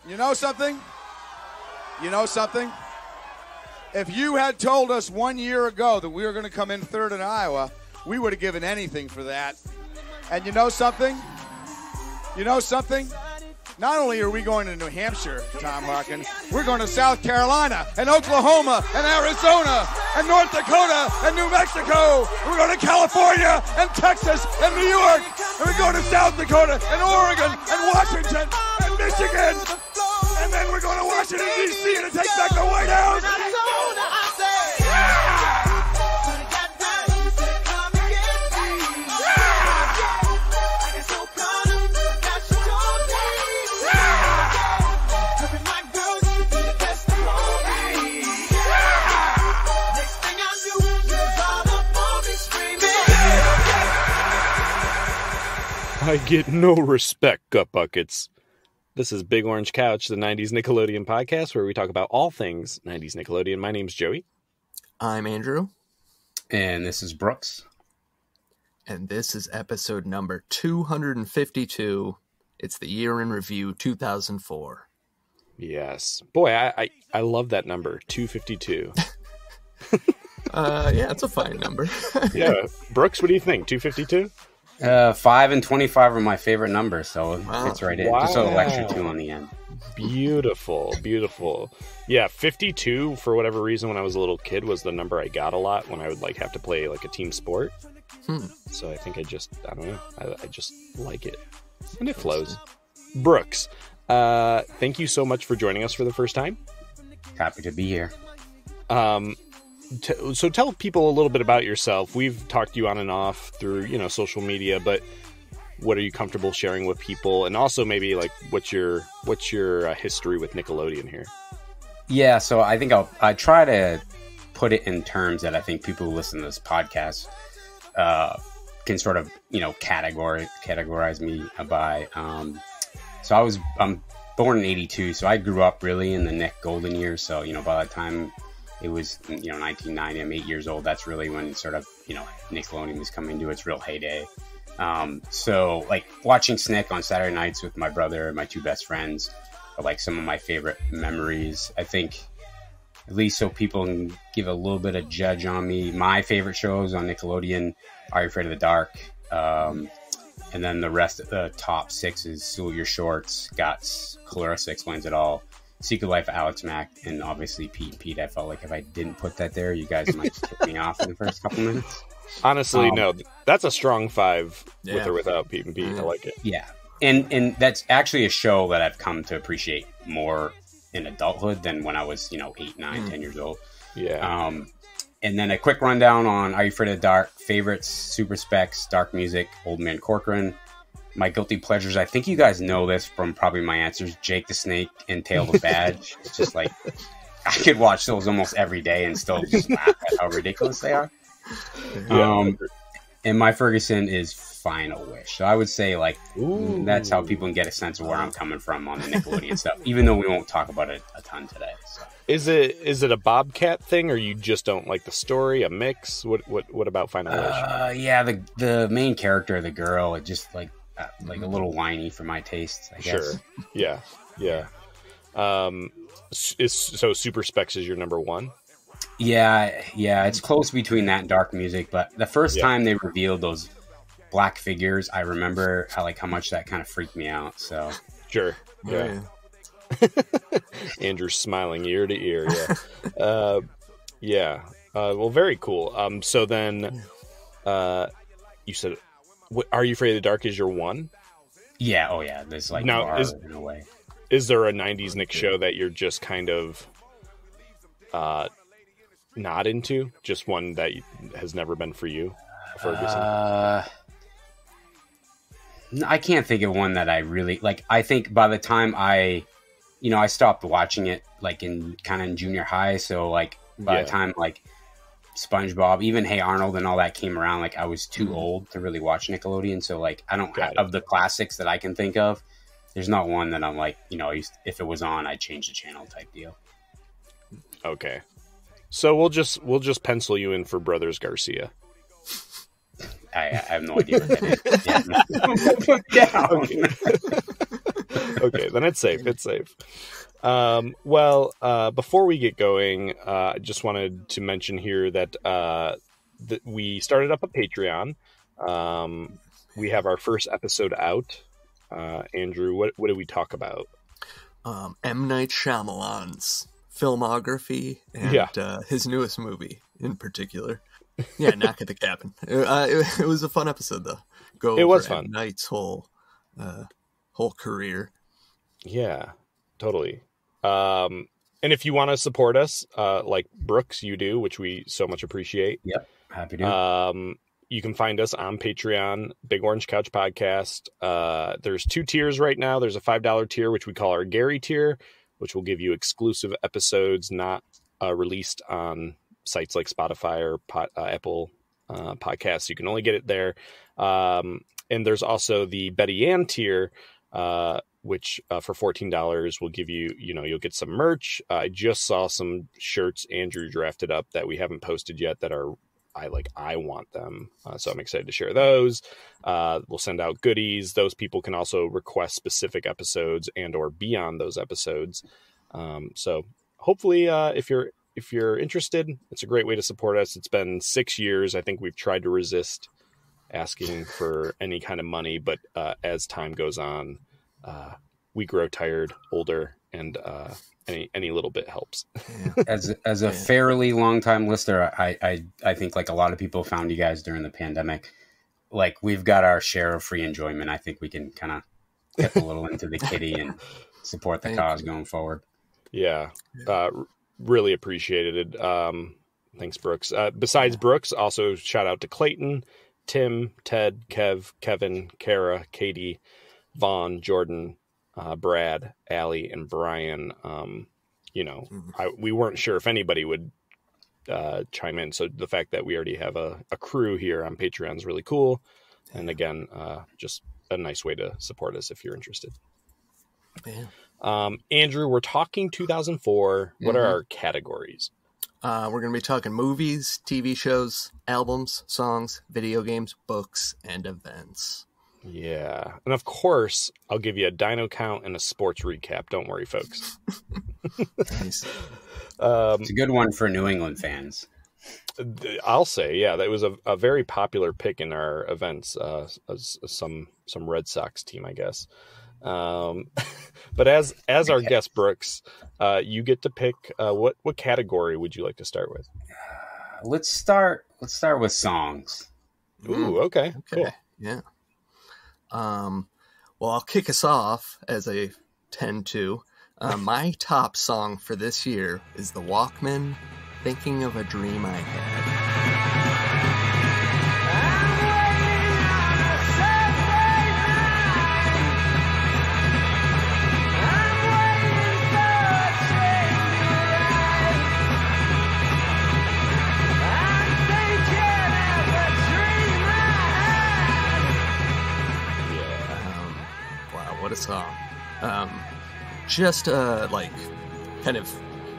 You know something? If you had told us 1 year ago that we were going to come in third in Iowa, we would have given anything for that. And you know something? Not only are we going to New Hampshire, Tom Harkin, we're going to South Carolina and Oklahoma and Arizona and North Dakota and New Mexico. We're going to California and Texas and New York. And we're going to South Dakota and Oregon and Washington and Michigan. And then we're going to Washington, D.C. to take back the White House. I get no respect, gut buckets. This is Big Orange Couch, the 90s Nickelodeon podcast, where we talk about all things 90s Nickelodeon. My name's Joey. I'm Andrew. And this is Brooks. And this is episode number 252. It's the year in review 2004. Yes. Boy, I love that number, 252. Yeah, it's a fine number. Yeah. Brooks, what do you think? 252? 5 and 25 are my favorite numbers, so it's right in. Wow. Just a little extra 2 on the end. Beautiful. Yeah, 52, for whatever reason, when I was a little kid, was the number I got a lot when I would have to play a team sport. So I think I don't know. I just like it. And it flows. Brooks, thank you so much for joining us for the first time. Happy to be here. So tell people a little bit about yourself. We've talked to you on and off through, social media, but what are you comfortable sharing with people? And also maybe what's your history with Nickelodeon here? Yeah, so I think I try to put it in terms that I think people who listen to this podcast can sort of, categorize me by. So I'm born in 82, so I grew up really in the Nick golden years. So, by the time it was, 1990, I'm 8 years old. That's really when sort of, Nickelodeon was coming to its real heyday. So watching Snick on Saturday nights with my brother and my two best friends are some of my favorite memories. I think, at least so people can give a little bit of judge on me, my favorite shows on Nickelodeon, Are You Afraid of the Dark? And then the rest of the top 6 is Salute Your Shorts, Guts, Clarissa Explains It All, Secret Life of Alex Mack, and obviously Pete and Pete. I felt like if I didn't put that there, you guys might kick me off in the first couple minutes. Honestly, no. That's a strong 5 with or without Pete and Pete. I like it. Yeah. And that's actually a show that I've come to appreciate more in adulthood than when I was, 8, 9, 10 years old. Yeah. And then a quick rundown on Are You Afraid of the Dark? Favorites, Super Specs, Dark Music, Old Man Corcoran. My guilty pleasures, I think you guys know this from probably my answers, Jake the Snake and Tail the Badge. It's just I could watch those almost every day and still just laugh at how ridiculous they are. And my Ferguson is Final Wish. So I would say that's how people can get a sense of where I'm coming from on the Nickelodeon stuff, even though we won't talk about it a ton today. So. Is it a Bobcat thing, or you just don't like the story? A mix? What about Final Wish? Yeah, the main character, the girl, it just a little whiny for my taste, I guess. Sure. Yeah. So Super Specs is your number 1? Yeah. It's close between that and Dark Music, but the first time they revealed those black figures, I remember how much that kind of freaked me out. So sure. Yeah. Andrew's smiling ear to ear. Yeah. Well, very cool. So then, you said, Are You Afraid of the Dark is your 1? Yeah. Oh yeah. There's now in a way. Is there a 90s Nick show that you're just kind of not into? Just one that has never been for you, Ferguson? I can't think of one that I really I think by the time I stopped watching it in junior high. So by the time SpongeBob, even Hey Arnold and all that came around, I was too old to really watch Nickelodeon. So I don't of the classics that I can think of, there's not one that I'm if it was on, I'd change the channel type deal. Okay. So we'll just pencil you in for Brothers Garcia. I have no idea what that is. Yeah. Okay, then it's safe. It's safe. Before we get going, I just wanted to mention here that we started up a Patreon. We have our first episode out. Andrew, what did we talk about? M. Night Shyamalan's filmography and his newest movie in particular. Yeah, Knock at the Cabin. It was a fun episode, though. It was fun. M. Night's whole career. Yeah, totally. And if you want to support us, like Brooks, you do, which we so much appreciate. Yep, happy to. You can find us on Patreon, Big Orange Couch Podcast. There's 2 tiers right now. There's a $5 tier, which we call our Gary tier, which will give you exclusive episodes not released on sites like Spotify or Apple Podcasts. You can only get it there. And there's also the Betty Ann tier, which for $14 will give you, you'll get some merch. I just saw some shirts Andrew drafted up that we haven't posted yet that are, I want them. So I'm excited to share those. We'll send out goodies. Those people can also request specific episodes and or be on those episodes. So hopefully if you're interested, it's a great way to support us. It's been 6 years. I think we've tried to resist asking for any kind of money, but as time goes on, we grow tired, older, and any little bit helps. As a fairly long time listener, I think like a lot of people found you guys during the pandemic. Like we've got our share of free enjoyment. I think we can kind of get a little into the kitty and support the cause going forward. Yeah. Really appreciated it. Thanks, Brooks. Besides Brooks, also shout out to Clayton, Tim, Ted, Kev, Kevin, Kara, Katie, Vaughn, Jordan, Brad, Allie, and Brian. We weren't sure if anybody would chime in. So the fact that we already have a crew here on Patreon is really cool. And again, just a nice way to support us if you're interested. Yeah. Andrew, we're talking 2004. What are our categories? We're going to be talking movies, TV shows, albums, songs, video games, books, and events. Yeah. And of course, I'll give you a dino count and a sports recap. Don't worry, folks. Nice. It's a good one for New England fans. I'll say, yeah, that was a very popular pick in our events. Some Red Sox team, I guess. But as our guest, Brooks, you get to pick what category would you like to start with? Let's start with songs. Ooh, okay. Cool. Yeah. Well, I'll kick us off as I tend to. My top song for this year is The Walkmen, Thinking of a Dream I Had. What a song. Just kind of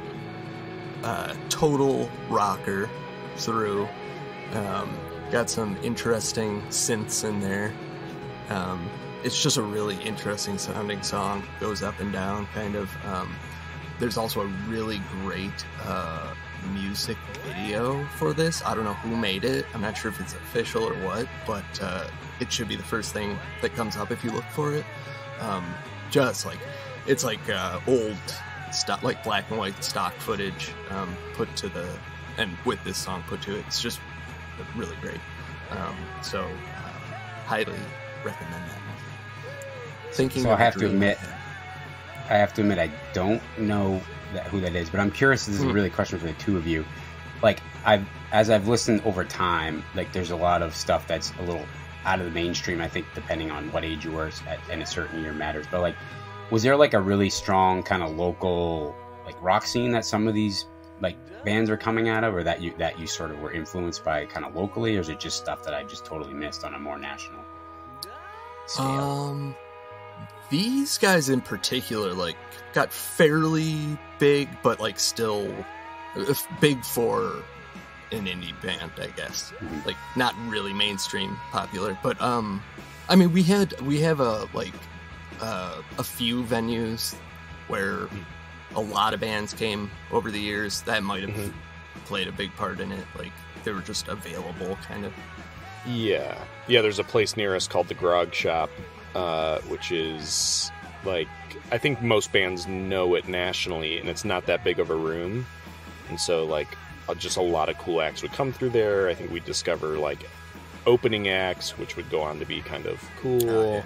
total rocker through. Got some interesting synths in there. It's just a really interesting sounding song. Goes up and down kind of. There's also a really great music video for this. I don't know who made it. I'm not sure if it's official or what, but it should be the first thing that comes up if you look for it. Just like it's like old stock, like black and white stock footage put to the, and with this song put to it. It's just really great. So highly recommend that. Thinking. So I have to admit I don't know who that is, but I'm curious. This is really a question for the two of you. Like as I've listened over time, like there's a lot of stuff that's a little out of the mainstream. I think depending on what age you were at in a certain year matters. But like, was there like a really strong kind of local like rock scene that some of these like bands are coming out of, or that you sort of were influenced by kind of locally, or is it just stuff that I just totally missed on a more national scale? These guys in particular like got fairly big, but like still big for an indie band, I guess. Like not really mainstream popular, but I mean we have a like a few venues where a lot of bands came over the years. That might have played a big part in it. Like, they were just available, kind of. Yeah. There's a place near us called the Grog Shop, which is like, I think most bands know it nationally, and it's not that big of a room, and so like just a lot of cool acts would come through there. I think we'd discover like opening acts, which would go on to be kind of cool.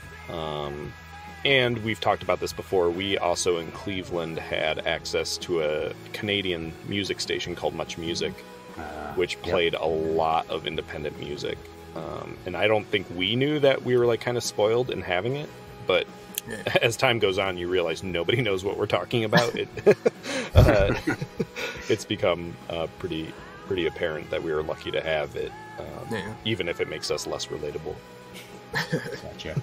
And we've talked about this before. We also in Cleveland had access to a Canadian music station called Much Music, which played a lot of independent music. And I don't think we knew that we were like kind of spoiled in having it, but as time goes on, you realize nobody knows what we're talking about. It's become pretty apparent that we were lucky to have it, even if it makes us less relatable. Gotcha.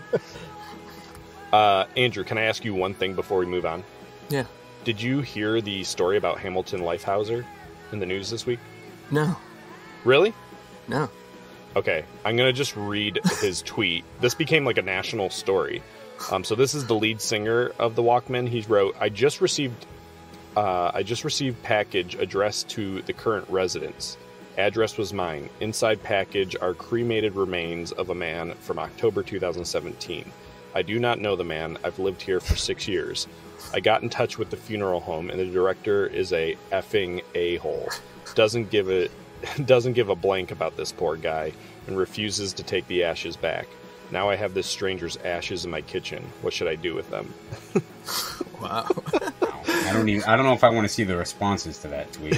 Andrew, can I ask you one thing before we move on? Yeah. Did you hear the story about Hamilton Lifehouser in the news this week? No. Really? No. Okay, I'm going to just read his tweet. This became like a national story. So this is the lead singer of the Walkmen. He wrote, I just received package addressed to the current residence. Address was mine. Inside package are cremated remains of a man from October 2017. I do not know the man. I've lived here for 6 years. I got in touch with the funeral home, and the director is a effing a-hole. Doesn't give a blank about this poor guy, and refuses to take the ashes back. Now I have this stranger's ashes in my kitchen. What should I do with them? Wow. I don't know if I want to see the responses to that tweet.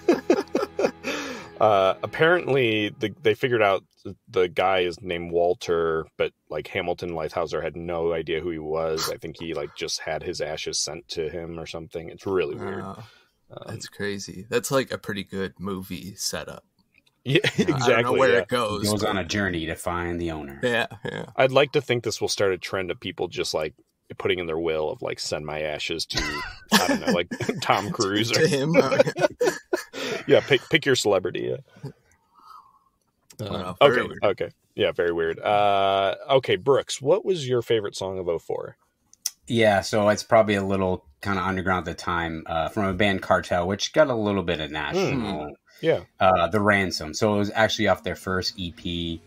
Apparently, they figured out the guy is named Walter, but like Hamilton Lifehouser had no idea who he was. I think he like just had his ashes sent to him or something. It's really weird. That's crazy. That's like a pretty good movie setup. Yeah, exactly. I don't know where it goes. He goes on a journey to find the owner. Yeah. I'd like to think this will start a trend of people just like putting in their will of like send my ashes to I don't know, like Tom Cruise or to him. Yeah, pick your celebrity. Okay. Yeah, very weird. Okay, Brooks, what was your favorite song of 2004? Yeah, so it's probably a little kind of underground at the time, from a band Cartel, which got a little bit of national. Yeah. The Ransom. So it was actually off their first EP.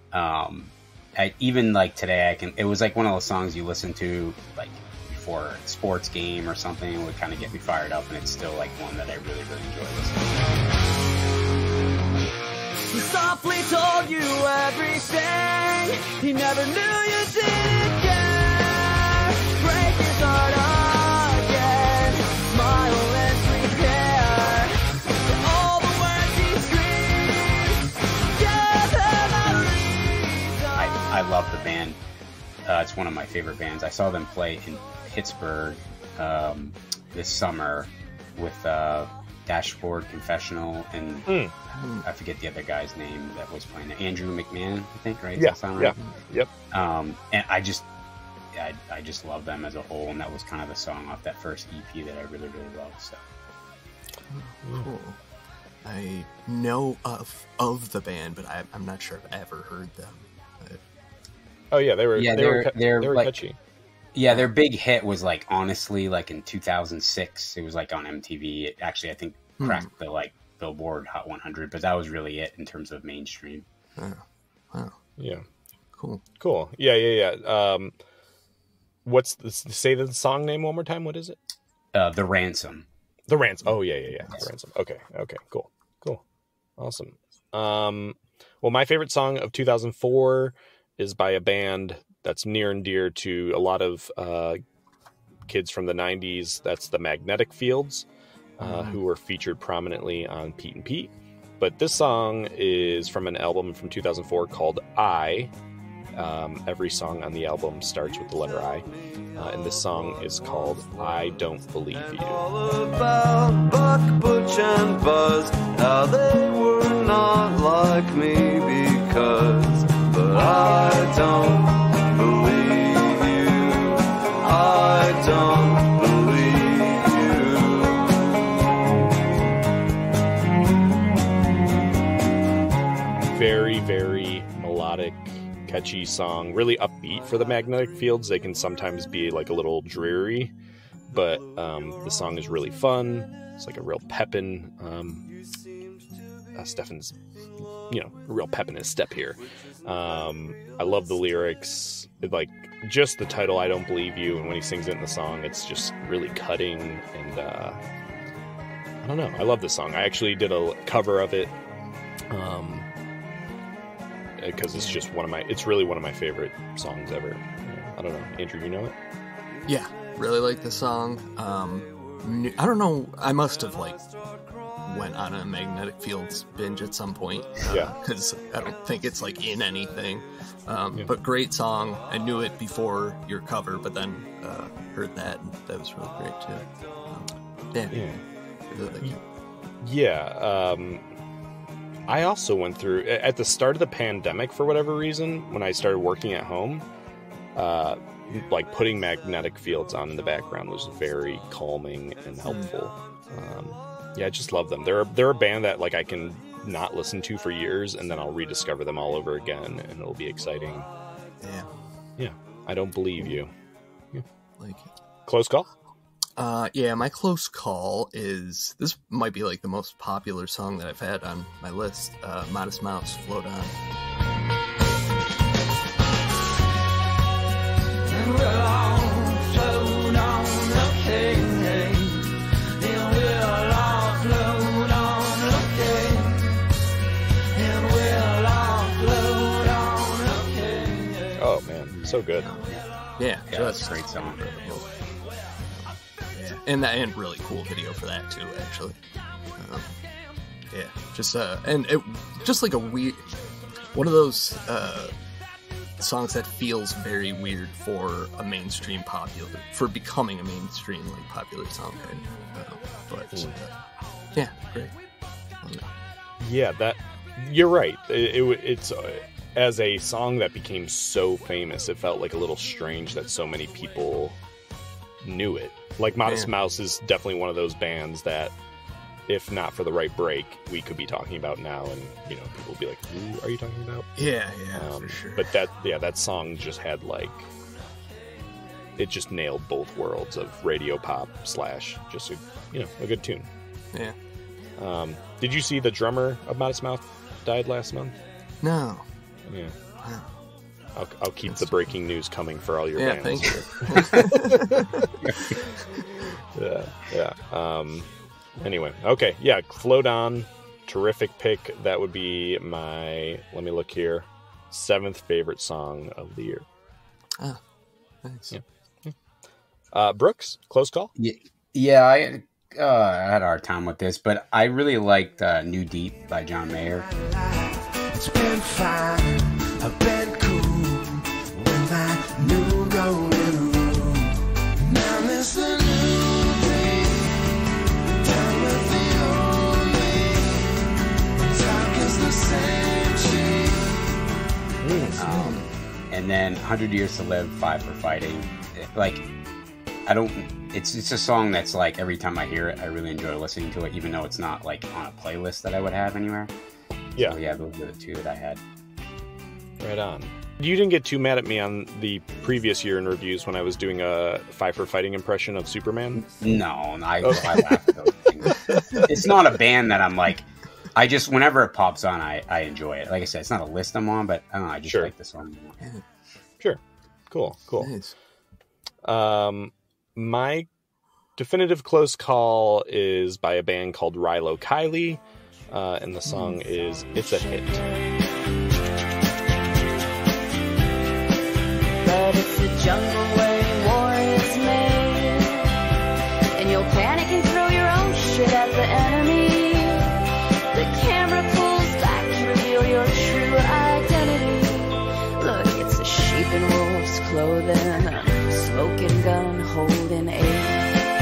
Even like today, it was like one of those songs you listen to like before a sports game or something. It would kind of get me fired up, and it's still like one that I really, really enjoy listening to. He softly told you everything. He never knew you didn't care. Break his heart again. Smile and sweet hair. For all the words he screamed. Give him a reason. I love the band. It's one of my favorite bands. I saw them play in Pittsburgh this summer with Dashboard Confessional and I forget the other guy's name that was playing it. Andrew McMahon, I think, right? Yeah, Does that sound right? Yep. And I just love them as a whole, and that was kind of the song off that first EP that I really, really loved. So Cool. I know of the band, but I'm not sure I've ever heard them. Oh yeah, they were like, catchy. Yeah, their big hit was like Honestly, like in 2006. It was like on MTV. It actually, I think, cracked the like Billboard Hot 100, but that was really it in terms of mainstream. Wow. Yeah. Cool. Yeah. Say the song name one more time. What is it? The Ransom. The Ransom. Oh yeah. The Ransom. Okay. Cool. Awesome. Well, my favorite song of 2004 is by a band that's near and dear to a lot of kids from the 90s. That's the Magnetic Fields, who were featured prominently on Pete and Pete. But this song is from an album from 2004 called I. Every song on the album starts with the letter I. And this song is called I Don't Believe You. All about Buck, Butch, and Buzz, how they were not like me because, but I don't believe you. I don't believe you. Very, very melodic, catchy song, really upbeat for the Magnetic Fields. They can sometimes be like a little dreary, but the song is really fun. It's like a real peppin'. Stefan's, a real pep in his step here. I love the lyrics. Like, just the title, I Don't Believe You, and when he sings it in the song, it's just really cutting, and I don't know. I love this song. I actually did a cover of it, because it's just it's really one of my favorite songs ever. I don't know. Andrew, you know it? Yeah, really like the song. I don't know. I must have went on a Magnetic Fields binge at some point. Because I don't think it's in anything. But great song. I knew it before your cover, but then heard that, and that was really great too. Really like it. Yeah. I also went through at the start of the pandemic, for whatever reason, when I started working at home. Putting Magnetic Fields on in the background was very calming and helpful. I just love them. They're a band that I can not listen to for years, and then I'll rediscover them all over again, and it'll be exciting. Yeah. I Don't Believe You. Yeah. Like it. Close call? My close call is, this might be the most popular song that I've had on my list. Modest Mouse, Float On. And we'll all float on, okay. And we'll all float on, okay. And we'll all float on, okay. Oh man, so good. Yeah, that's a great song. Yeah, and really cool video for that too, actually. Just a weird, one of those songs that feels very weird for a mainstream becoming a mainstream popular song. Great. Yeah, that you're right. It's as a song that became so famous, it felt a little strange that so many people knew it. Modest Mouse is definitely one of those bands that, if not for the right break, we could be talking about now, and people would be like, "Who are you talking about?" Yeah, for sure. But that song just had it just nailed both worlds of radio pop / just a good tune. Yeah. Did you see the drummer of Modest Mouse died last month? No. Yeah. Wow. I'll keep the breaking news coming for all your bands. Thank you. Yeah. Anyway, okay, yeah, Float On, terrific pick. That would be my, let me look here, 7th favorite song of the year. Ah, nice. Yeah. Brooks, close call? Yeah, I had a hard time with this, but I really liked New Deep by John Mayer. It's been fine, I've been cool with my new golden rule. Now this the new day, down with the old me. Talk is the same shit. And then 100 Years to Live, 5 for Fighting. It's a song that's every time I hear it, I really enjoy listening to it, even though it's not on a playlist that I would have anywhere. Yeah. So, those are the two that I had. Right on. You didn't get too mad at me on the previous year in reviews when I was doing a 5 for Fighting impression of Superman? No, I laugh at those things. It's not a band that I'm whenever it pops on, I enjoy it. Like I said, it's not a list I'm on, but I don't know, I just like the song more. Sure. Cool. Nice. My definitive close call is by a band called Rilo Kiley, and the song is It's a Hit. But it's the jungle where war is made, and you'll panic and throw your own shit at the enemy. The camera pulls back to reveal your true identity. Look, it's a sheep in wolf's clothing, a smoking gun holding aim.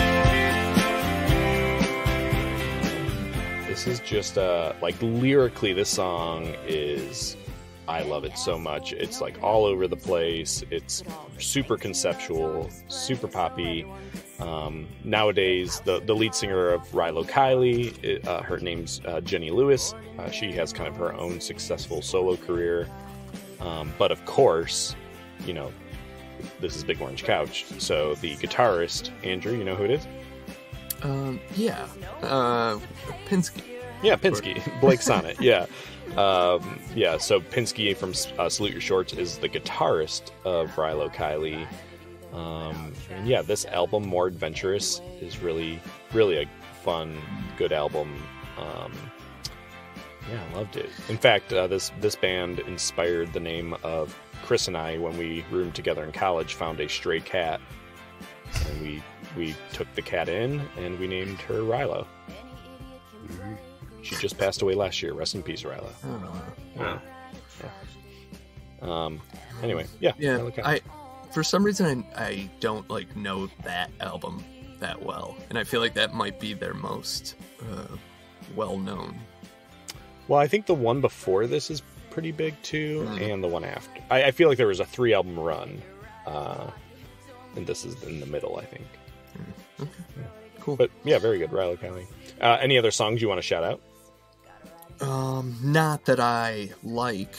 This is just lyrically, this song is, I love it so much. It's all over the place. It's super conceptual, super poppy. Nowadays, the lead singer of Rilo Kiley, her name's Jenny Lewis. She has kind of her own successful solo career. But of course, you know, this is Big Orange Couch. So the guitarist, Andrew, you know who it is? Yeah. Pinsky. Yeah, Pinsky. Blake Sonnet, yeah. Yeah, so Pinsky from Salute Your Shorts is the guitarist of Rilo Kiley. And yeah, this album, More Adventurous, is really, really a fun, good album. Yeah, I loved it. In fact, this band inspired the name of Chris and I when we roomed together in college, found a stray cat, and we took the cat in and we named her Rilo. She just passed away last year. Rest in peace, Rilo. Oh. Yeah. Anyway, yeah. Yeah. For some reason, I don't like know that album that well, and I feel like that might be their most well known. Well, I think the one before this is pretty big too, and the one after. I feel like there was a 3-album run, and this is in the middle, I think. Okay. Yeah. Cool. But yeah, very good, Rilo Kiley. Any other songs you want to shout out? Not that I like.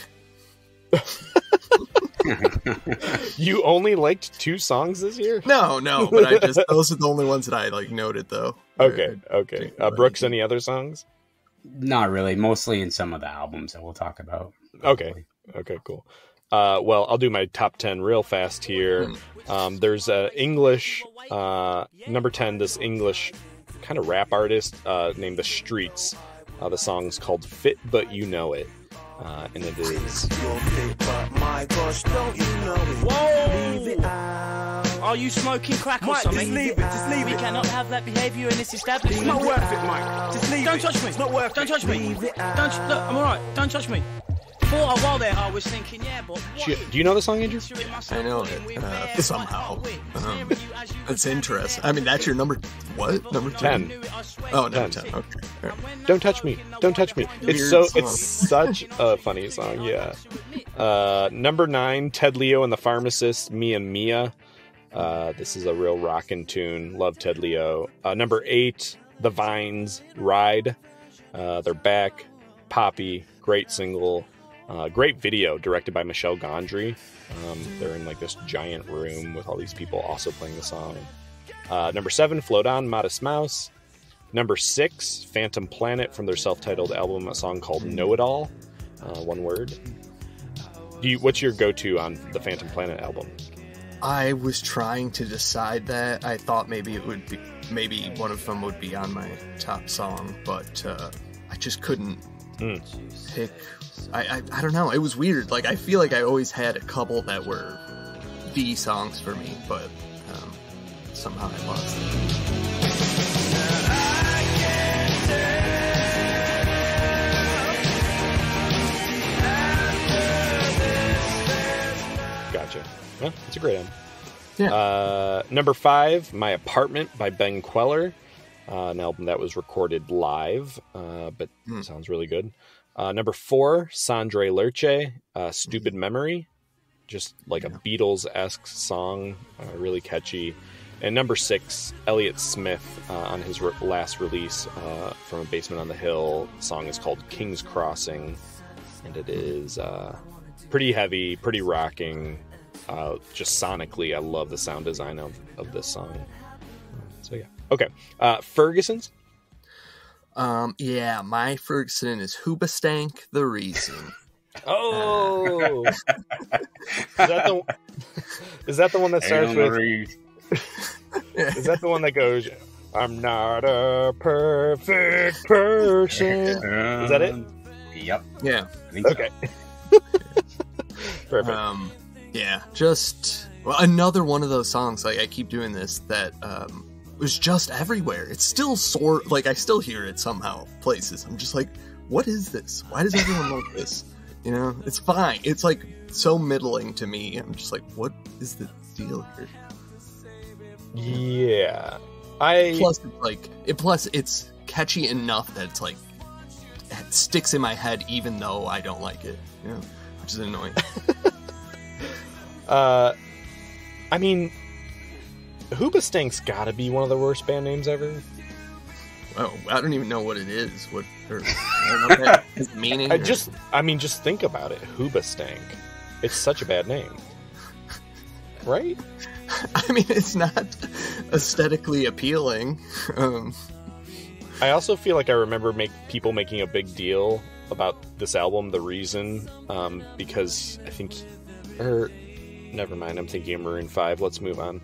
You only liked 2 songs this year? No, but those are the only ones that I like noted though. Okay. Brooks, any other songs? Not really. Mostly in some of the albums that we'll talk about. Okay, cool. Well, I'll do my top 10 real fast here. There's English, number 10, this English kind of rap artist named The Streets. The song's called Fit But You Know It. And it is... Whoa! Are you smoking crack or something? Just leave it. We cannot have that behaviour in this establishment. It's not worth it, Mike. Just leave it. Don't touch me. It's not worth it. Don't touch me. Look, I'm alright. Don't touch me. For a while there, I was thinking, yeah, but... Do you know the song, Andrew? I know it, somehow. That's interesting. I mean, that's your number... What? Number 10? Oh, number 10. Okay. Right. Don't touch me. It's such a funny song, yeah. Number 9, Ted Leo and the Pharmacist, Me and Mia. This is a real rockin' tune. Love Ted Leo. Number 8, The Vines, Ride. They're back. Poppy, great single. Great video directed by Michelle Gondry. They're in like this giant room with all these people also playing the song. Number 7, Float On, Modest Mouse. Number 6, Phantom Planet from their self-titled album, a song called Know It All. One word. What's your go-to on the Phantom Planet album? I was trying to decide that. I thought maybe one of them would be on my top song, but I just couldn't pick. I don't know. It was weird. Like, I feel like I always had a couple that were the songs for me, but somehow I lost them. Gotcha. Well, it's a great album. Yeah. Number 5, My Apartment by Ben Queller. An album that was recorded live, but sounds really good. Number 4, Sandre Lerche, Stupid Memory. Just like a Beatles-esque song, really catchy. And number 6, Elliott Smith, on his last release from A Basement on the Hill. The song is called King's Crossing, and it is pretty heavy, pretty rocking. Just sonically, I love the sound design of this song. So yeah. Okay. Ferguson's? Yeah, my Ferguson is Hoobastank the Reason. Oh! Is that the one that starts with... Is that the one that goes, I'm not a perfect person? Is that it? Yep. Yeah. I think okay. So. Perfect. Yeah, just another one of those songs, like I keep doing this, that was just everywhere. It's still like I still hear it somehow places. I'm just like, what is this? Why does everyone like this? You know, it's fine. It's like so middling to me. I'm just like, what is the deal here? Yeah. Plus it's catchy enough that it's like it sticks in my head even though I don't like it, you know, which is annoying. I mean, Hoobastank's gotta be one of the worst band names ever. Well, I don't even know what it is. I don't know what his meaning. Just think about it. Hoobastank. It's such a bad name. Right? I mean, it's not aesthetically appealing. I also feel like I remember people making a big deal about this album, The Reason, because I think... never mind, I'm thinking of Maroon 5. Let's move on.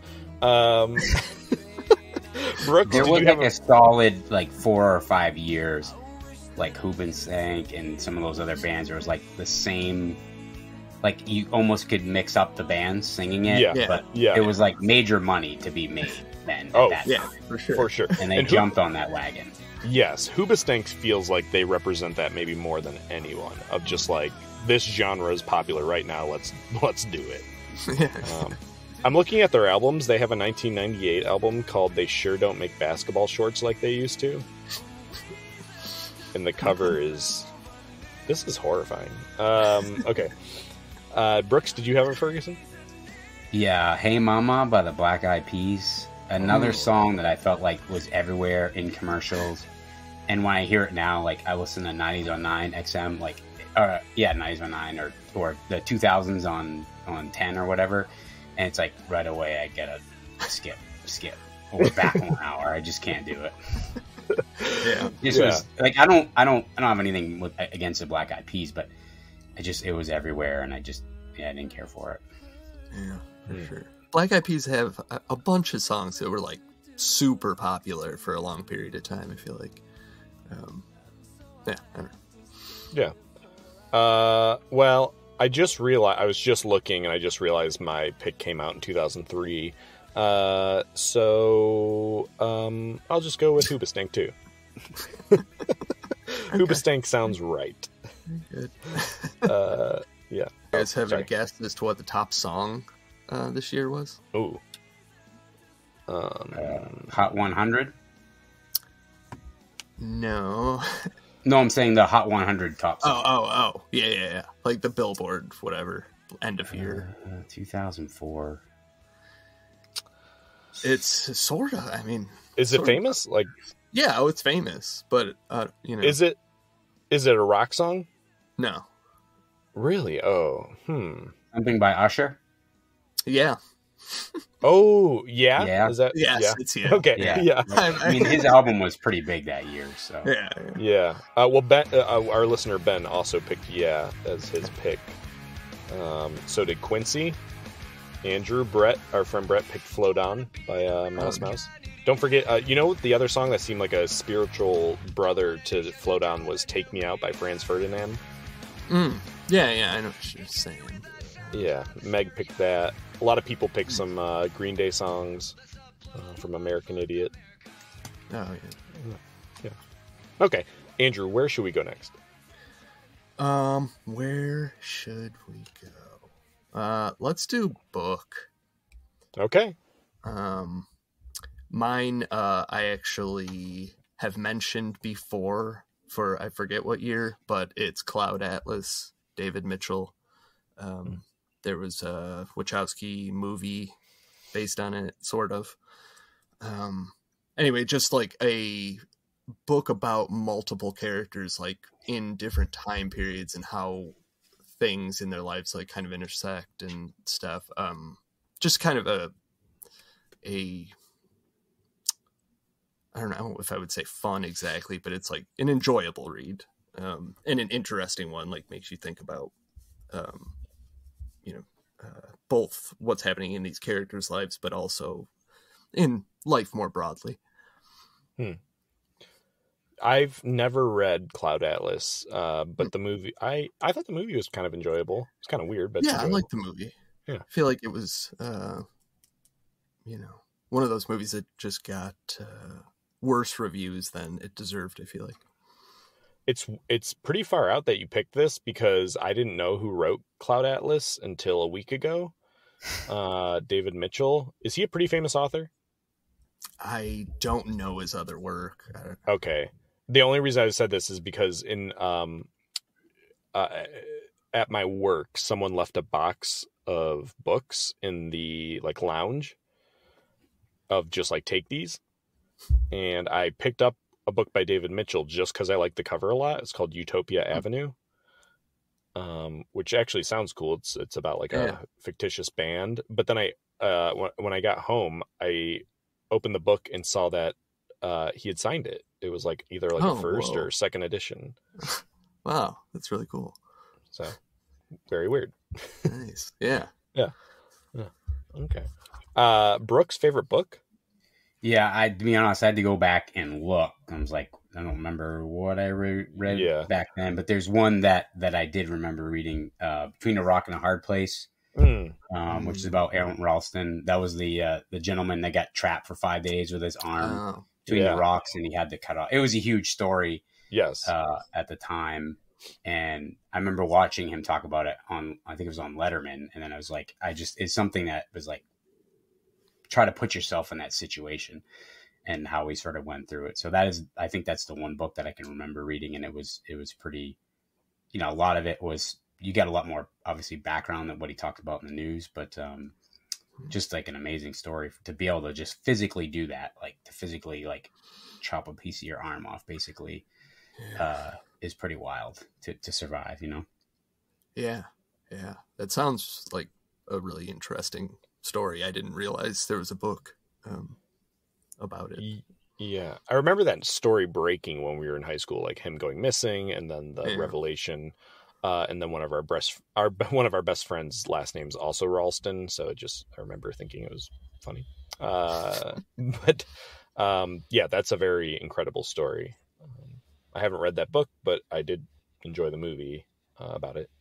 Brooks, there was a solid, like, 4 or 5 years, like Hoobastank and some of those other bands, there was, like, the same... Like, you almost could mix up the bands singing it, but it was, like, major money to be made then. At that time. For sure. For sure. And they jumped on that wagon. Yes, Hoobastank feels like they represent that maybe more than anyone, of just, like, this genre is popular right now, let's do it. I'm looking at their albums. They have a 1998 album called They Sure Don't Make Basketball Shorts Like They Used to. And the cover is... This is horrifying. Okay. Brooks, did you have a Ferguson? Yeah, Hey Mama by the Black Eyed Peas. Another song that I felt like was everywhere in commercials. And when I hear it now, like, I listen to 90s on 9 XM, like, 90s on 9 or the 2000s on 10 or whatever. And it's like right away I get a skip, or back 1 hour. I just can't do it. Was like I don't have anything against the Black Eyed Peas, but it was everywhere, and I didn't care for it. Yeah, for sure. Black Eyed Peas have a bunch of songs that were like super popular for a long period of time. I feel like, I don't know. Yeah. Well, I just realized, I was just looking and I just realized my pick came out in 2003. So I'll just go with Hoobastank too. Hoobastank sounds right. Good. Yeah. You guys have a guess as to what the top song this year was? Ooh. Hot 100? No. No, I'm saying the Hot 100 top song. Oh. Yeah. Like the Billboard, whatever, end of year. 2004. It's sort of, I mean... Is it famous? Like, yeah, it's famous, but, you know... Is it a rock song? No. Really? Oh, Something by Usher? Yeah. Oh, yeah? Yeah. Is that... Yes, yeah. it's yeah. Okay, yeah. I mean, his album was pretty big that year, so... Yeah. Well, Ben, our listener Ben also picked Yeah as his pick. So did Quincy. Andrew, Brett, our friend Brett, picked Float On by Mouse. Don't forget, you know, the other song that seemed like a spiritual brother to Float On was Take Me Out by Franz Ferdinand. Yeah, I know what you're saying. Yeah, Meg picked that. A lot of people picked some Green Day songs from American Idiot. Oh, yeah. Okay, Andrew, where should we go next? Where should we go? Let's do book. Okay. Mine, I actually have mentioned before for, I forget what year, but it's Cloud Atlas, David Mitchell. There was a Wachowski movie based on it, sort of. Anyway, just like a book about multiple characters, like in different time periods and how things in their lives like kind of intersect and stuff. Just kind of a I don't know if I would say fun exactly, but it's like an enjoyable read, and an interesting one, like makes you think about, both what's happening in these characters' lives, but also in life more broadly. I've never read Cloud Atlas, but the movie, I thought the movie was kind of enjoyable. It's kind of weird, but yeah, I like the movie. Yeah, I feel like it was, one of those movies that just got worse reviews than it deserved. I feel like it's pretty far out that you picked this, because I didn't know who wrote Cloud Atlas until a week ago. David Mitchell, is he a pretty famous author? I don't know his other work. Okay. The only reason I said this is because in at my work, someone left a box of books in the like lounge of just like, take these. And I picked up a book by David Mitchell just because I like the cover a lot. It's called Utopia Avenue. which actually sounds cool. It's about like a fictitious band. But then when I got home, I opened the book and saw that he had signed it. It was like either like a first or second edition. Wow, that's really cool. So very weird. Nice. Yeah. Yeah. Okay. Brooke's favorite book? Yeah, to be honest, I had to go back and look. I was like, I don't remember what I read back then, but there's one that I did remember reading, Between a Rock and a Hard Place, which is about Aaron Ralston. That was the gentleman that got trapped for 5 days with his arm between the rocks, and he had to cut off. It was a huge story. Yes. At the time. And I remember watching him talk about it I think it was on Letterman. And then I was like, it's something that was like, try to put yourself in that situation and how we sort of went through it. So I think that's the one book that I can remember reading. And it was pretty, a lot of it was, you got a lot more obviously background than what he talked about in the news, but just like an amazing story to be able to just physically do that, like to physically like chop a piece of your arm off basically, is pretty wild to survive, Yeah. Yeah. That sounds like a really interesting story. I didn't realize there was a book about it. Yeah. I remember that story breaking when we were in high school, like him going missing and then the revelation. And then one of our best friends' last name's also Ralston. So I remember thinking it was funny. But that's a very incredible story. I haven't read that book, but I did enjoy the movie about it.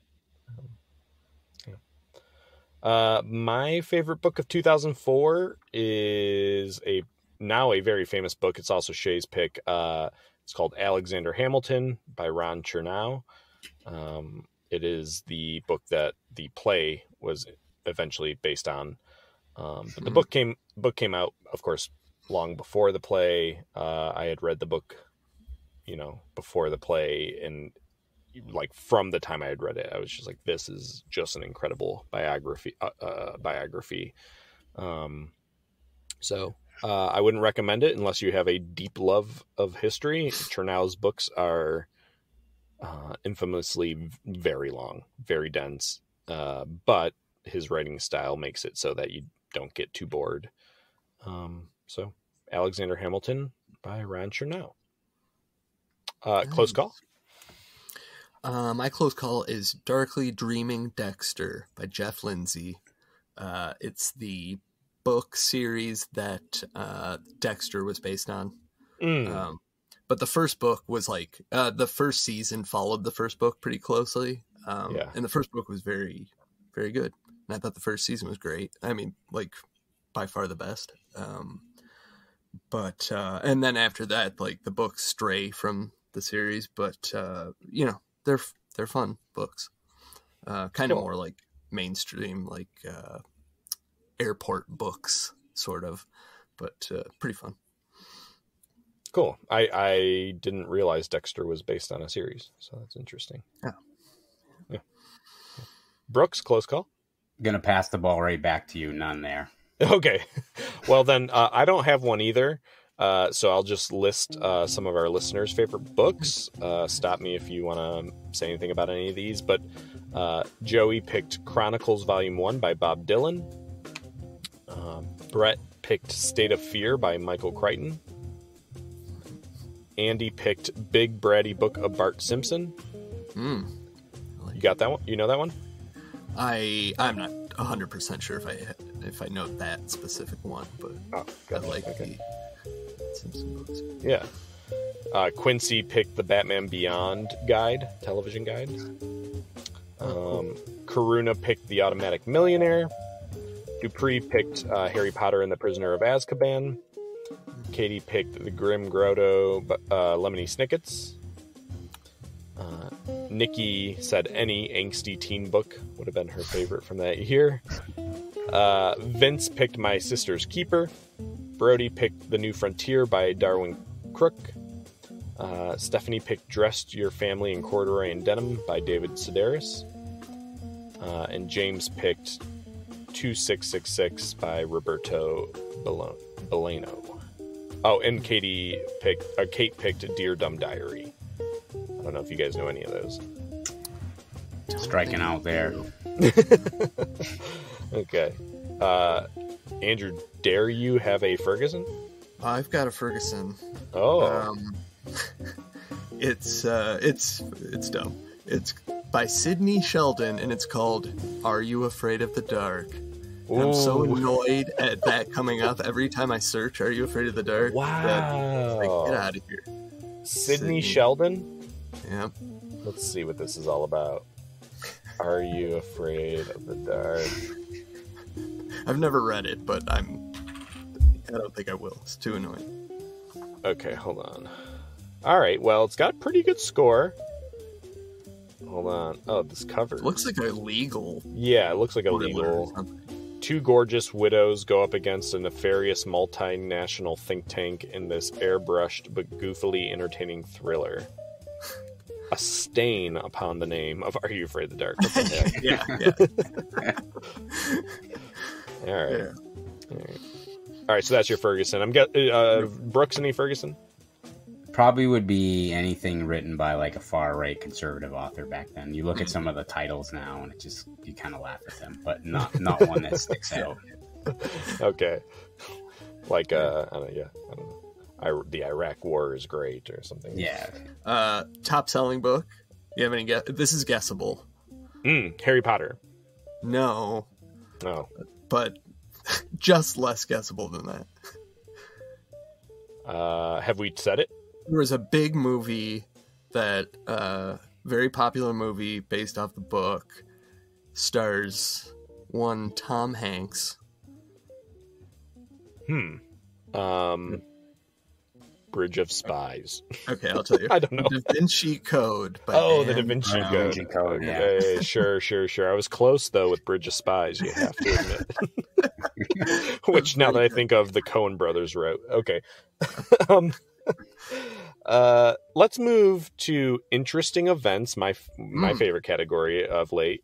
My favorite book of 2004 is now a very famous book. It's also Shay's pick. It's called Alexander Hamilton by Ron Chernow. It is the book that the play was eventually based on. But the book came out, of course, long before the play. I had read the book, before the play, and like from the time I had read it, I was just like, this is just an incredible biography. So I wouldn't recommend it unless you have a deep love of history. Chernow's books are infamously very long, very dense, but his writing style makes it so that you don't get too bored. So Alexander Hamilton by Ron Chernow. Close call. My close call is Darkly Dreaming Dexter by Jeff Lindsay. It's the book series that Dexter was based on. But the first book was like, the first season followed the first book pretty closely. And the first book was very, very good. And I thought the first season was great. I mean, like, by far the best. But and then after that, like, the books stray from the series. But, they're fun books. Kind of more like mainstream, like airport books, sort of. But pretty fun. Cool. I didn't realize Dexter was based on a series, so that's interesting. Yeah. Brooks, close call. Gonna pass the ball right back to you. None there. Okay. Well, then I don't have one either. So I'll just list some of our listeners' favorite books. Stop me if you want to say anything about any of these. But Joey picked Chronicles Volume 1 by Bob Dylan. Brett picked State of Fear by Michael Crichton. Andy picked Big Bratty Book of Bart Simpson. You got that one? You know that one? I'm not 100% sure if I know that specific one, but I like the Simpson books. Yeah. Quincy picked the Batman Beyond television guide. Karuna picked The Automatic Millionaire. Dupree picked Harry Potter and the Prisoner of Azkaban. Katie picked The Grim Grotto, Lemony Snicket's. Nikki said any angsty teen book would have been her favorite from that year. Vince picked My Sister's Keeper. Brody picked The New Frontier by Darwin Crook. Stephanie picked Dressed Your Family in Corduroy and Denim by David Sedaris. And James picked 2666 by Roberto Bellano. Oh, and Kate picked Dear Dumb Diary. I don't know if you guys know any of those. striking out there. Okay. Andrew, dare you have a Ferguson? I've got a Ferguson. Oh. It's dumb. It's by Sidney Sheldon, and it's called "Are You Afraid of the Dark?" And I'm so annoyed at that coming up every time I search "Are You Afraid of the Dark?" Wow. Like, get out of here. Sidney Sheldon? Yep. Let's see what this is all about. Are you afraid of the dark? I've never read it, but I don't think I will. It's too annoying. Okay, hold on. All right, well, it's got a pretty good score. Hold on. Oh, this cover. It looks like a legal. Yeah, it looks like a thriller or legal. something. Two gorgeous widows go up against a nefarious multinational think tank in this airbrushed but goofily entertaining thriller. A stain upon the name of Are You Afraid of the Dark? What the heck? Yeah. All right. Yeah. All right, so that's your Ferguson. Brooks, any Ferguson? Probably would be anything written by like a far right conservative author back then. You look at some of the titles now, and you kind of laugh at them, but not one that sticks out. Okay, like I don't know. The Iraq War is great, or something. Yeah. Top selling book. You have any guess? This is guessable. Harry Potter. No. No. But just less guessable than that. Have we said it? There was a big movie that, very popular movie based off the book, stars one Tom Hanks. Bridge of Spies. Okay, I'll tell you. I don't know. Da Vinci Code. By The Da Vinci Code. Yeah. Sure. I was close, though, with Bridge of Spies, you have to admit. Which, now that I think of, the Coen brothers wrote. Okay. Let's move to interesting events, my favorite category of late.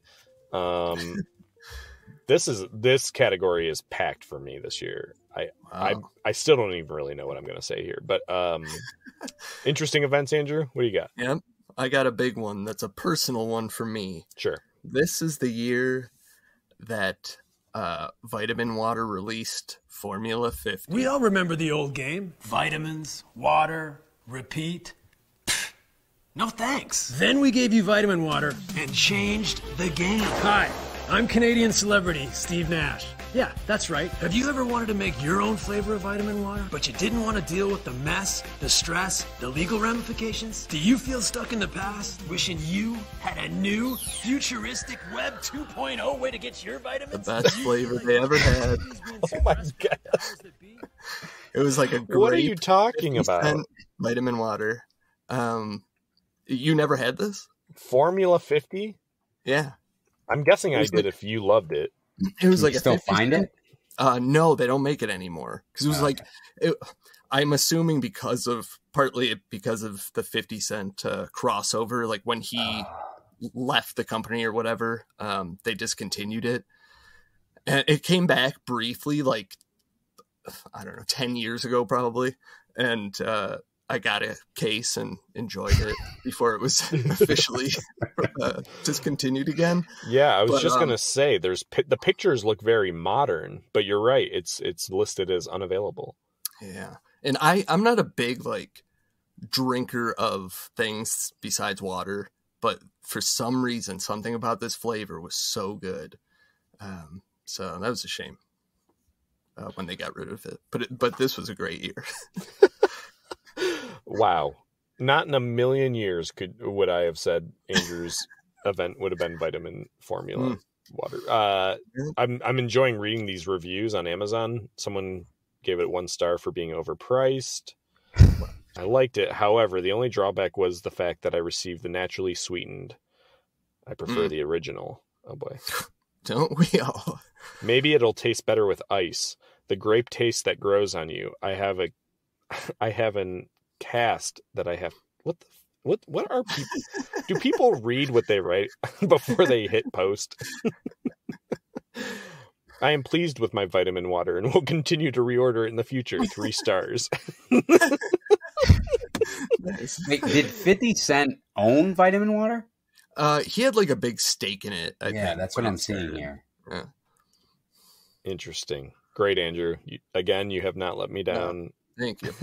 This category is packed for me this year. I still don't even really know what I'm going to say here, but interesting events, Andrew. What do you got? Yep, I got a big one. That's a personal one for me. Sure. This is the year that Vitamin Water released Formula 50. We all remember the old game. Vitamins, water, repeat. Pfft, no thanks. Then we gave you Vitamin Water and changed the game. Hi, I'm Canadian celebrity Steve Nash. Yeah, that's right. Have you ever wanted to make your own flavor of Vitamin Water, but you didn't want to deal with the mess, the stress, the legal ramifications? Do you feel stuck in the past, wishing you had a new, futuristic Web 2.0 way to get your vitamins? The best flavor they ever had. Oh my God. It was like a great... What are you talking about? Vitamin Water. You never had this? Formula 50? Yeah. I'm guessing I did if you loved it. It was Can like you a still 50 find cent. it? No, they don't make it anymore. Because it was I'm assuming partly because of the 50 Cent crossover, like when he left the company or whatever, they discontinued it. And it came back briefly, like, I don't know, 10 years ago probably. And I got a case and enjoyed it before it was officially discontinued again. Yeah, I was just gonna say, the pictures look very modern, but you're right, it's listed as unavailable. Yeah, and I'm not a big like drinker of things besides water, but for some reason, something about this flavor was so good. So that was a shame when they got rid of it. But this was a great year. Wow. Not in a million years would I have said Andrew's event would have been vitamin formula water. I'm enjoying reading these reviews on Amazon. Someone gave it 1 star for being overpriced. I liked it. However, the only drawback was the fact that I received the naturally sweetened. I prefer the original. Oh boy. Don't we all? Maybe it'll taste better with ice. The grape taste that grows on you. I have an cast that I have. What are people? Do people read what they write before they hit post? I am pleased with my vitamin water and will continue to reorder it in the future. 3 stars. Nice. Wait, did 50 Cent own Vitamin Water? He had like a big stake in it. I think, that's what I'm seeing here. Yeah. Interesting. Great, Andrew. Again, you have not let me down. Thank you.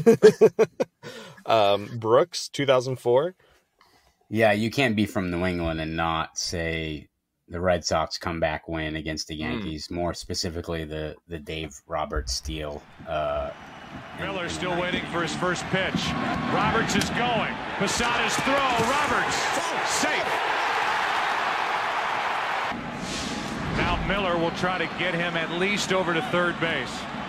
Brooks, 2004. Yeah, you can't be from New England and not say the Red Sox comeback win against the Yankees. More specifically, the Dave Roberts steal. Miller still waiting for his first pitch. Roberts is going. Posada's throw. Roberts safe. Now Miller will try to get him at least over to third base.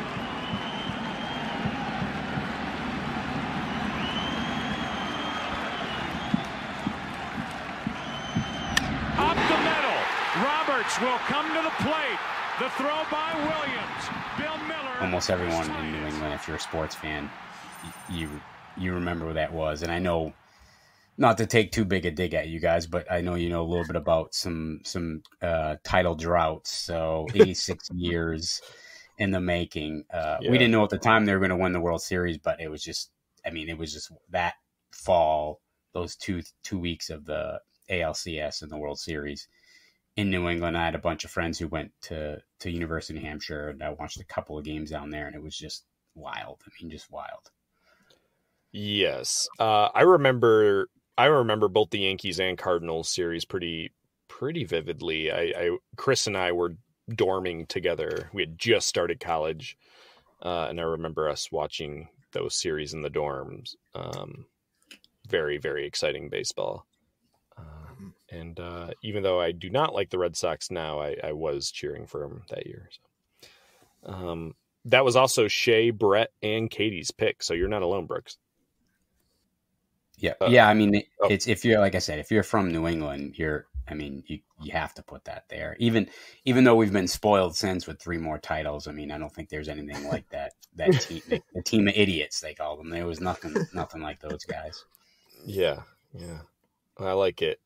Up the middle. Roberts will come to the plate. The throw by Williams. Bill Miller. Almost everyone in New England, if you're a sports fan, you remember what that was. And I know, not to take too big a dig at you guys, but I know you know a little bit about some title droughts. So 86 years in the making. We didn't know at the time they were going to win the World Series, but it was just that fall, those two weeks of the ALCS and the World Series in New England. I had a bunch of friends who went to University of New Hampshire, and I watched a couple of games down there, and it was just wild. I mean, just wild. Yes. I remember both the Yankees and Cardinals series pretty vividly. Chris and I were dorming together. We had just started college, and I remember us watching those series in the dorms. Very, very exciting baseball. And even though I do not like the Red Sox now, I was cheering for them that year. So. That was also Shay, Brett, and Katie's pick. So you're not alone, Brooks. Yeah. I mean, it's, if you're, like I said, if you're from New England, you have to put that there. Even though we've been spoiled since with 3 more titles. I mean, I don't think there's anything like that team, the team of idiots, they call them. There was nothing like those guys. Yeah. I like it.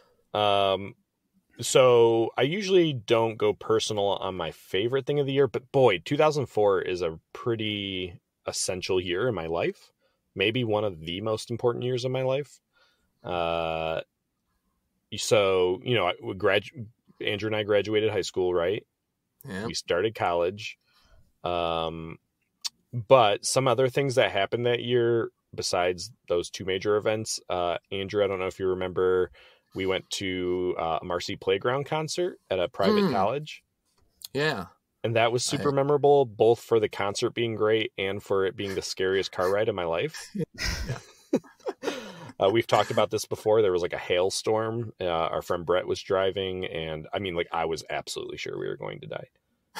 So I usually don't go personal on my favorite thing of the year, but boy, 2004 is a pretty essential year in my life. Maybe one of the most important years of my life. So, Andrew and I graduated high school, right? Yeah. We started college. But some other things that happened that year, besides those 2 major events, Andrew, I don't know if you remember, we went to a Marcy Playground concert at a private college. Yeah. And that was super memorable, both for the concert being great and for it being the scariest car ride of my life. We've talked about this before. There was like a hailstorm. Our friend Brett was driving, and I was absolutely sure we were going to die.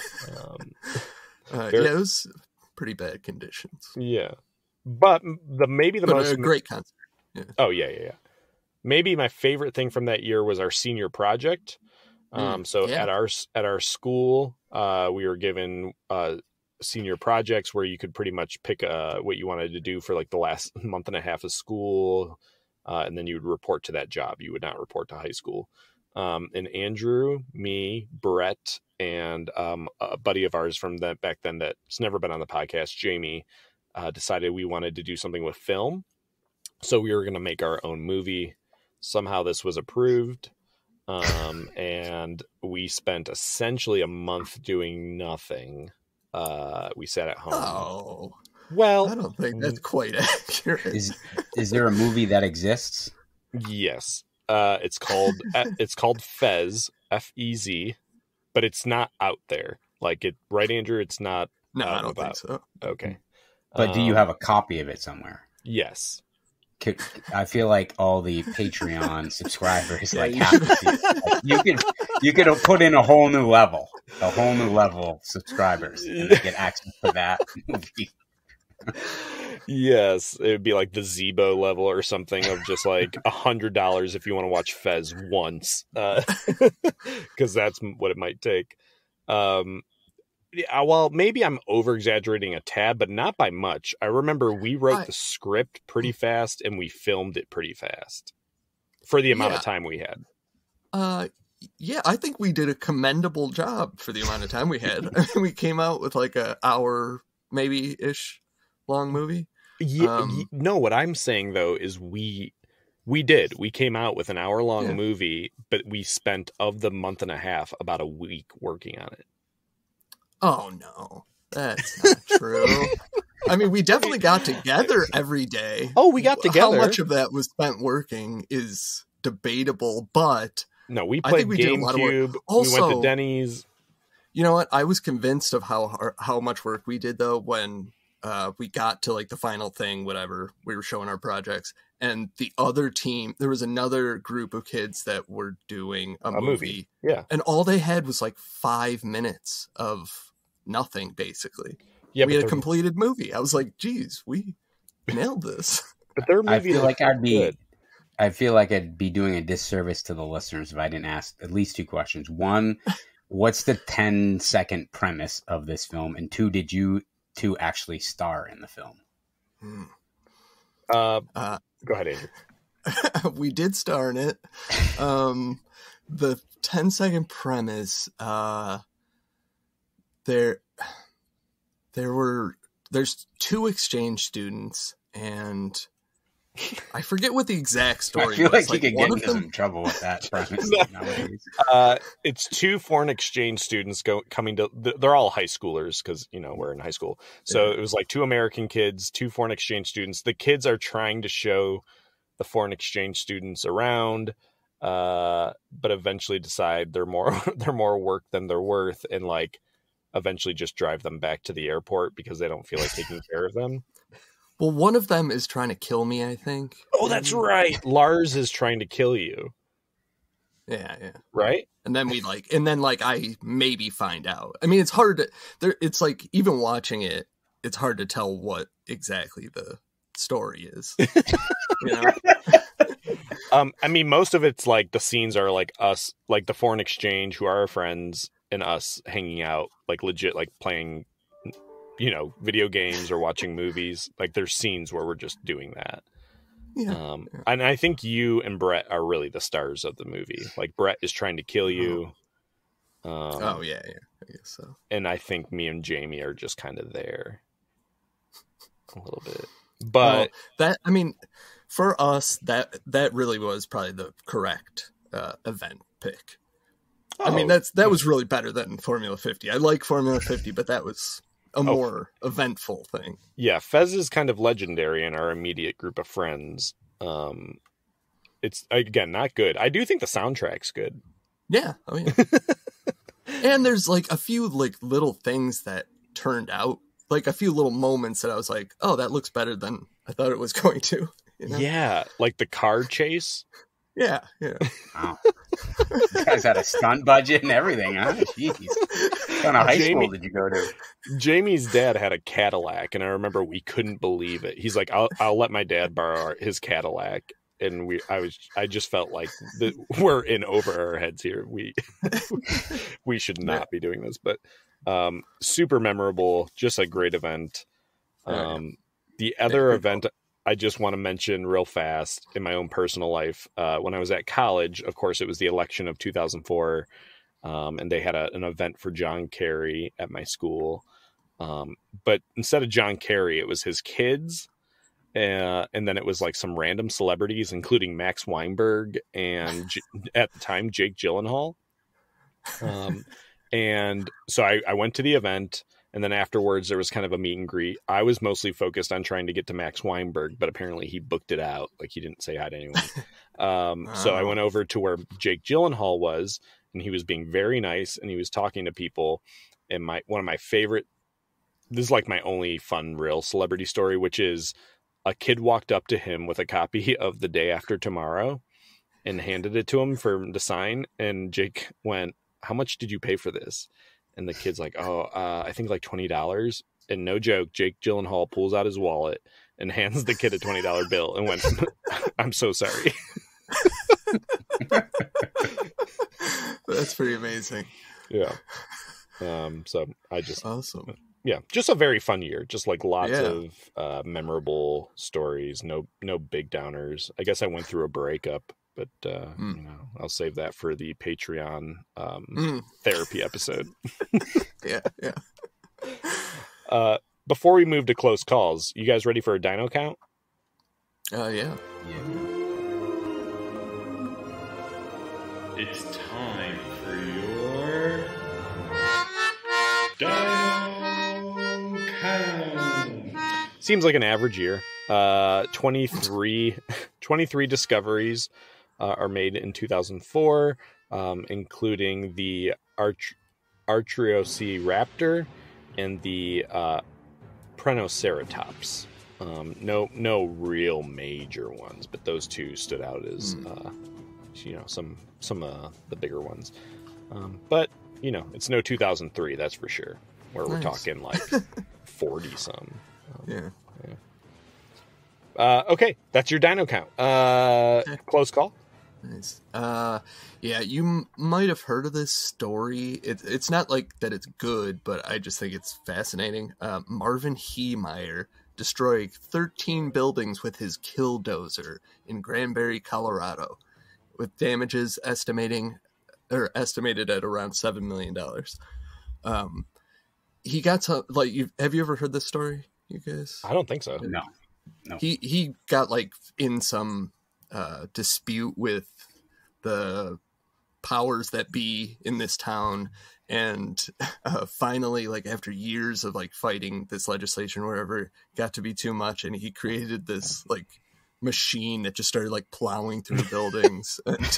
It was pretty bad conditions. Yeah. But maybe the most great concert. Yeah. Oh, yeah. Maybe my favorite thing from that year was our senior project. At our school, we were given senior projects where you could pretty much pick what you wanted to do for like the last month and a half of school, and then you would report to that job. You would not report to high school. And Andrew, me, Brett, and a buddy of ours from that back then that's never been on the podcast, Jamie, decided we wanted to do something with film. So we were going to make our own movie. Somehow this was approved. And we spent essentially a month doing nothing. We sat at home. Oh, well, I don't think that's quite accurate. Is there a movie that exists? Yes. It's called Fez, F-E-Z, but it's not out there. Like it, right, Andrew? It's not. No, I don't think so. Okay. But do you have a copy of it somewhere? Yes. I feel like all the Patreon subscribers have to see it. You could put in a whole new level of subscribers, and they get access to that movie. Yes, it would be like the Zebo level or something of just like $100 if you want to watch Fez once, because that's what it might take. Well, maybe I'm over-exaggerating a tad, but not by much. I remember we wrote the script pretty fast, and we filmed it pretty fast for the amount of time we had. Yeah, I think we did a commendable job for the amount of time we had. I mean, we came out with like an hour, maybe-ish long movie. Yeah, no, what I'm saying, though, is we We did. We came out with an hour-long movie, but we spent, of the month and a half, about a week working on it. Oh, no. That's not true. I mean, we definitely got together every day. Oh, we got together. How much of that was spent working is debatable, but... No, we played GameCube. Also, we went to Denny's. You know what? I was convinced of how much work we did, though, when we got to like the final thing, whatever, we were showing our projects. And the other team, there was another group of kids that were doing a movie. Yeah. And all they had was like 5 minutes of nothing, basically. Yeah, we had a completed movie. I was like, geez, we nailed this. But their movie, I feel like I'd be doing a disservice to the listeners if I didn't ask at least 2 questions. One, what's the 10-second premise of this film? And 2, did you two actually star in the film? Go ahead, Andrew. We did star in it. The 10-second premise, there's 2 exchange students, and I forget what the exact story I feel was. like you could get into some trouble with that premise nowadays. It's 2 foreign exchange students coming to. They're all high schoolers because we're in high school. So it was like 2 American kids, 2 foreign exchange students. The kids are trying to show the foreign exchange students around, but eventually decide they're more work than they're worth, and like eventually just drive them back to the airport because they don't feel like taking care of them. Well, one of them is trying to kill me, I think. Oh, that's right. Lars is trying to kill you. Yeah. Right? And then I maybe find out. I mean, it's hard to it's like even watching it, it's hard to tell what exactly the story is. I mean, most of it's like the scenes are like us, like the foreign exchange who are our friends, and us hanging out, like legit, like playing video games or watching movies. Like there's scenes where we're just doing that. Yeah. And I think you and Brett are really the stars of the movie. Like Brett is trying to kill you. I guess so. And I think me and Jamie are just kind of there a little bit. But for us, that really was probably the correct event pick. I mean, that was really better than Formula 50. I like Formula 50, but that was a more eventful thing. Yeah, Fez is kind of legendary in our immediate group of friends. It's, again, not good. I do think the soundtrack's good. Yeah. Oh, yeah. And there's like a few like little things that turned out, like a few little moments that I was like, oh, that looks better than I thought it was going to. Yeah, like the car chase. Yeah. Wow. You guys had a stunt budget and everything, huh? Jeez. What kind of high school did you go to? Jamie's dad had a Cadillac, and I remember we couldn't believe it. He's like, I'll let my dad borrow his Cadillac. And I just felt like we're in over our heads here. We should not be doing this, but super memorable, just a great event. The other event I just want to mention real fast in my own personal life, when I was at college, of course, it was the election of 2004. And they had an event for John Kerry at my school. But instead of John Kerry, it was his kids. And then it was like some random celebrities, including Max Weinberg and at the time, Jake Gyllenhaal. And so I went to the event. And then afterwards, there was kind of a meet and greet. I was mostly focused on trying to get to Max Weinberg, but apparently he booked it out. Like he didn't say hi to anyone. So I went over to where Jake Gyllenhaal was, and he was being very nice, and he was talking to people. And one of my favorite, this is like my only fun, real celebrity story, which is a kid walked up to him with a copy of The Day After Tomorrow and handed it to him for him to sign. And Jake went, "How much did you pay for this?" And the kid's like, I think like $20. And no joke, Jake Gyllenhaal pulls out his wallet and hands the kid a $20 bill and went, "I'm so sorry." That's pretty amazing. Yeah. So I just, awesome. Yeah, just a very fun year. Just like lots of memorable stories. No big downers. I guess I went through a breakup. But, I'll save that for the Patreon therapy episode. Yeah. Before we move to close calls, you guys ready for a dino count? Yeah. it's time for your Dino Count. Seems like an average year. 23 discoveries are made in 2004, including the Archaeociraptor and the Prenoceratops. No real major ones, but those two stood out as some of the bigger ones. But it's no 2003, that's for sure. Where we're talking like 40 some. Yeah. Okay, that's your dino count. Close call. Nice. Yeah, you might have heard of this story. It's not like that it's good, but I just think it's fascinating. Marvin Heemeyer destroyed 13 buildings with his killdozer in Granbury, Colorado, with damages estimated at around $7 million. He got some, have you ever heard this story, you guys? I don't think so. No. He got in some dispute with the powers that be in this town, and finally, after years of fighting this legislation or whatever, it got to be too much, and he created this machine that just started plowing through buildings,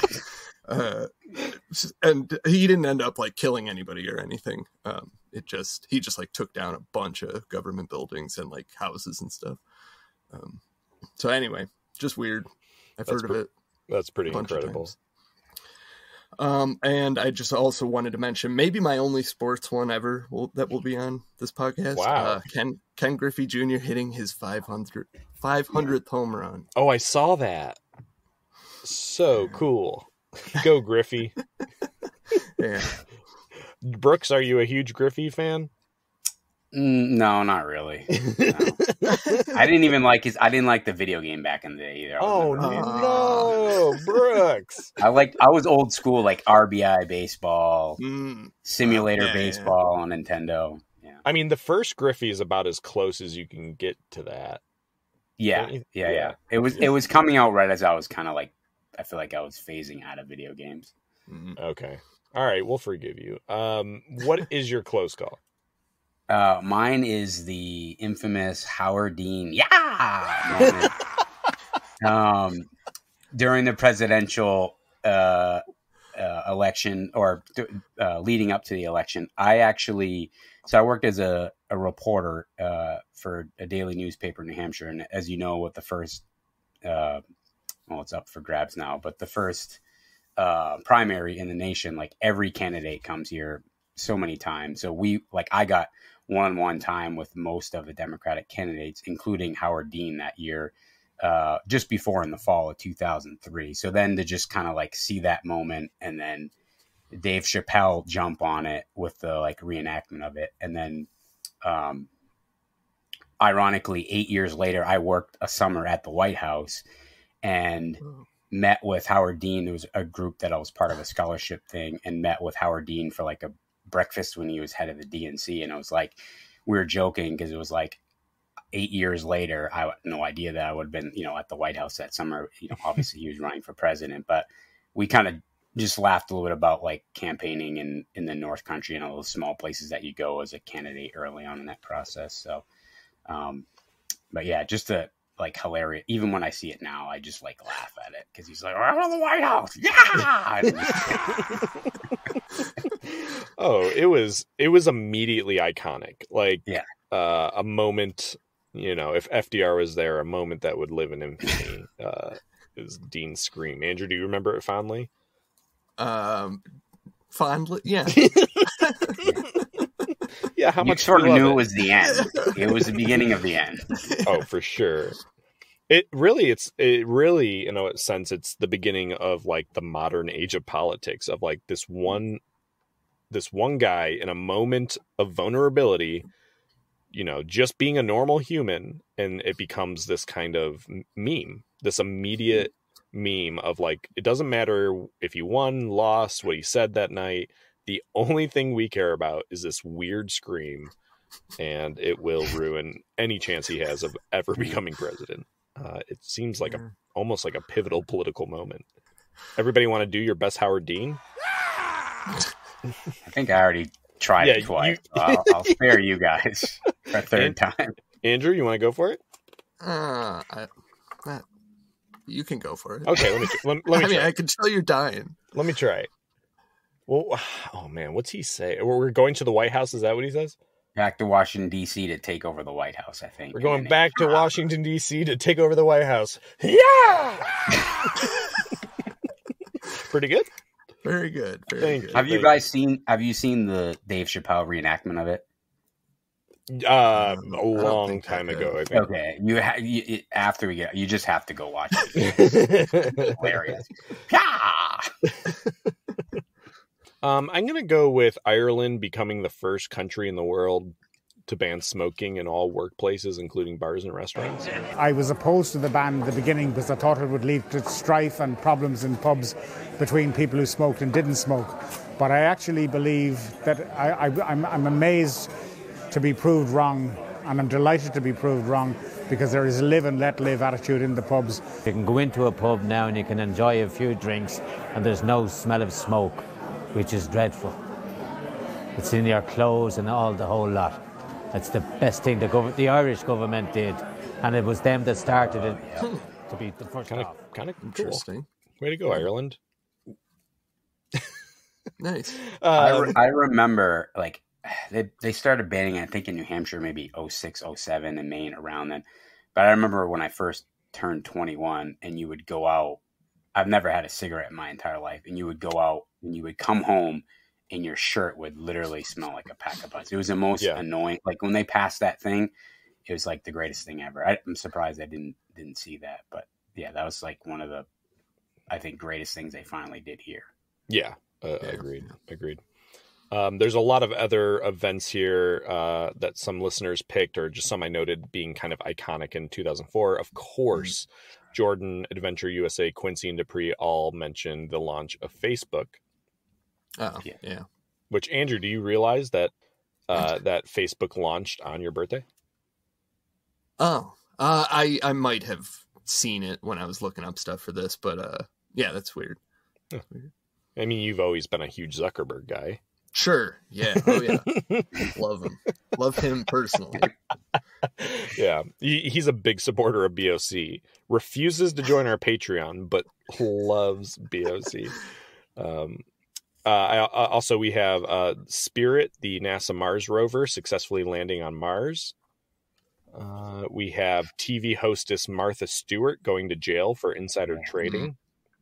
and he didn't end up killing anybody or anything. He just took down a bunch of government buildings and houses and stuff. So anyway, just weird. I've heard of it. That's pretty incredible. And I just also wanted to mention maybe my only sports one ever that will be on this podcast. Wow. Ken Griffey Jr. hitting his 500th home run. Oh, I saw that. So cool. Go Griffey. Yeah. Brooks, are you a huge Griffey fan? No, not really. No. I didn't like the video game back in the day either. No, Brooks. I was old school, RBI baseball, simulator baseball on Nintendo. Yeah. I mean, the first Griffey is about as close as you can get to that. Yeah. It was coming out right as I was kind of I feel like I was phasing out of video games. Okay. All right, we'll forgive you. What is your close call? Mine is the infamous Howard Dean moment. During the presidential election, or leading up to the election, I worked as a reporter for a daily newspaper in New Hampshire, and as you know, with the first it's up for grabs now, but the first primary in the nation, every candidate comes here so many times. So I got one-on-one time with most of the Democratic candidates, including Howard Dean that year, just before in the fall of 2003. So then to just kind of see that moment, and then Dave Chappelle jump on it with the reenactment of it. And then ironically, 8 years later, I worked a summer at the White House and met with Howard Dean. There was a group that I was part of, a scholarship thing, and met with Howard Dean for a breakfast when he was head of the DNC. And it was we were joking because it was 8 years later, I had no idea that I would have been, at the White House that summer. Obviously he was running for president, but we kind of just laughed a little bit about campaigning in the North Country and all those small places that you go as a candidate early on in that process. So, but yeah, just hilarious. Even when I see it now, I just laugh at it because he's I'm in the White House. Yeah. Oh, it was immediately iconic. A moment, if FDR was there, a moment that would live in infamy is Dean's scream. Andrew, do you remember it fondly? Fondly, yeah. Yeah, how much sort of knew it was the end. It was the beginning of the end. Oh, for sure. It really, in a sense, it's the beginning of the modern age of politics, of this one guy in a moment of vulnerability, just being a normal human, and it becomes this kind of meme, this immediate meme of it doesn't matter if you won, lost, what he said that night. The only thing we care about is this weird scream, and it will ruin any chance he has of ever becoming president. It seems almost like a pivotal political moment. Everybody want to do your best Howard Dean? I think I already tried it twice. I'll spare you guys for a third time. Andrew, you want to go for it? You can go for it. Okay, let me I mean, try. I can tell you're dying. Let me try it. Well, oh man, what's he say? We're going to the White House. Is that what he says? Back to Washington, D.C. to take over the White House, I think. We're going back to Washington, D.C. to take over the White House. Yeah! Pretty good. Very good. Very good. Have you seen the Dave Chappelle reenactment of it? A long time ago, I think. Okay, you just have to go watch it. Hilarious. I'm going to go with Ireland becoming the first country in the world to ban smoking in all workplaces, including bars and restaurants. I was opposed to the ban at the beginning because I thought it would lead to strife and problems in pubs between people who smoked and didn't smoke. But I actually believe that I'm amazed to be proved wrong, and I'm delighted to be proved wrong, because there is a live and let live attitude in the pubs. You can go into a pub now and you can enjoy a few drinks and there's no smell of smoke, which is dreadful. It's in your clothes and the whole lot. That's the best thing the Irish government did, and it was them that started it to be the first kind of interesting. Cool. Way to go, Ireland. Nice. I remember, like, they started banning it, I think, in New Hampshire, maybe 06, 07, and Maine around then. But I remember when I first turned 21 and you would go out. I've never had a cigarette in my entire life. And you would go out and you would come home and your shirt would literally smell like a pack of butts. It was the most annoying. Like, when they passed that thing, it was like the greatest thing ever. I'm surprised I didn't see that. But yeah, that was like one of the, I think, greatest things they finally did here. Yeah, agreed. There's a lot of other events here that some listeners picked, or just some I noted being kind of iconic in 2004. Of course, Jordan, Adventure USA, Quincy, and Dupree all mentioned the launch of Facebook. Oh, yeah. Which, Andrew, do you realize that that Facebook launched on your birthday? Oh, I might have seen it when I was looking up stuff for this, but yeah, that's weird. I mean, you've always been a huge Zuckerberg guy. Sure. Yeah. Oh, yeah. Love him. Love him personally. Yeah. He's a big supporter of BOC. Refuses to join our Patreon, but loves BOC. Also, we have Spirit, the NASA Mars rover, successfully landing on Mars. We have TV hostess Martha Stewart going to jail for insider trading.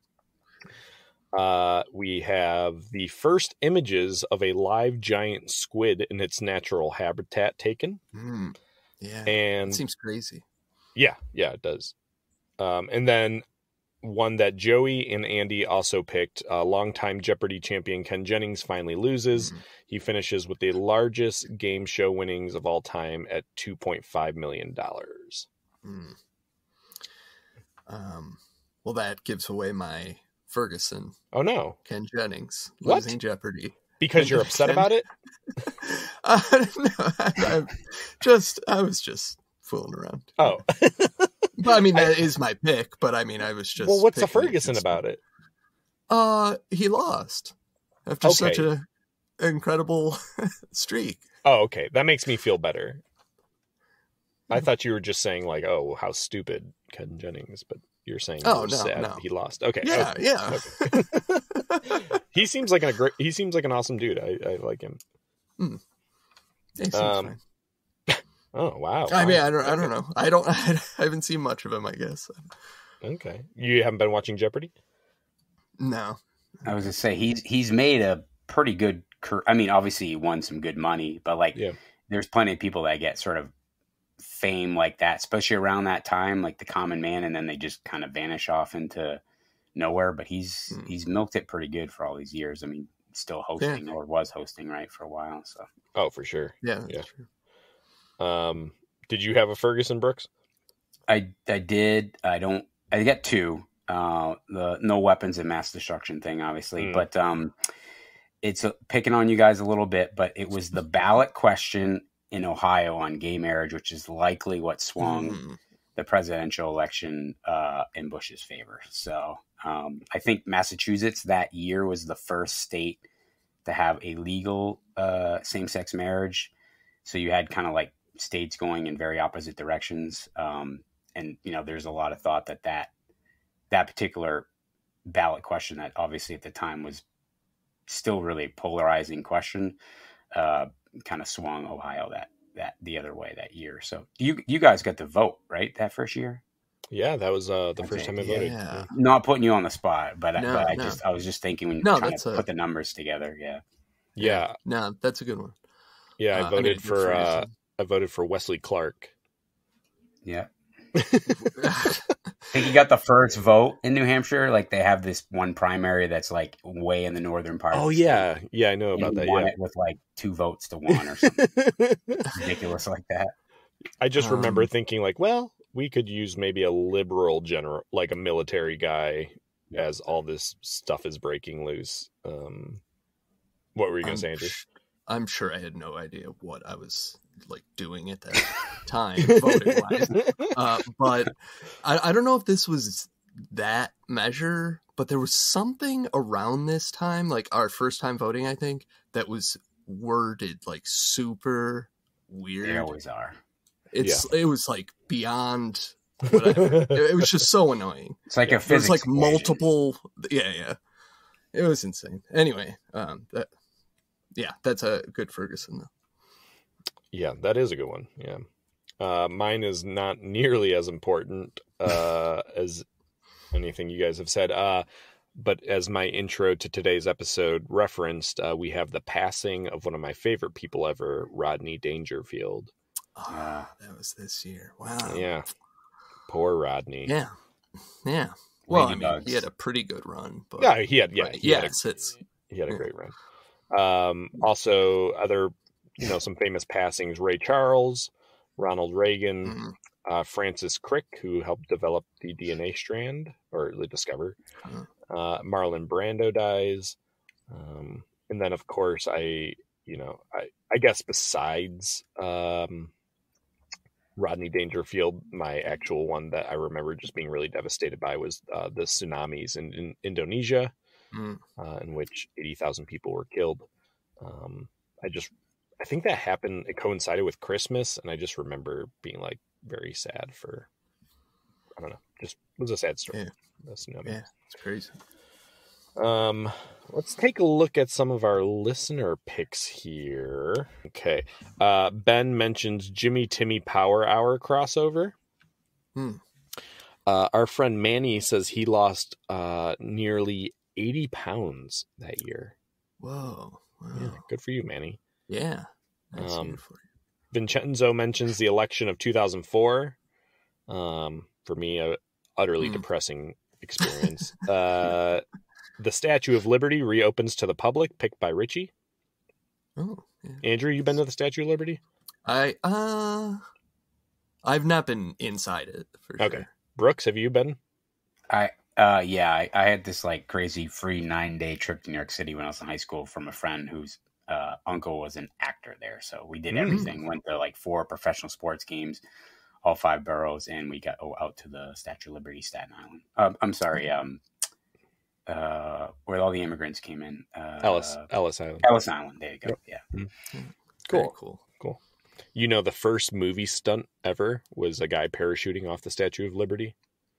We have the first images of a live giant squid in its natural habitat taken. Yeah, and it seems crazy. Yeah, it does. And then one that Joey and Andy also picked, longtime Jeopardy champion Ken Jennings finally loses. He finishes with the largest game show winnings of all time at $2.5 million. Well, that gives away my Ferguson. Oh no, Ken Jennings What? losing Jeopardy because you're upset about it? No, I was just fooling around. Oh, but I mean, that is my pick. But I mean, I was just. Well, what's the Ferguson about it? He lost after such an incredible streak. Oh, okay, that makes me feel better. I thought you were just saying like, "Oh, how stupid Ken Jennings," but you're saying, "Oh, sad no, he lost." Okay, yeah, okay. yeah. Okay. He seems like an awesome dude. I like him. He seems fine. Oh wow! I mean, I don't know. I haven't seen much of him, I guess. Okay, you haven't been watching Jeopardy? No. I was gonna say he's made a pretty good. I mean, obviously he won some good money, but like, there's plenty of people that get sort of fame like that, especially around that time, like the common man, and then they just kind of vanish off into nowhere. But he's milked it pretty good for all these years. I mean, still hosting or was hosting right for a while. So for sure. Yeah, that's true. Did you have a Ferguson, Brooks? I did. I got two. The no weapons and mass destruction thing, obviously, but it's picking on you guys a little bit. But it was the ballot question in Ohio on gay marriage, which is likely what swung the presidential election in Bush's favor. So I think Massachusetts that year was the first state to have a legal same-sex marriage. So you had kind of like states going in very opposite directions. And, you know, there's a lot of thought that particular ballot question that obviously at the time was still really a polarizing question, kind of swung Ohio that the other way that year. So you guys got to vote, right? That first year? Yeah, that was the first time I voted. Yeah. Not putting you on the spot, but I was just thinking when you're trying to put the numbers together. Yeah. No, that's a good one. Yeah, I voted for Wesley Clark. Yeah. I think he got the first vote in New Hampshire. Like they have this one primary that's like way in the northern part. Oh yeah, I know about that. Won it with like 2 votes to 1 or something ridiculous like that. I just remember thinking like, well, we could use maybe a liberal general, like a military guy, as all this stuff is breaking loose. What were you going to say, Andrew? I'm sure I had no idea what I was like doing at that time, voting wise. But I don't know if this was that measure, but there was something around this time, like our first time voting, I think, that was worded like super weird. They always are. It was like beyond whatever. It was just so annoying. It's like a physics. It was like multiple. Yeah. It was insane. Anyway, that's a good Ferguson though. Yeah, that is a good one. Yeah. Mine is not nearly as important as anything you guys have said. But as my intro to today's episode referenced, we have the passing of one of my favorite people ever, Rodney Dangerfield. That was this year. Wow. Yeah. Poor Rodney. Yeah. Well, I mean, he had a pretty good run. But, yeah, he had. Right. He had a great run. Also, other, some famous passings: Ray Charles, Ronald Reagan, Francis Crick, who helped develop the DNA strand or discover. Marlon Brando dies, and then of course I guess besides Rodney Dangerfield, my actual one that I remember just being really devastated by was the tsunamis in Indonesia, in which 80,000 people were killed. I think that happened. It coincided with Christmas, and I just remember being like very sad for. I don't know. Just it was a sad story. Yeah, it's crazy. Let's take a look at some of our listener picks here. Okay. Ben mentions Jimmy Timmy Power Hour crossover. Our friend Manny says he lost nearly 80 pounds that year. Whoa. Yeah, good for you, Manny. Yeah. Nice for you. Vincenzo mentions the election of 2004. For me, a utterly depressing experience. The Statue of Liberty reopens to the public, picked by Richie. Oh, yeah. Andrew, you been to the Statue of Liberty? I've not been inside it for sure. Okay. Brooks, have you been? I had this like crazy free 9-day trip to New York City when I was in high school from a friend whose uncle was an actor there. So we did everything. Went to like 4 professional sports games, all 5 boroughs, and we got out to the Statue of Liberty, Staten Island. I'm sorry, where all the immigrants came in. Ellis Island. Ellis Island. There you go. Yep. Yeah. Cool. The first movie stunt ever was a guy parachuting off the Statue of Liberty.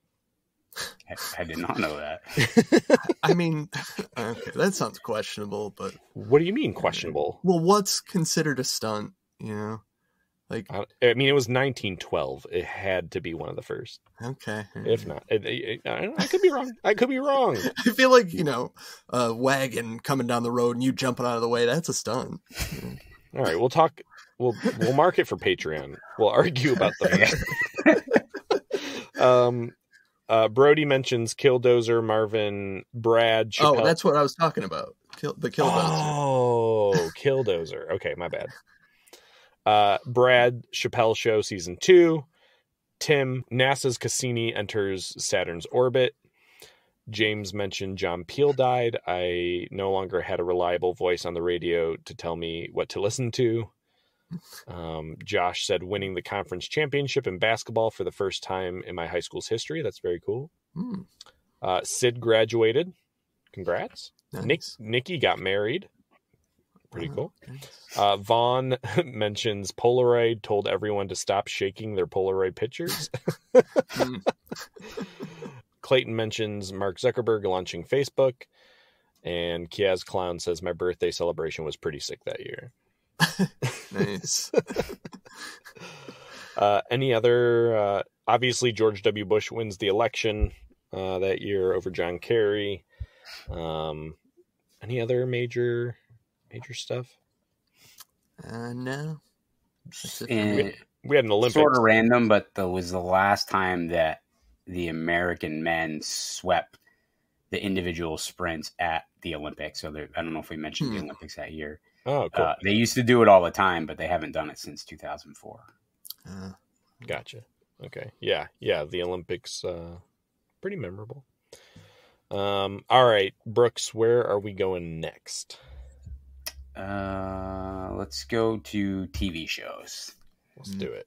I did not know that. I mean, okay, that sounds questionable, but what do you mean questionable? Well, what's considered a stunt? Like, I mean, it was 1912. It had to be one of the first. Okay. If not, I could be wrong. I I feel like, a wagon coming down the road and you jumping out of the way, that's a stunt. All right, we'll talk. We'll mark it for Patreon. We'll argue about that. Brody mentions Killdozer, Marvin, Brad, Chappelle. Oh, that's what I was talking about. The Killdozer. Oh, Killdozer. Okay, my bad. Brad, Chappelle Show Season 2. Tim, NASA's Cassini enters Saturn's orbit. James mentioned John Peel died. I no longer had a reliable voice on the radio to tell me what to listen to. Josh said winning the conference championship in basketball for the first time in my high school's history. That's very cool. Sid graduated. Congrats. Nice. Nikki got married. Pretty cool. Vaughn mentions Polaroid told everyone to stop shaking their Polaroid pictures. Clayton mentions Mark Zuckerberg launching Facebook. And Kiaz Clown says my birthday celebration was pretty sick that year. Nice. Any other... obviously, George W. Bush wins the election that year over John Kerry. Any other major stuff? No. We had an Olympics. Sort of random, but that was the last time that the American men swept the individual sprints at the Olympics. So I don't know if we mentioned the Olympics that year. Oh, cool. They used to do it all the time, but they haven't done it since 2004. Gotcha. Okay. Yeah. The Olympics, pretty memorable. All right, Brooks, where are we going next? Let's go to TV shows. Let's do it.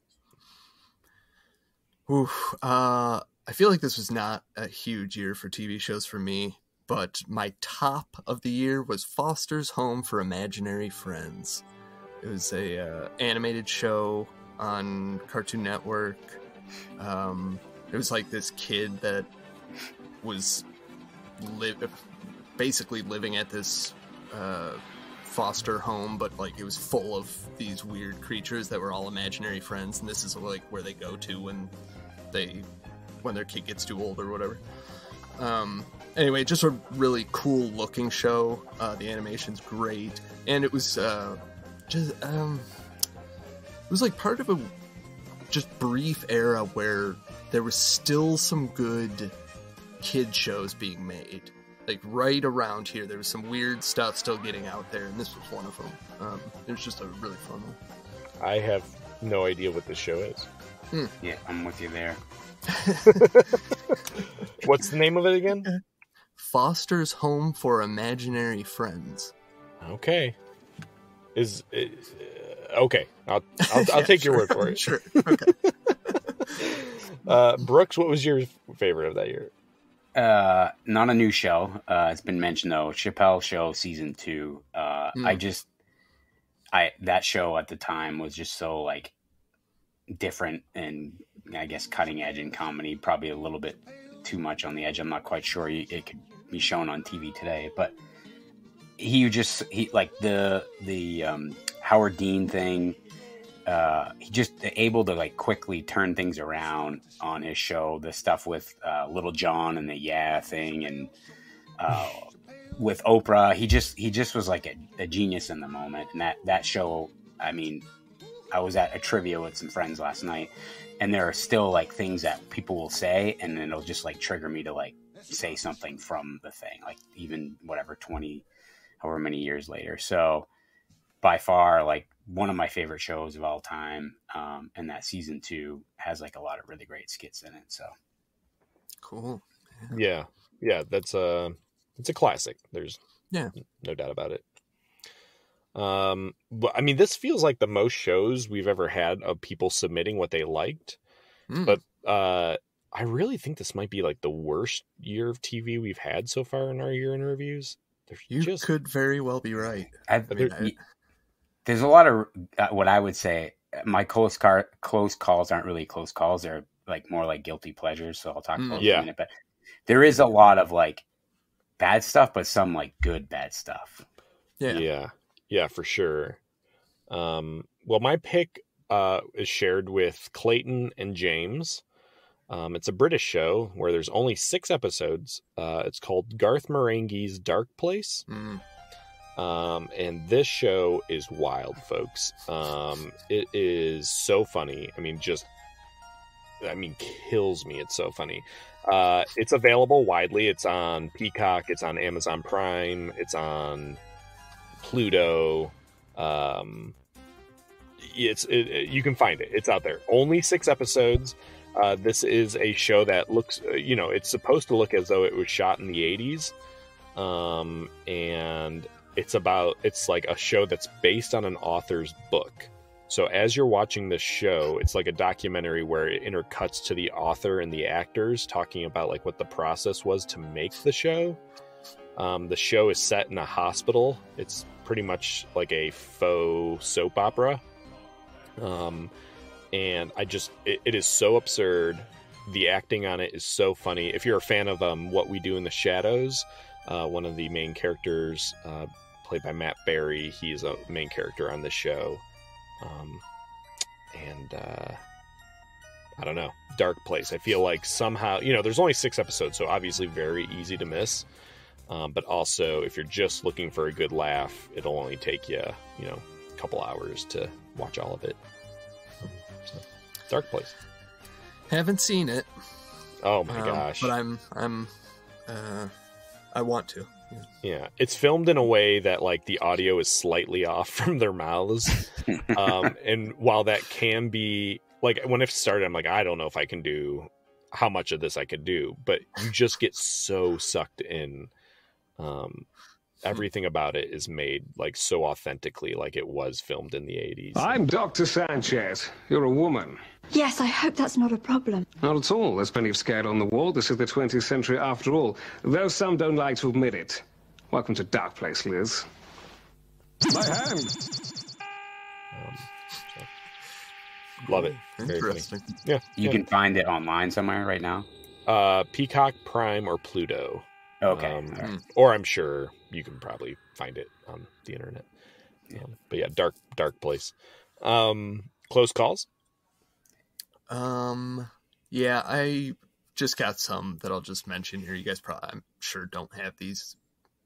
Oof. I feel like this was not a huge year for TV shows for me, but my top of the year was Foster's Home for Imaginary Friends. It was a animated show on Cartoon Network. It was like this kid that was basically living at this foster home, but like it was full of these weird creatures that were all imaginary friends, and this is like where they go to when their kid gets too old or whatever. Anyway, just a really cool looking show. The animation's great, and it was it was like part of a just brief era where there was still some good kid shows being made. Like right around here, there was some weird stuff still getting out there, and this was one of them. It was just a really fun one. I have no idea what this show is. Yeah, I'm with you there. What's the name of it again? Foster's Home for Imaginary Friends. Okay. Okay. I'll take your word for it. Sure. Okay. Brooks, what was your favorite of that year? Not a new show. It's been mentioned though. Chappelle Show season 2. That show at the time was just so like different and I guess cutting edge in comedy. Probably a little bit too much on the edge. I'm not quite sure it could be shown on TV today, but he like the Howard Dean thing. He just able to like quickly turn things around on his show. The stuff with Little John and the thing, and with Oprah, he just was like a genius in the moment. And that show, I mean, I was at a trivia with some friends last night, and there are still like things that people will say, and then it'll just like trigger me to like say something from the thing, like even whatever 20, however many years later. So by far, like one of my favorite shows of all time, and that season 2 has like a lot of really great skits in it. So cool. Yeah, it's a classic. There's no doubt about it. But I mean, this feels like the most shows we've ever had of people submitting what they liked. But I really think this might be like the worst year of TV we've had so far in our year in reviews. You could very well be right. There's a lot of what I would say. My close calls aren't really close calls. They're like more like guilty pleasures. So I'll talk about it in a minute. But there is a lot of like bad stuff, but some like good bad stuff. Yeah, for sure. Well, my pick is shared with Clayton and James. It's a British show where there's only 6 episodes. It's called Garth Marenghi's Dark Place. And this show is wild, folks. It is so funny. I mean, kills me. It's so funny. It's available widely. It's on Peacock. It's on Amazon Prime. It's on Pluto. You can find it. It's out there. Only 6 episodes. This is a show that looks, it's supposed to look as though it was shot in the 80s. And it's like a show that's based on an author's book. So as you're watching the show, it's like a documentary where it intercuts to the author and the actors talking about like what the process was to make the show. The show is set in a hospital. It's pretty much like a faux soap opera. And it is so absurd. The acting on it is so funny. If you're a fan of What We Do in the Shadows, one of the main characters, played by Matt Berry, he's a main character on the show. I don't know, dark place. I feel like somehow, there's only 6 episodes, so obviously very easy to miss. But also, if you're just looking for a good laugh, it'll only take you, a couple hours to watch all of it. So, dark place. Haven't seen it. Oh my gosh! But I want to. Yeah, it's filmed in a way that like the audio is slightly off from their mouths, and while that can be like when it started, I'm like, I don't know if I can do how much of this I could do, but you just get so sucked in. Everything about it is made like so authentically, like it was filmed in the 80s. I'm Dr. Sanchez. You're a woman. Yes, I hope that's not a problem. Not at all. There's plenty of scare on the wall. This is the 20th century after all, though some don't like to admit it. Welcome to Dark Place, Liz. My hand. Love it. Very interesting. funny. Yeah. You can find it online somewhere right now? Peacock, Prime, or Pluto. Okay. Or I'm sure you can probably find it on the internet. But yeah, dark place. Close calls? Yeah, I just got some that I'll just mention here. You guys probably, I'm sure, don't have these.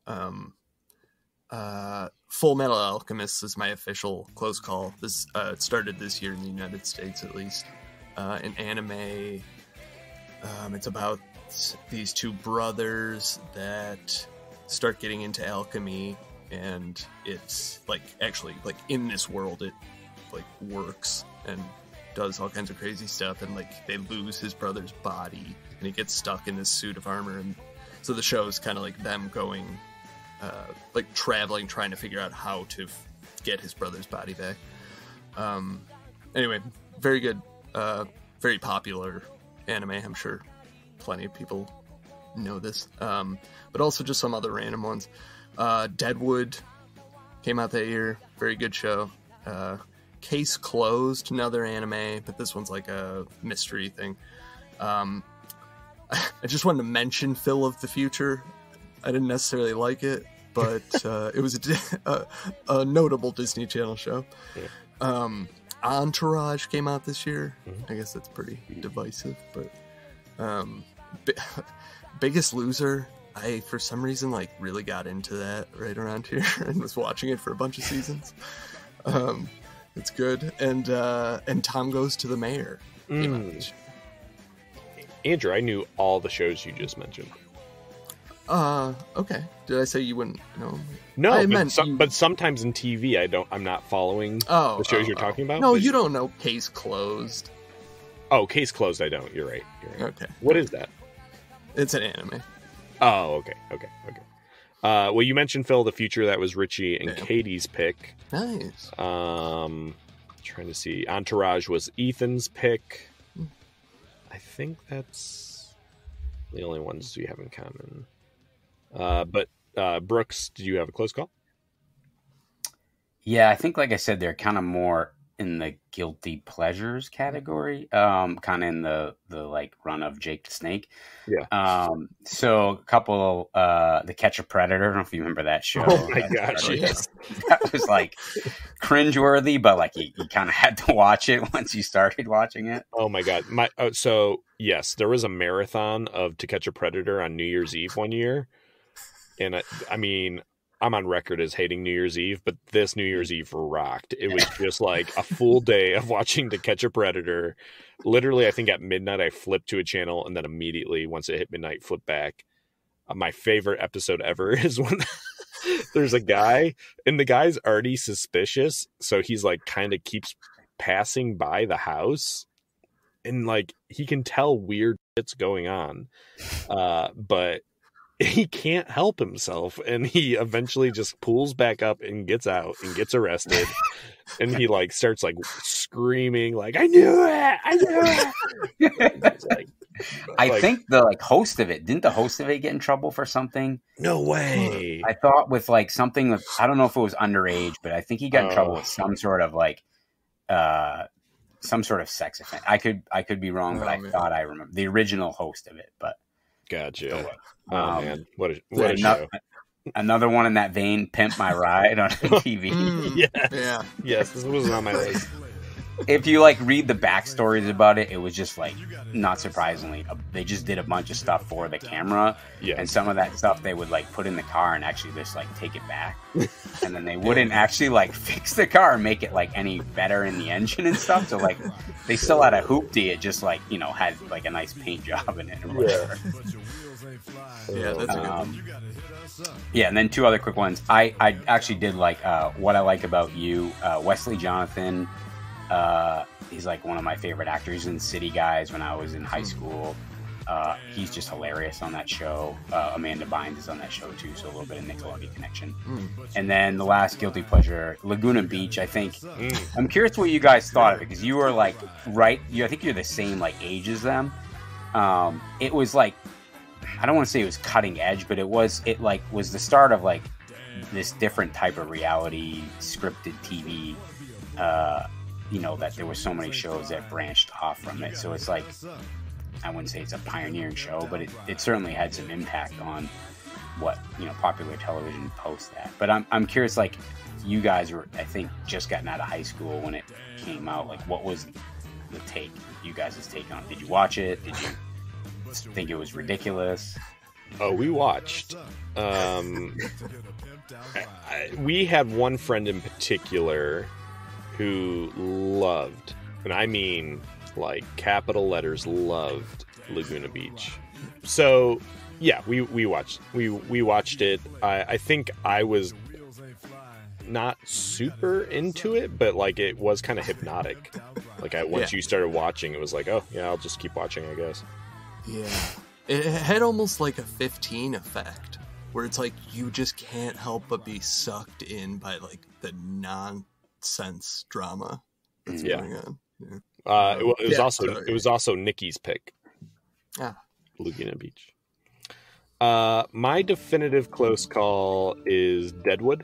Full Metal Alchemist is my official close call. This it started this year in the United States, at least. An anime. It's about these 2 brothers that start getting into alchemy, and it's like actually like in this world it like works and does all kinds of crazy stuff, and like they lose his brother's body and he gets stuck in this suit of armor, and so the show is kind of like them going like traveling, trying to figure out how to get his brother's body back. Anyway, very good, very popular anime. I'm sure plenty of people know this, but also just some other random ones. Deadwood came out that year, very good show. Case Closed, another anime, but this one's like a mystery thing. I just wanted to mention Phil of the Future. I didn't necessarily like it, but it was a notable Disney Channel show. Entourage came out this year. I guess that's pretty divisive, but Biggest Loser, I for some reason like really got into that right around here and was watching it for a bunch of seasons. It's good. And Tom Goes to the Mayor came out this year. Andrew, I knew all the shows you just mentioned. Okay. Did I say you wouldn't know? No, but sometimes in TV I'm not following the shows you're talking about. No, you don't know Case Closed. Oh, Case Closed I don't. You're right. Okay. What is that? It's an anime. Oh, okay. Well, you mentioned Phil of the Future. That was Richie and Katie's pick. Nice. Trying to see. Entourage was Ethan's pick. I think that's the only ones we have in common. But Brooks, did you have a close call? Yeah, I think, like I said, they're kind of more in the guilty pleasures category, kind of in the like run of Jake the Snake. Yeah. So a couple, The Catch a Predator. I don't know if you remember that show. Oh my gosh, yes. That was like cringeworthy, but like you kind of had to watch it once you started watching it. Oh my god. So yes, there was a marathon of To Catch a Predator on New Year's Eve one year, and I mean, I'm on record as hating New Year's Eve, but this New Year's Eve rocked. It was just like a full day of watching To Catch a Predator. Literally, I think at midnight, I flipped to a channel, and then immediately, once it hit midnight, flipped back. My favorite episode ever is when there's a guy, and the guy's already suspicious, so he's like kind of keeps passing by the house, and like he can tell weird shit's going on, but he can't help himself, and he eventually just pulls back up and gets out and gets arrested. And he like starts like screaming like, I knew it. It's like, I think the like host of it, didn't the host of it get in trouble for something? No way. I thought with like something with, I don't know if it was underage, but I think he got in trouble with some sort of like some sort of sex offense. I could be wrong, but I thought I remember the original host of it. But gotcha. Man, what a show. Another one in that vein, Pimp My Ride on TV. Yes, this was on my list. If you like read the backstories about it, it was just like, not surprisingly, they just did a bunch of stuff for the camera, and some of that stuff they would like put in the car and actually just like take it back, and then they wouldn't actually like fix the car and make it like any better in the engine and stuff. So like they still had a hoopty, it just like, you know, had like a nice paint job in it or whatever. Yeah, that's a good one. Yeah, and then two other quick ones. I actually did like What I Like About You, Wesley Jonathan. He's like one of my favorite actors in City Guys when I was in high school. He's just hilarious on that show. Amanda Bynes is on that show too, so a little bit of Nickelodeon connection. And then the last guilty pleasure, Laguna Beach. I think I'm curious what you guys thought of it, because you were like I think you're the same like age as them. It was like, I don't want to say it was cutting edge, but it was the start of like this different type of reality scripted TV. You know, that there were so many shows that branched off from it. So it's like, I wouldn't say it's a pioneering show, but it certainly had some impact on what, you know, popular television post that. But I'm curious, like, you guys were, I think, just gotten out of high school when it came out. Like, what was the take, you guys' take on it? Did you watch it? Did you think it was ridiculous? Oh, we watched. We had one friend in particular who loved, and I mean like capital letters loved, Laguna Beach. So yeah, we watched it. I think I was not super into it, but like it was kind of hypnotic. Like once you started watching, it was like, oh yeah, I'll just keep watching, I guess. Yeah, it had almost like a 15 effect, where it's like you just can't help but be sucked in by like the nonsense drama that's going on. Yeah. It was also Nikki's pick. Laguna Beach. My definitive close call is Deadwood.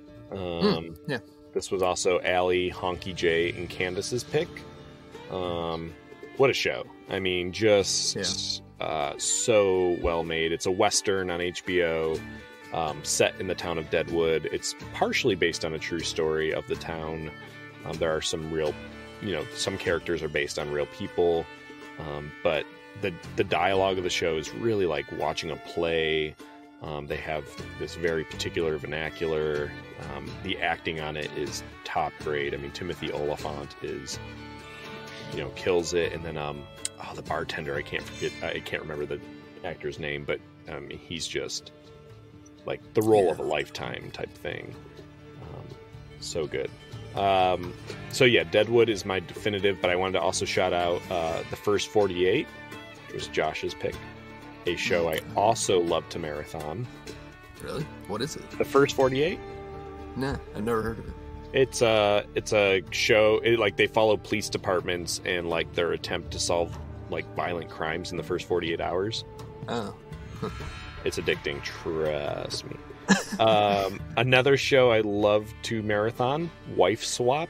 This was also Allie, Honky J, and Candace's pick. What a show. I mean, just so well made. It's a Western on HBO, set in the town of Deadwood. It's partially based on a true story of the town. There are some real, some characters are based on real people. But the dialogue of the show is really like watching a play. They have this very particular vernacular. The acting on it is top grade. I mean, Timothy Oliphant is, kills it. And then, the bartender, I can't remember the actor's name, but he's just like the role of a lifetime type thing. So good. So yeah, Deadwood is my definitive, but I wanted to also shout out The First 48, which was Josh's pick. A show I also love to marathon. Really? What is it? The First 48? Nah, I've never heard of it. It's a show. They follow police departments and like their attempt to solve like violent crimes in the first 48 hours. Oh. It's addicting, trust me. Another show I love to marathon, Wife Swap.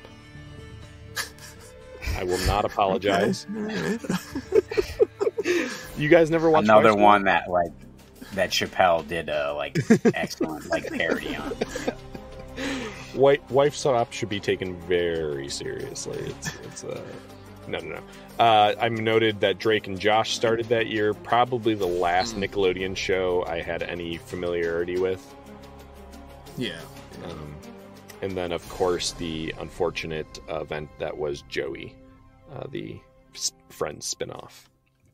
I will not apologize. You guys never watched another one that Chappelle did a excellent parody on. Wife Swap should be taken very seriously. It's no. I'm noted that Drake and Josh started that year. Probably the last Nickelodeon show I had any familiarity with. Yeah. And then, of course, the unfortunate event that was Joey, the Friends spinoff.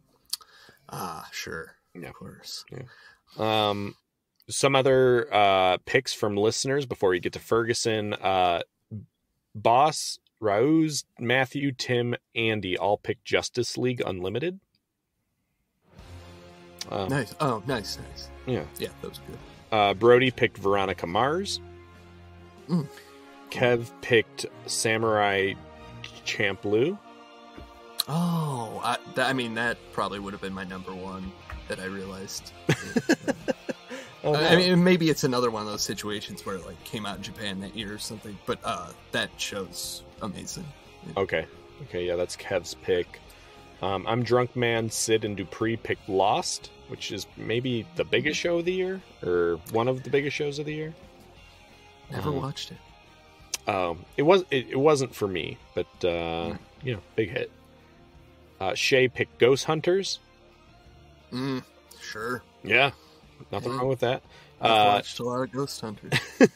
Sure. Yeah. Of course. Yeah. Some other picks from listeners before we get to Ferguson. Boss, Raouz, Matthew, Tim, Andy all picked Justice League Unlimited. Nice. Oh, nice. Yeah. Yeah, that was good. Brody picked Veronica Mars. Mm. Kev picked Samurai Champloo. Oh, I mean, that probably would have been my number one that I realized. Oh, no. I mean, maybe it's another one of those situations where it like came out in Japan that year or something, but that show's amazing. Okay, yeah, that's Kev's pick. I'm Drunk Man, Sid, and Dupree picked Lost, which is maybe the biggest show of the year, or one of the biggest shows of the year. Never watched it. It wasn't for me, but big hit. Shay picked Ghost Hunters. Sure. Yeah, nothing wrong with that. I've watched a lot of Ghost Hunters.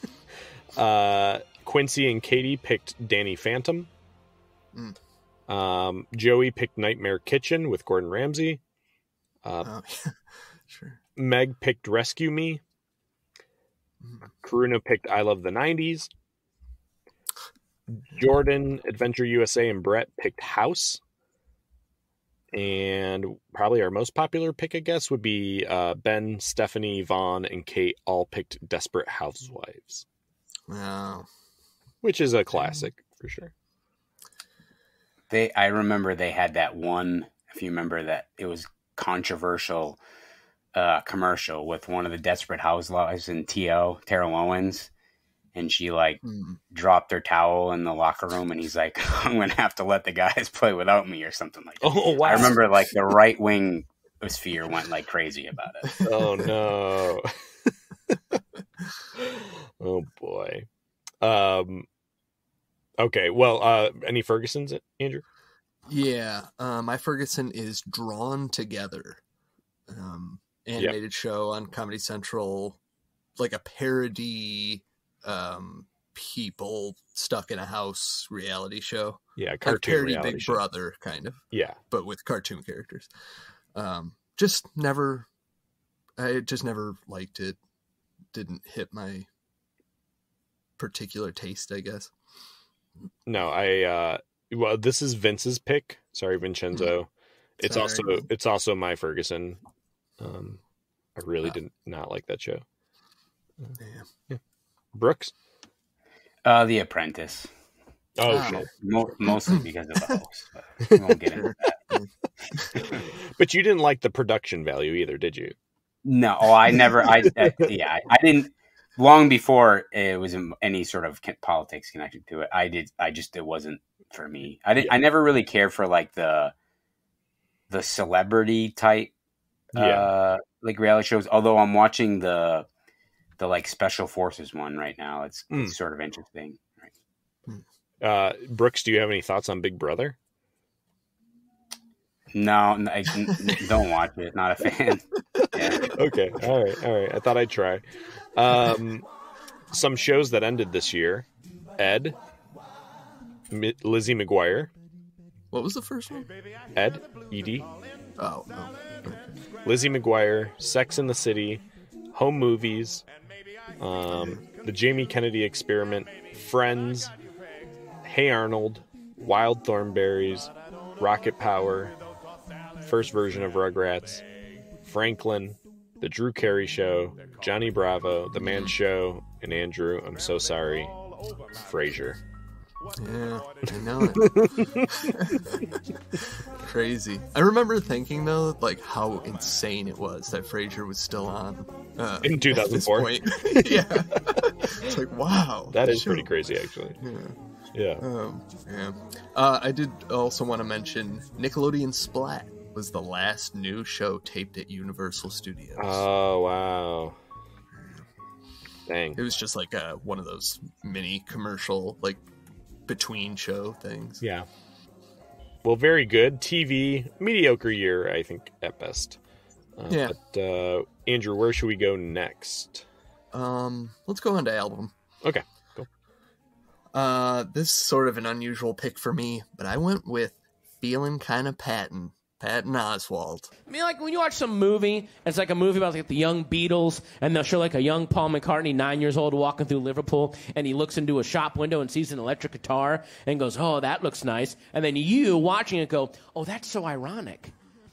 Quincy and Katie picked Danny Phantom. Joey picked Nightmare Kitchen with Gordon Ramsay. Sure. Meg picked Rescue Me. Karuna picked I Love the 90s. Jordan, Adventure USA, and Brett picked House. And probably our most popular pick, I guess, would be Ben, Stephanie, Vaughn, and Kate all picked Desperate Housewives. Wow. Which is a classic, for sure. I remember they had that one, if you remember that, it was controversial commercial with one of the Desperate Housewives in Terrell Owens. And she dropped her towel in the locker room, and he's like, "I'm gonna have to let the guys play without me," or something like that. Oh wow! I remember the right wing sphere went like crazy about it. Oh no! Oh boy. Okay. Well, any Fergusons, Andrew? Yeah. My Ferguson is Drawn Together, animated show on Comedy Central, like a parody. People stuck in a house reality show. Yeah, cartoon parody reality Big show. Brother kind of. Yeah, but with cartoon characters. I just never liked it. Didn't hit my particular taste, I guess. No, well, this is Vince's pick. Sorry, Vincenzo. It's also my Ferguson. I really did not like that show. Yeah. Brooks? The Apprentice. Oh, shit. Mostly because of the host. But we won't get into that. But you didn't like the production value either, did you? No, I never. I didn't. Long before it was any sort of politics connected to it, it wasn't for me. I never really cared for like the celebrity type, like reality shows. Although I'm watching the like Special Forces one right now. It's sort of interesting. Right. Brooks, do you have any thoughts on Big Brother? No, I don't watch it. Not a fan. Yeah. Okay. All right. I thought I'd try. Some shows that ended this year: Ed, Lizzie McGuire. What was the first one? Ed, E.D. Oh. Lizzie McGuire, Sex and the City, Home Movies, The Jamie Kennedy Experiment, Friends, Hey Arnold, Wild Thornberrys, Rocket Power, first version of Rugrats, Franklin, The Drew Carey Show, Johnny Bravo, The Man Show, and Andrew, I'm so sorry, Frasier. Yeah, I know it. Crazy. I remember thinking though, like how insane it was that Frasier was still on in 2004. Yeah, it's like wow, that is pretty crazy, actually. Yeah. I did also want to mention Nickelodeon Splat was the last new show taped at Universal Studios. Oh wow. Dang. It was just like one of those mini commercial like between show things. Yeah. Well, very good. TV, mediocre year, I think, at best. But, Andrew, where should we go next? Let's go on to album. Okay, cool. This is sort of an unusual pick for me, but I went with Feeling Kinda Patton Oswalt. I mean, like, when you watch some movie, it's like a movie about like the young Beatles, and they'll show like a young Paul McCartney, 9 years old, walking through Liverpool, and he looks into a shop window and sees an electric guitar and goes, oh, that looks nice. And then you, watching it, go, oh, that's so ironic.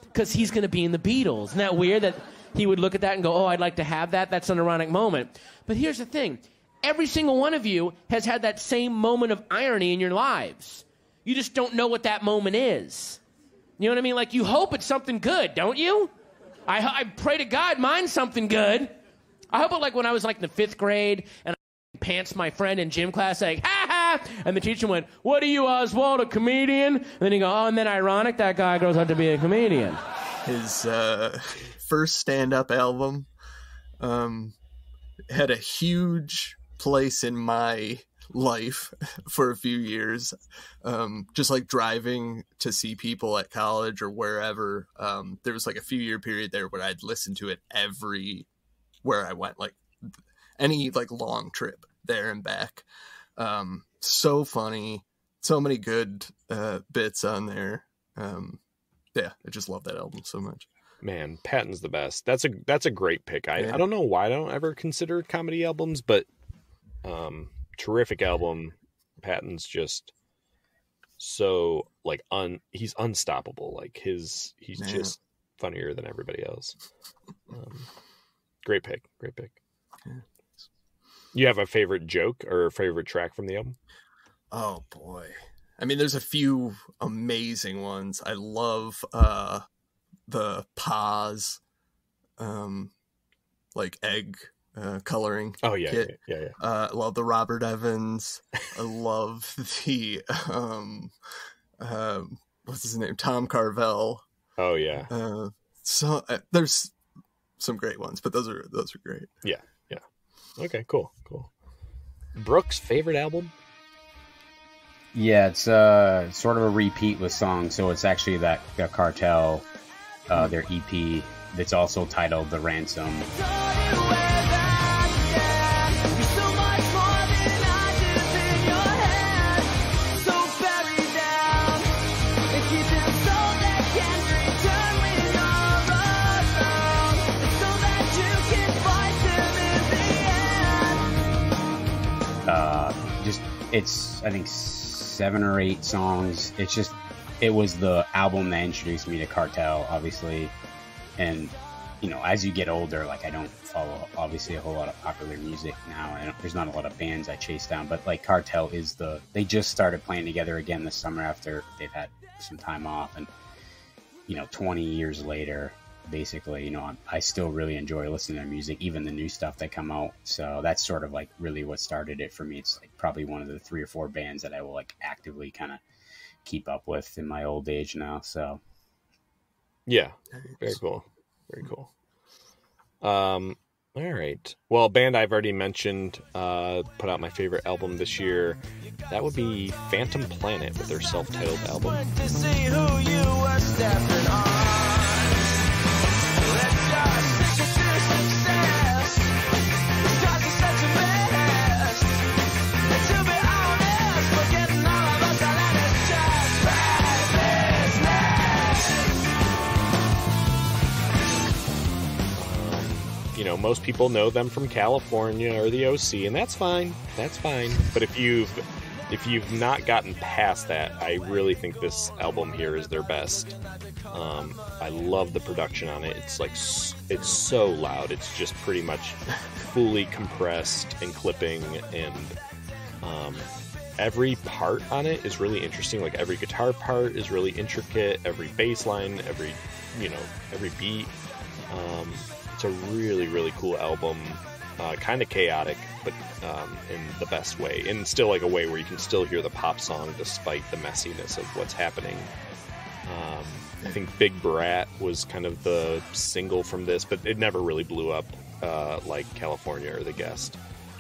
because he's going to be in the Beatles. Isn't that weird that he would look at that and go, oh, I'd like to have that? That's an ironic moment. But here's the thing. Every single one of you has had that same moment of irony in your lives. You just don't know what that moment is. You know what I mean? Like, you hope it's something good, don't you? I pray to God mine's something good. I hope it, like, when I was, like, in the 5th grade and I pants my friend in gym class, like, ha ha! And the teacher went, what are you, Oswald, a comedian? And then he go, oh, and then ironic, that guy grows up to be a comedian. His first stand-up album had a huge place in my life for a few years, just like driving to see people at college or wherever. There was like a few year period there where I'd listen to it where I went, like any like long trip there and back. So funny, so many good bits on there. Yeah, I just love that album so much. Man, Patton's the best. That's a great pick. I don't know why I don't ever consider comedy albums, but terrific album. Patton's just so like he's unstoppable. Like he's just funnier than everybody else. Great pick. Yeah. You have a favorite joke or a favorite track from the album? Oh boy. I mean, there's a few amazing ones. I love the pause, like egg coloring. Oh yeah, kit. yeah. I love the Robert Evans. I love the what's his name? Tom Carvel. Oh yeah. So there's some great ones, but those are great. Yeah. Okay, cool. Brooks' favorite album? Yeah, it's sort of a repeat with songs. So it's actually that Cartel, their EP that's also titled The Ransom. It's, I think, 7 or 8 songs. It was the album that introduced me to Cartel, obviously. And, you know, as you get older, like, I don't follow, obviously, a whole lot of popular music now. There's not a lot of bands I chase down. But, like, Cartel is they just started playing together again this summer after they've had some time off. And, you know, 20 years later, basically, you know, I still really enjoy listening to their music, even the new stuff that come out. So that's sort of like really what started it for me. It's like probably one of the 3 or 4 bands that I will like actively kind of keep up with in my old age now. So yeah, very cool. All right. Well, a band I've already mentioned put out my favorite album this year. That would be Phantom Planet with their self-titled album. You know, most people know them from California or the OC, and that's fine. But if you've not gotten past that, I really think this album here is their best. I love the production on it. It's like it's so loud. It's just pretty much fully compressed and clipping, and every part on it is really interesting. Like every guitar part is really intricate. Every bass line, every beat. It's a really, really cool album. Kind of chaotic, but in the best way. And still like a way where you can still hear the pop song despite the messiness of what's happening. I think Big Brat was kind of the single from this, but it never really blew up like California or The Guest.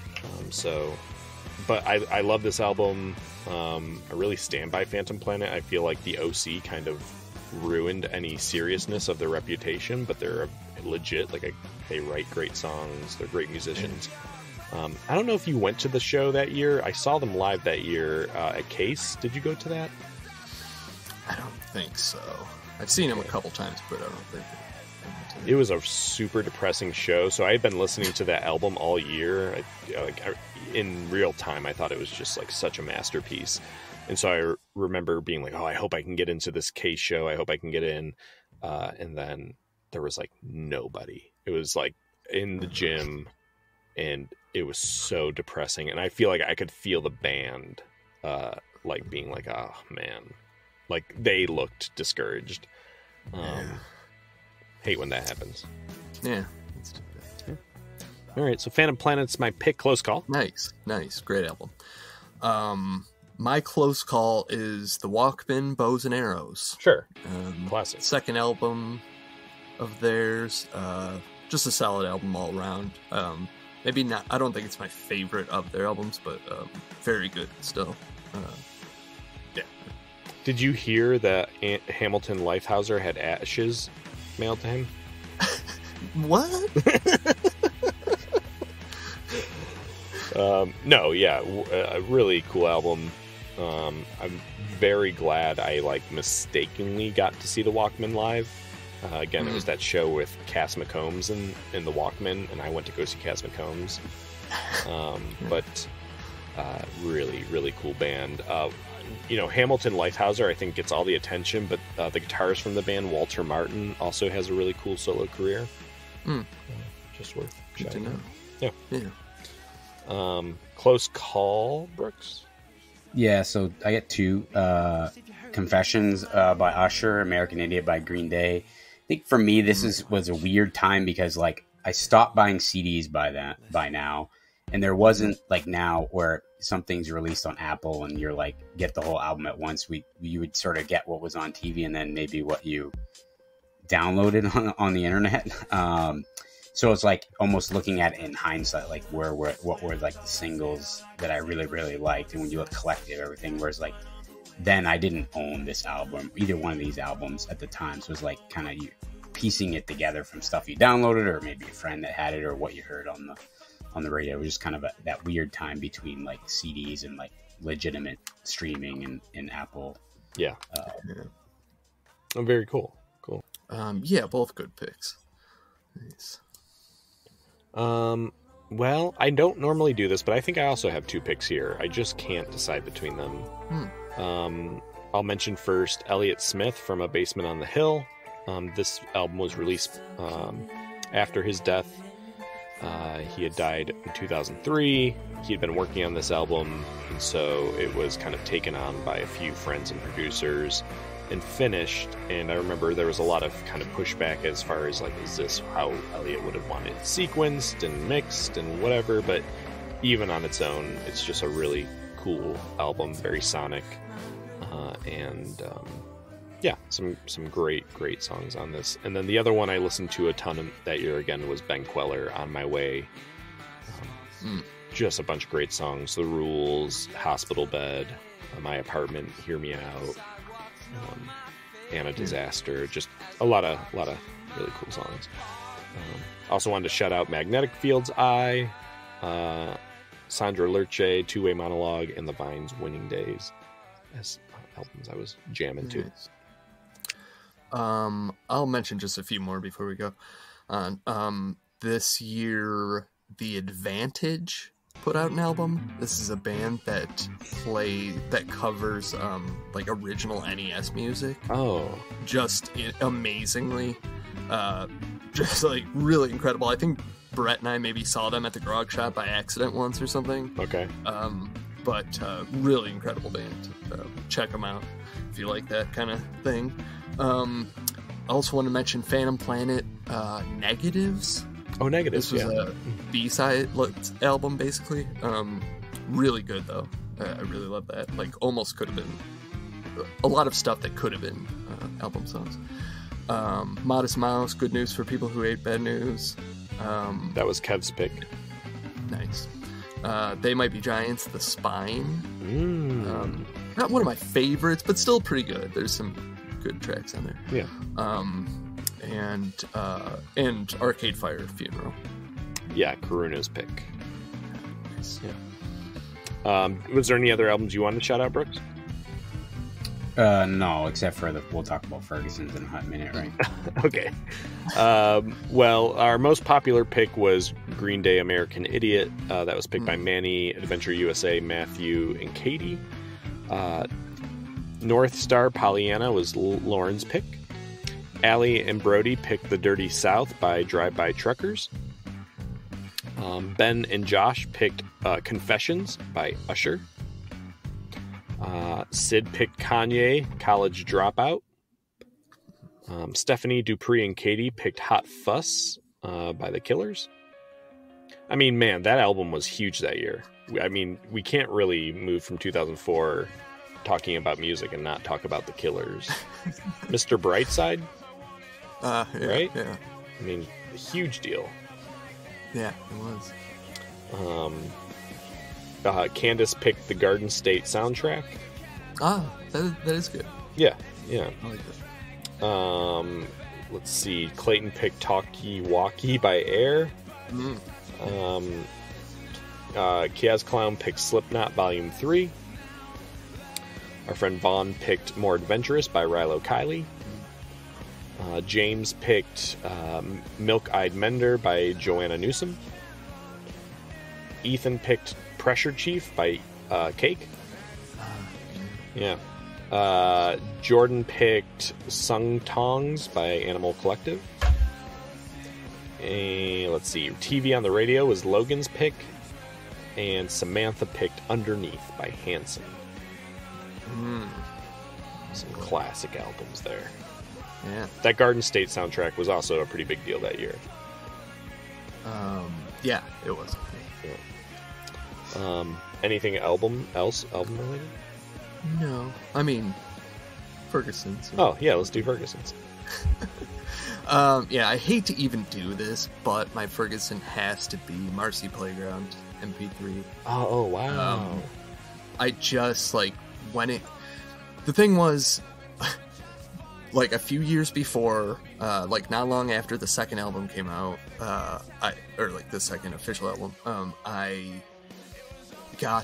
But I love this album. I really stand by Phantom Planet. I feel like the OC kind of ruined any seriousness of their reputation, but they're legit. Like they write great songs. They're great musicians. I don't know if you went to the show that year. I saw them live that year at Case. Did you go to that? I don't think so. I've seen them a couple times, but I don't think it was a super depressing show. So I had been listening to that album all year. In real time, I thought it was just like such a masterpiece. And so I remember being like, oh, I hope I can get into this Case show. I hope I can get in. And then there was like nobody. It was like in the gym, and it was so depressing. And I feel like I could feel the band like being like, oh man, like they looked discouraged. Hate when that happens. Yeah. All right, so Phantom Planet's my pick. Close call. Nice. Great album. My close call is the Walkmen, Bows and Arrows. Sure. Classic. Second album of theirs. Just a solid album all around. Maybe not, I don't think it's my favorite of their albums, but very good still. Yeah. Did you hear that Hamilton Leifhauser had ashes mailed to him? What? No, yeah, a really cool album. I'm very glad I mistakenly got to see the Walkmen live. Again, it was that show with Cass McCombs in the Walkmen, and I went to go see Cass McCombs. But really, really cool band. Hamilton Leifhauser, I think, gets all the attention, but the guitarist from the band, Walter Martin, also has a really cool solo career. Just worth shouting out. Yeah. Close call, Brooks? Yeah, so I get two. Confessions by Usher, American Idiot by Green Day. I think for me, this was a weird time because I stopped buying CDs by now, and there wasn't now where something's released on Apple and you're get the whole album at once. You would sort of get what was on TV and then maybe what you downloaded on the internet. So it's almost looking at it in hindsight, what were the singles that I really, really liked, and when you look collective, everything. Whereas then I didn't own this album, either one of these albums at the time. So it was kind of you piecing it together from stuff you downloaded, or maybe a friend that had it, or what you heard on the radio. It was just kind of that weird time between CDs and legitimate streaming and Apple. Yeah. Oh, very cool. Cool. Yeah, both good picks. Nice. Well, I don't normally do this, but I think I also have two picks here. I just can't decide between them. I'll mention first Elliott Smith from A Basement on the Hill. This album was released after his death. He had died in 2003. He had been working on this album, and so it was kind of taken on by a few friends and producers and finished. And I remember there was a lot of kind of pushback as far as is this how Elliott would have wanted it sequenced and mixed and whatever, but even on its own, it's just a really cool album, very sonic, and some great songs on this. And then the other one I listened to a ton that year again was Ben Queller, On My Way. Just a bunch of great songs. The Rules, Hospital Bed, My Apartment, Hear Me Out, Anna Disaster. Just a lot of really cool songs. Also wanted to shout out Magnetic Field's Eye, Sandra Lerche, Two Way Monologue, and The Vines' Winning Days as albums I was jamming to. I'll mention just a few more before we go on. This year, The Advantage put out an album. This is a band that covers original NES music. Oh, just amazingly, just really incredible. I think Brett and I maybe saw them at the Grog Shop by accident once or something. Okay. But really incredible band. Check them out if you like that kind of thing. I also want to mention Phantom Planet, Negatives. Oh, Negatives. This was a B-side album, basically. Really good, though. I really love that. Almost could have been a lot of stuff that could have been album songs. Modest Mouse, Good News for People Who Hate Bad News. That was Kev's pick. Nice. They Might Be Giants, The Spine. Not one of my favorites, but still pretty good. There's some good tracks on there. Yeah. And Arcade Fire, Funeral. Yeah, Karuna's pick. Nice. Yeah. Was there any other albums you wanted to shout out, Brooks? No, except for we'll talk about Ferguson's in a hot minute, right? Okay. Well, our most popular pick was Green Day, American Idiot. That was picked by Manny, Adventure USA, Matthew, and Katie. North Star, Pollyanna was Lauren's pick. Allie and Brody picked The Dirty South by Drive-By Truckers. Ben and Josh picked Confessions by Usher. Sid picked Kanye, College Dropout. Stephanie, Dupree, and Katie picked Hot Fuss by The Killers. I mean, man, that album was huge that year. I mean, we can't really move from 2004 talking about music and not talk about The Killers. Mr. Brightside? Yeah, right? Yeah. I mean, a huge deal. Yeah, it was. Candace picked the Garden State soundtrack. That is good. Yeah. I like that. Let's see. Clayton picked Talkie Walkie by Air. Kiaz Clown picked Slipknot Volume 3. Our friend Vaughn picked More Adventurous by Rilo Kiley. James picked Milk-Eyed Mender by Joanna Newsom. Ethan picked Pressure Chief by Cake. Yeah. Jordan picked Sung Tongs by Animal Collective. And let's see. TV on the Radio was Logan's pick. And Samantha picked Underneath by Hanson. Some classic albums there. Yeah. That Garden State soundtrack was also a pretty big deal that year. Yeah, it was. Yeah. Anything album related? No. I mean, Ferguson's. Oh, yeah, let's do Ferguson's. Yeah, I hate to even do this, but my Ferguson has to be Marcy Playground MP3. Oh, wow. I just, like, the thing was, like, a few years before, like, not long after the second album came out, the second official album, I got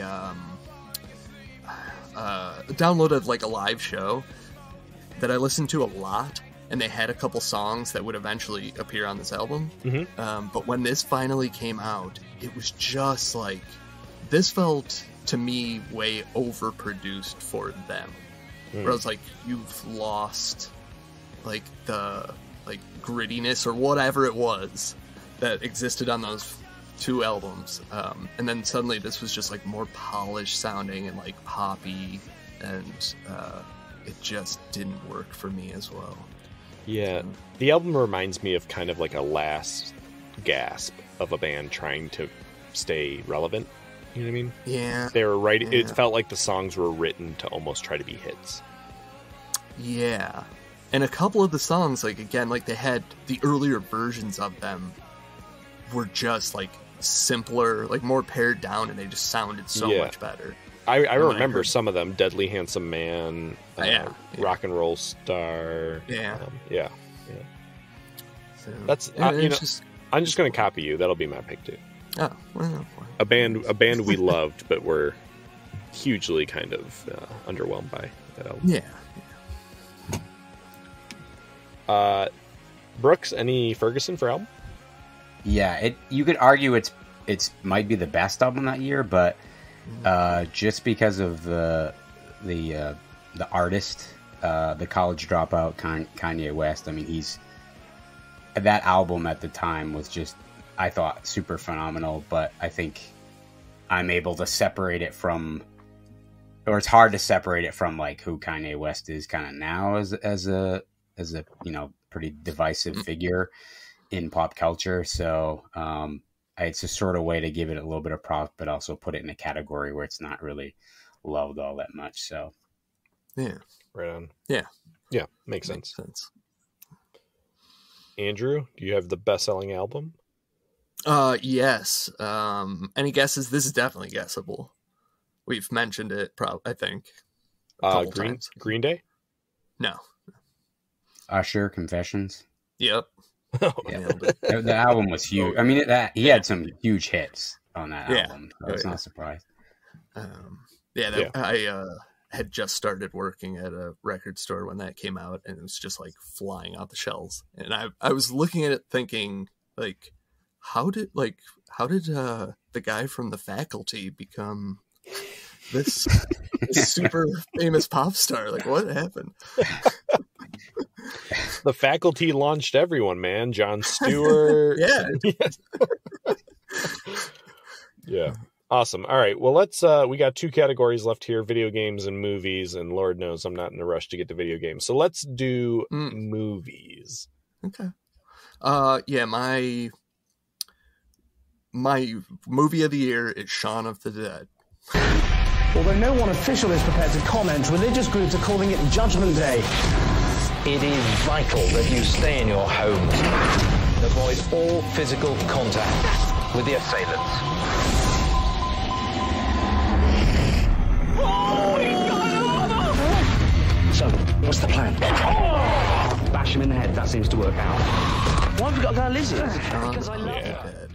downloaded, like, a live show that I listened to a lot, and they had a couple songs that would eventually appear on this album. But when this finally came out, it was just, like, this felt, to me, way overproduced for them. Where I was like, you've lost, like, the, like, grittiness or whatever it was that existed on those two albums. And then suddenly this was just, like, more polished sounding and, like, poppy, and it just didn't work for me as well. Yeah, the album reminds me of kind of like a last gasp of a band trying to stay relevant. You know what I mean? Yeah. They were writing. Yeah. It felt like the songs were written to almost try to be hits. Yeah. And a couple of the songs, like, again, like, they had the earlier versions of them were just, like, simpler, like, more pared down, and they just sounded so much better. I remember some of them. Deadly Handsome Man, Rock and Roll Star. Yeah. So, that's I'm just going to copy you. That'll be my pick too. Oh, well, a band we loved, but were hugely kind of underwhelmed by that album. Yeah. Brooks, any Ferguson for album? Yeah, you could argue it's might be the best album that year, but just because of the artist, the College Dropout, Kanye West. I mean, that album at the time was just, I thought, super phenomenal. But I think I'm able to separate it from, or it's hard to separate it from, like, who Kanye West is kind of now as a pretty divisive figure in pop culture. So it's a sort of way to give it a little bit of props, but also put it in a category where it's not really loved all that much. So, yeah, right on. Yeah, makes sense. Andrew, do you have the best-selling album? Yes. Any guesses? This is definitely guessable. We've mentioned it, I think. Green Day? No. Usher, Confessions. Yep. Yeah. The album was huge. I mean, he had some huge hits on that album. So I was not surprised. I had just started working at a record store when that came out, and it was just, like, flying out the shelves. And I was looking at it thinking, like, how did the guy from The Faculty become this super famous pop star? Like, what happened? The Faculty launched everyone, man. Jon Stewart. Yeah. Yeah. Awesome. All right. Well, let's, we got 2 categories left here, video games and movies, and Lord knows I'm not in a rush to get to video games. So let's do movies. Okay. Yeah, my movie of the year is Shaun of the Dead. Although no one official is prepared to comment, religious groups are calling it Judgment Day. It is vital that you stay in your homes. Avoid all physical contact with the assailants. So, what's the plan? Bash him in the head. That seems to work out. Why have we got to go lizards? Because I love Dead.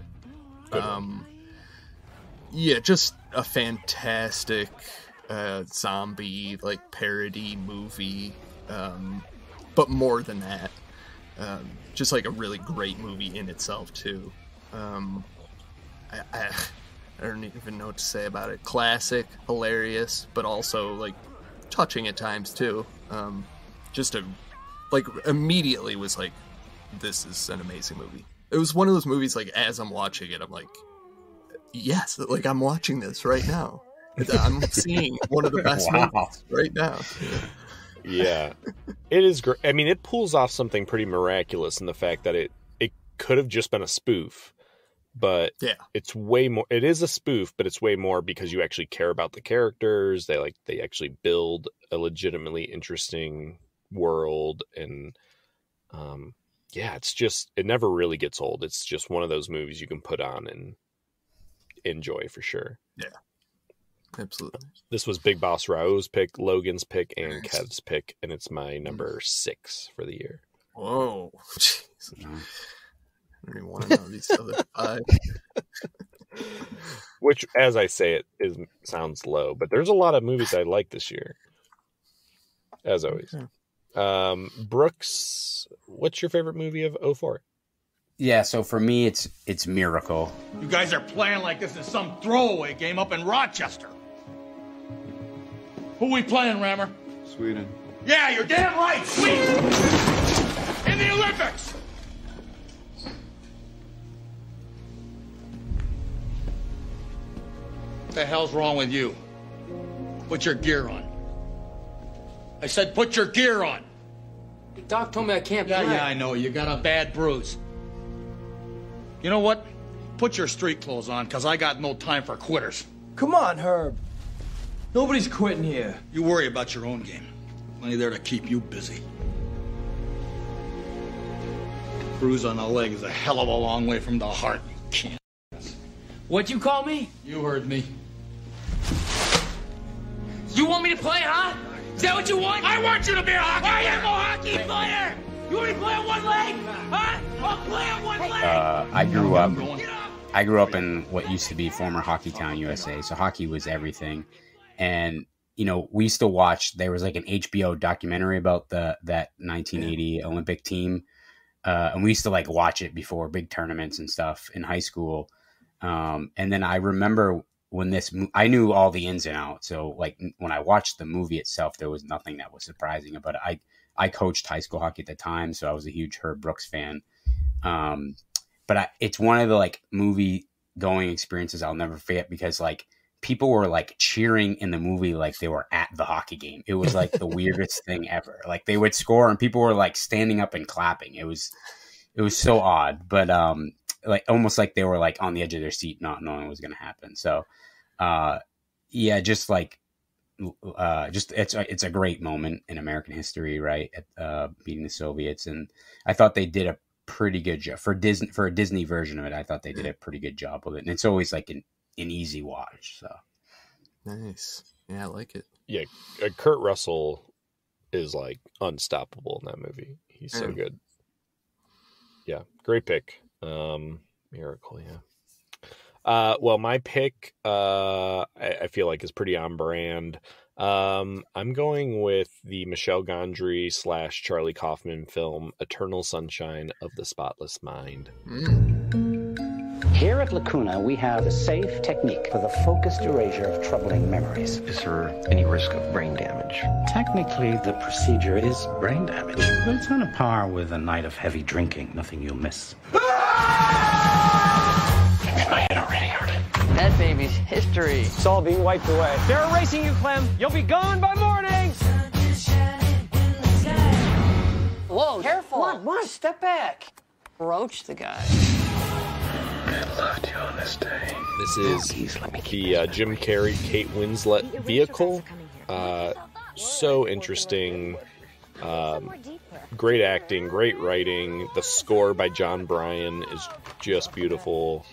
Yeah, just a fantastic zombie like parody movie. But more than that, just like a really great movie in itself too. I don't even know what to say about it. Classic, hilarious, but also like touching at times too. Just immediately was like, this is an amazing movie. It was one of those movies like as I'm watching it, I'm like, yes, like I'm watching this right now. I'm seeing one of the best movies right now. Yeah, it is great. I mean, it pulls off something pretty miraculous in the fact that it could have just been a spoof, but it's way more. It is a spoof, but it's way more because you actually care about the characters. They actually build a legitimately interesting world, and it's just, it never really gets old. It's just one of those movies you can put on and enjoy for sure. Yeah. Absolutely. This was Big Boss Rao's pick, Logan's pick, and Kev's pick, and it's my number 6 for the year. Whoa. Jeez. I don't even want to know these other 5. Which, as I say it, sounds low, but there's a lot of movies I like this year. As always. Okay. Brooks, what's your favorite movie of 04? Yeah, so for me, it's Miracle. You guys are playing like this is some throwaway game up in Rochester. Who we playing, Rammer? Sweden. Yeah, you're damn right, Sweden! In the Olympics! What the hell's wrong with you? Put your gear on. I said put your gear on. The doc told me I can't play. Yeah, I know. You got a bad bruise. You know what? Put your street clothes on, because I got no time for quitters. Come on, Herb. Nobody's quitting here. You worry about your own game. Only there to keep you busy. Bruise on the leg is a hell of a long way from the heart. You can't. What'd you call me? You heard me. You want me to play, huh? Is that what you want? I want you to be a hockey player. I am a hockey player. You want me to play on one leg? Huh? I'll play on one leg. I grew up in what used to be former Hockey Town, USA. So hockey was everything. And, you know, we used to watch, there was like an HBO documentary about that 1980 Olympic team. And we used to like watch it before big tournaments and stuff in high school. And then I remember when I knew all the ins and outs. So like when I watched the movie itself, there was nothing that was surprising about it. I coached high school hockey at the time, so I was a huge Herb Brooks fan. But it's one of the like movie going experiences I'll never forget, because like people were like cheering in the movie like they were at the hockey game. It was like the weirdest thing ever. Like they would score and people were like standing up and clapping. It was so odd, but like almost like they were like on the edge of their seat, not knowing what was going to happen. So it's a great moment in American history, right? Beating the Soviets, and I thought they did a pretty good job for a Disney version of it. I thought they did a pretty good job with it, and it's always like an easy watch. So nice, yeah, I like it. Yeah, Kurt Russell is like unstoppable in that movie. He's so good. Yeah, great pick. Miracle, yeah. Well, my pick, I feel like is pretty on brand. I'm going with the Michel Gondry / Charlie Kaufman film, Eternal Sunshine of the Spotless Mind. Here at Lacuna, we have a safe technique for the focused erasure of troubling memories. Is there any risk of brain damage? Technically, the procedure is brain damage, but it's on a par with a night of heavy drinking. Nothing you'll miss. In my head already hurting. That baby's history. It's all being wiped away. They're erasing you, Clem. You'll be gone by morning. Whoa, careful. Come on, step back. Roach the guy. I loved you on this day. This is the Jim Carrey, Kate Winslet vehicle. So interesting. Great acting, great writing. The score by John Bryan is just beautiful.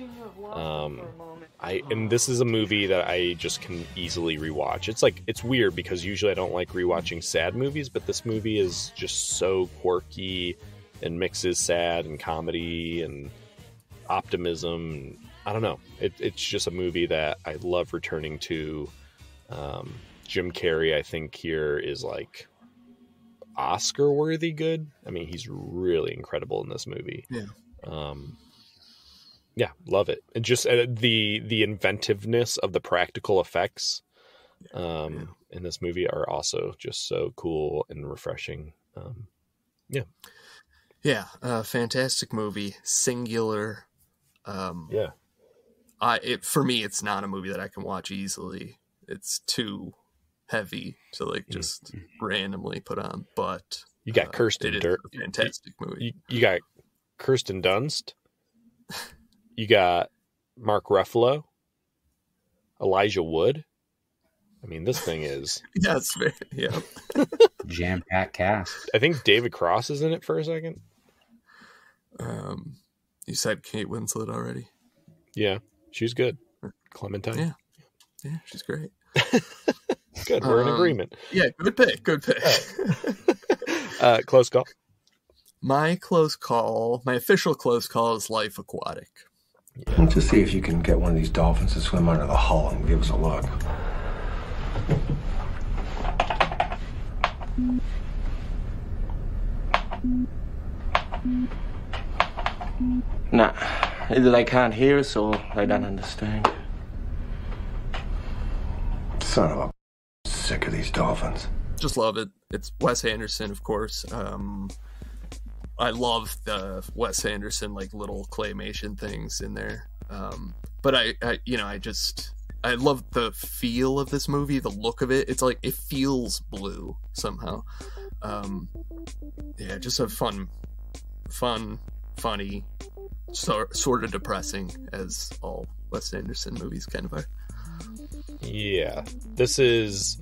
And this is a movie that I just can easily rewatch. It's weird because usually I don't like rewatching sad movies, but this movie is just so quirky and mixes sad and comedy and optimism. I don't know. It's just a movie that I love returning to. Jim Carrey, I think here is like Oscar worthy good. I mean, he's really incredible in this movie. Yeah, love it. And just the inventiveness of the practical effects in this movie are also just so cool and refreshing. Fantastic movie. Singular. For me, it's not a movie that I can watch easily. It's too heavy to just randomly put on. But you got Kirsten Dunst. Fantastic movie. You got Kirsten Dunst. You got Mark Ruffalo, Elijah Wood. I mean, this thing is jam-packed cast. I think David Cross is in it for a second. You said Kate Winslet already. Yeah, she's good. Clementine. Yeah, she's great. Good, we're in agreement. Yeah, good pick. Close call. My official close call is Life Aquatic. Let's just see if you can get one of these dolphins to swim under the hull and give us a look. Nah, either they can't hear us or they don't understand. Son of a... Sick of these dolphins. Just love it. It's Wes Anderson, of course. I love the Wes Anderson little claymation things in there. But I love the feel of this movie, the look of it. It's like it feels blue somehow. Just a funny, sort of depressing, as all Wes Anderson movies kind of are. Yeah, this is.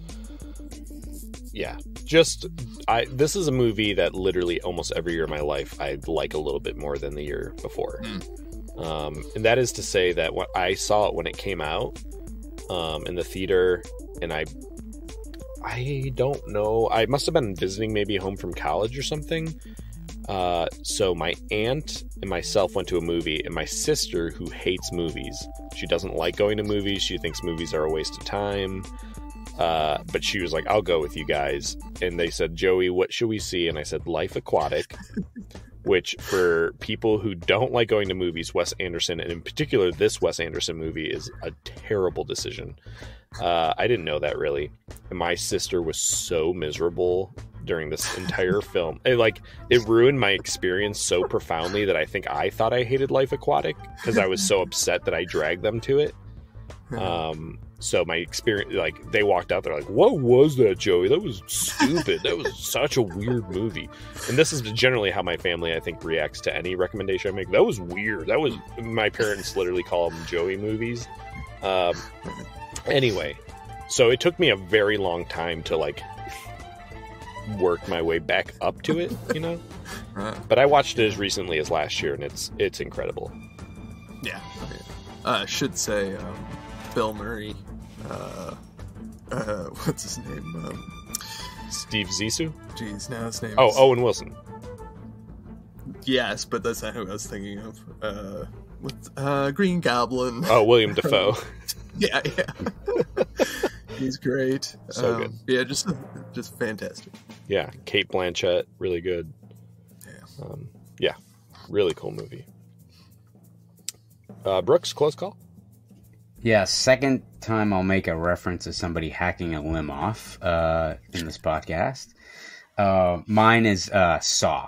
This is a movie that literally almost every year of my life I like a little bit more than the year before. And that is to say that when I saw it when it came out in the theater, and I don't know, I must have been visiting maybe home from college or something. So my aunt and myself went to a movie, and my sister, who hates movies, she doesn't like going to movies. She thinks movies are a waste of time. But she was like, I'll go with you guys. And they said, Joey, what should we see? And I said, Life Aquatic, which for people who don't like going to movies, Wes Anderson, and in particular this Wes Anderson movie, is a terrible decision. I didn't know that really. And my sister was so miserable during this entire film. It ruined my experience so profoundly that I think I thought I hated Life Aquatic because I was so upset that I dragged them to it. So my experience, they walked out, they're like, what was that, Joey? That was stupid. That was such a weird movie. And this is generally how my family, I think, reacts to any recommendation I make. That was weird. My parents literally call them Joey movies. Anyway, so it took me a very long time to, work my way back up to it, But I watched it as recently as last year, and it's incredible. Yeah. I should say, Bill Murray, what's his name? Steve Zissou? Jeez, now his name is... Owen Wilson. Yes, but that's not who I was thinking of. Green Goblin. Oh, William Dafoe. Yeah. He's great. So good. Yeah, just fantastic. Yeah, Kate Blanchett, really good. Yeah. Really cool movie. Brooks, close call. Yeah, second time I'll make a reference to somebody hacking a limb off in this podcast. Mine is Saw.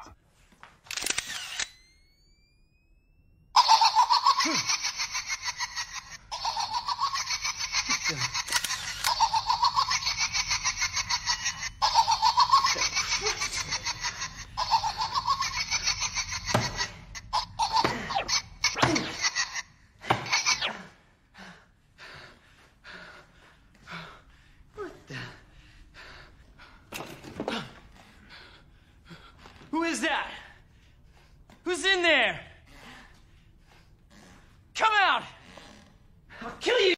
Who is that? Who's in there? Come out! I'll kill you!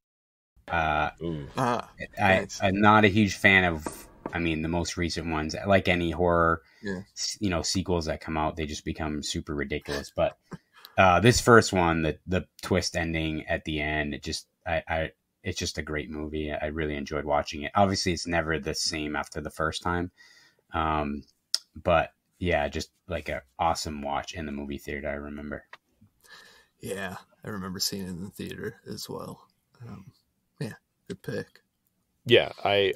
I'm not a huge fan of, the most recent ones. Like any horror, sequels that come out, they just become super ridiculous. But this first one, the twist ending at the end, it's just a great movie. I really enjoyed watching it. Obviously, it's never the same after the first time. But yeah, just like an awesome watch in the movie theater, I remember. Yeah, I remember seeing it in the theater as well. Yeah, good pick. Yeah, I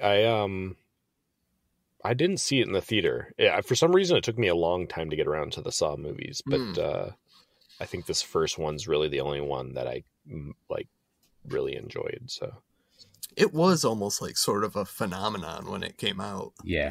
didn't see it in the theater. Yeah, for some reason, it took me a long time to get around to the Saw movies, but I think this first one's really the only one that I really enjoyed. So it was almost like sort of a phenomenon when it came out. Yeah.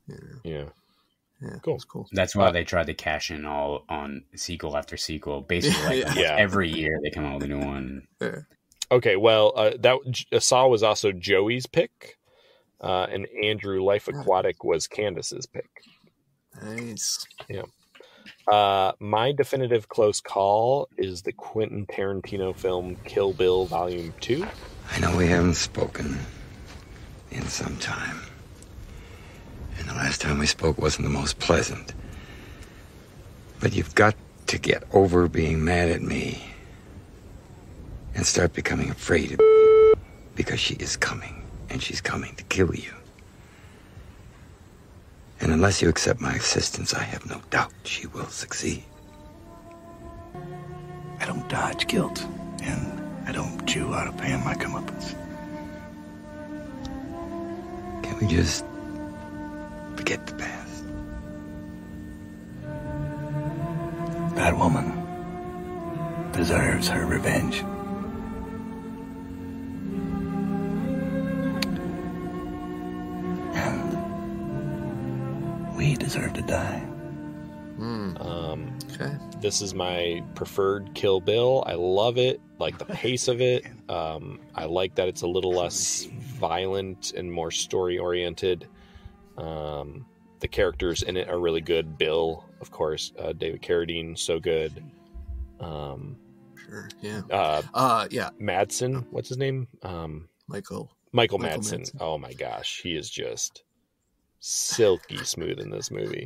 Cool. That's why they tried to cash in all on sequel after sequel. Basically, every year they come out with a new one. Yeah. Okay, well, that Saw was also Joey's pick, and Andrew Life Aquatic was Candace's pick. Nice. Yeah. My definitive close call is the Quentin Tarantino film Kill Bill Volume 2. I know we haven't spoken in some time. And the last time we spoke wasn't the most pleasant. But you've got to get over being mad at me and start becoming afraid of you, because she is coming, and she's coming to kill you. And unless you accept my assistance, I have no doubt she will succeed. I don't dodge guilt, and I don't chew out of paying my comeuppance. Can we just forget the past? That woman deserves her revenge. And we deserve to die. Okay. This is my preferred Kill Bill. I love it, like the pace of it. I like that it's a little less violent and more story oriented. The characters in it are really good. Bill, of course, David Carradine, so good. Sure, yeah. Yeah. Madsen, what's his name? Michael Madsen. Oh my gosh, he is just silky smooth in this movie.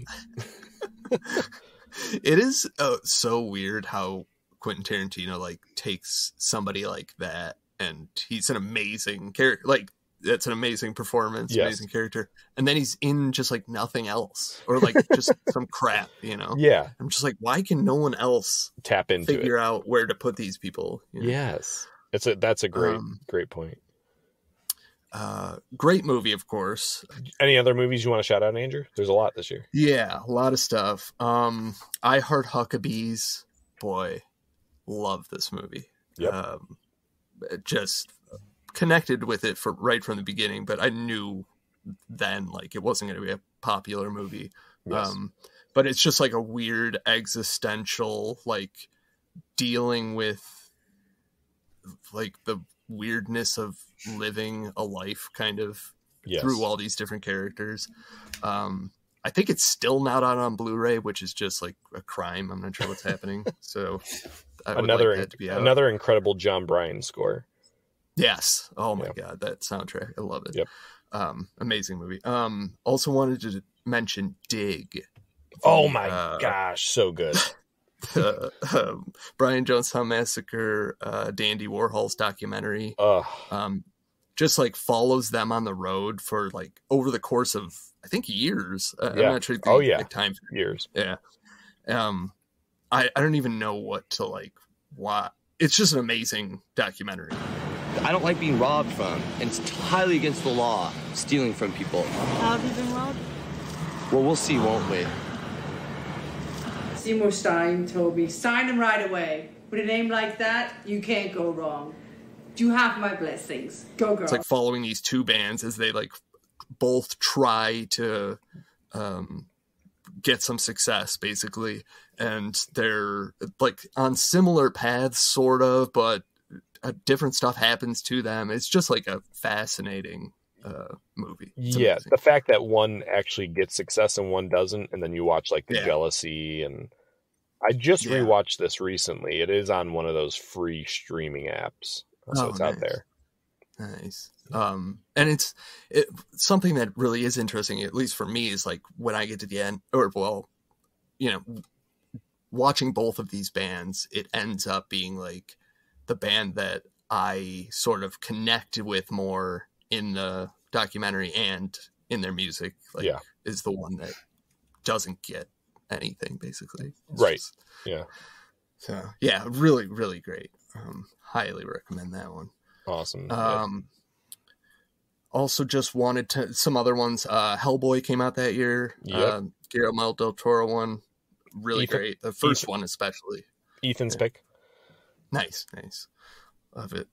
It is so weird how Quentin Tarantino takes somebody like that, and he's an amazing character. That's an amazing performance, amazing character, and then he's in just nothing else, or just some crap, Yeah, I'm just why can no one else tap into figure out where to put these people? Yes, that's a great point. Great movie, of course. Any other movies you want to shout out, Andrew? There's a lot this year. Yeah, a lot of stuff. I Heart Huckabees. Boy, love this movie. Yep. Just connected with it right from the beginning, but I knew then it wasn't going to be a popular movie. Yes. But it's just a weird existential, dealing with the weirdness of living a life kind of through all these different characters. I think it's still not out on Blu-ray, which is just a crime. I'm not sure what's happening. So I would like that to be out. Another incredible John Bryan score. Yes. Oh my God. That soundtrack. I love it. Yep. Amazing movie. Also wanted to mention Dig. Oh my gosh. So good. Brian Jonestown Massacre, Dandy Warhol's documentary. Just follows them on the road for over the course of, I think, years. I'm not sure the exact time. Years. Yeah. I don't even know what to it's just an amazing documentary. I don't like being robbed from, and it's highly against the law, stealing from people. How have you been robbed? Well, we'll see, won't we? Seymour Stein told me, sign him right away. With a name like that, you can't go wrong. You have my blessings. Go, girl. It's like following these two bands as they like both try to get some success, basically, and they're like on similar paths, sort of, but different stuff happens to them. It's just like a fascinating movie. It's amazing. The fact that one actually gets success and one doesn't, and then you watch like the jealousy, and I just rewatched this recently. It is on one of those free streaming apps, so it's out there. Nice. And it's something that really is interesting, at least for me, is like when I get to the end, or well, you know, watching both of these bands, it ends up being like the band that I sort of connected with more in the documentary and in their music, like, is the one that doesn't get anything, basically. It's So yeah, really, really great. Highly recommend that one. Awesome. Also just wanted to, some other ones, Hellboy came out that year. Guillermo del Toro one, really great. The first one especially. Ethan's pick. Nice. Love it.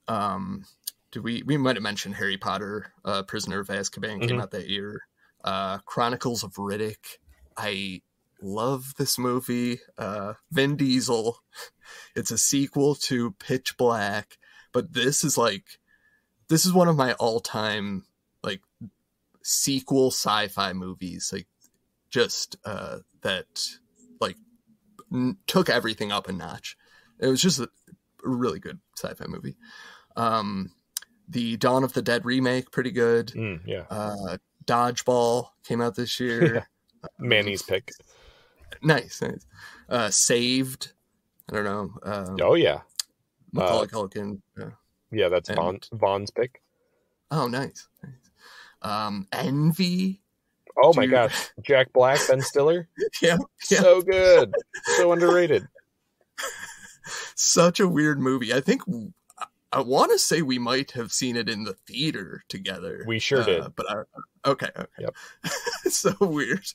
We might have mentioned Harry Potter, Prisoner of Azkaban came out that year. Chronicles of Riddick. I love this movie. Vin Diesel. It's a sequel to Pitch Black, but this is one of my all-time like sequel sci-fi movies. Like just that like took everything up a notch. It was just a really good sci-fi movie. The Dawn of the Dead remake, pretty good. Dodgeball came out this year. Manny's pick. Nice. Saved. I don't know. Macaulay Culkin. Yeah, that's Vaughn's pick. Oh, nice. Envy. Oh my gosh, Jack Black, Ben Stiller. yeah, so good, so underrated. Such a weird movie. I think I want to say we might have seen it in the theater together. We sure did. But okay. Yep. So weird.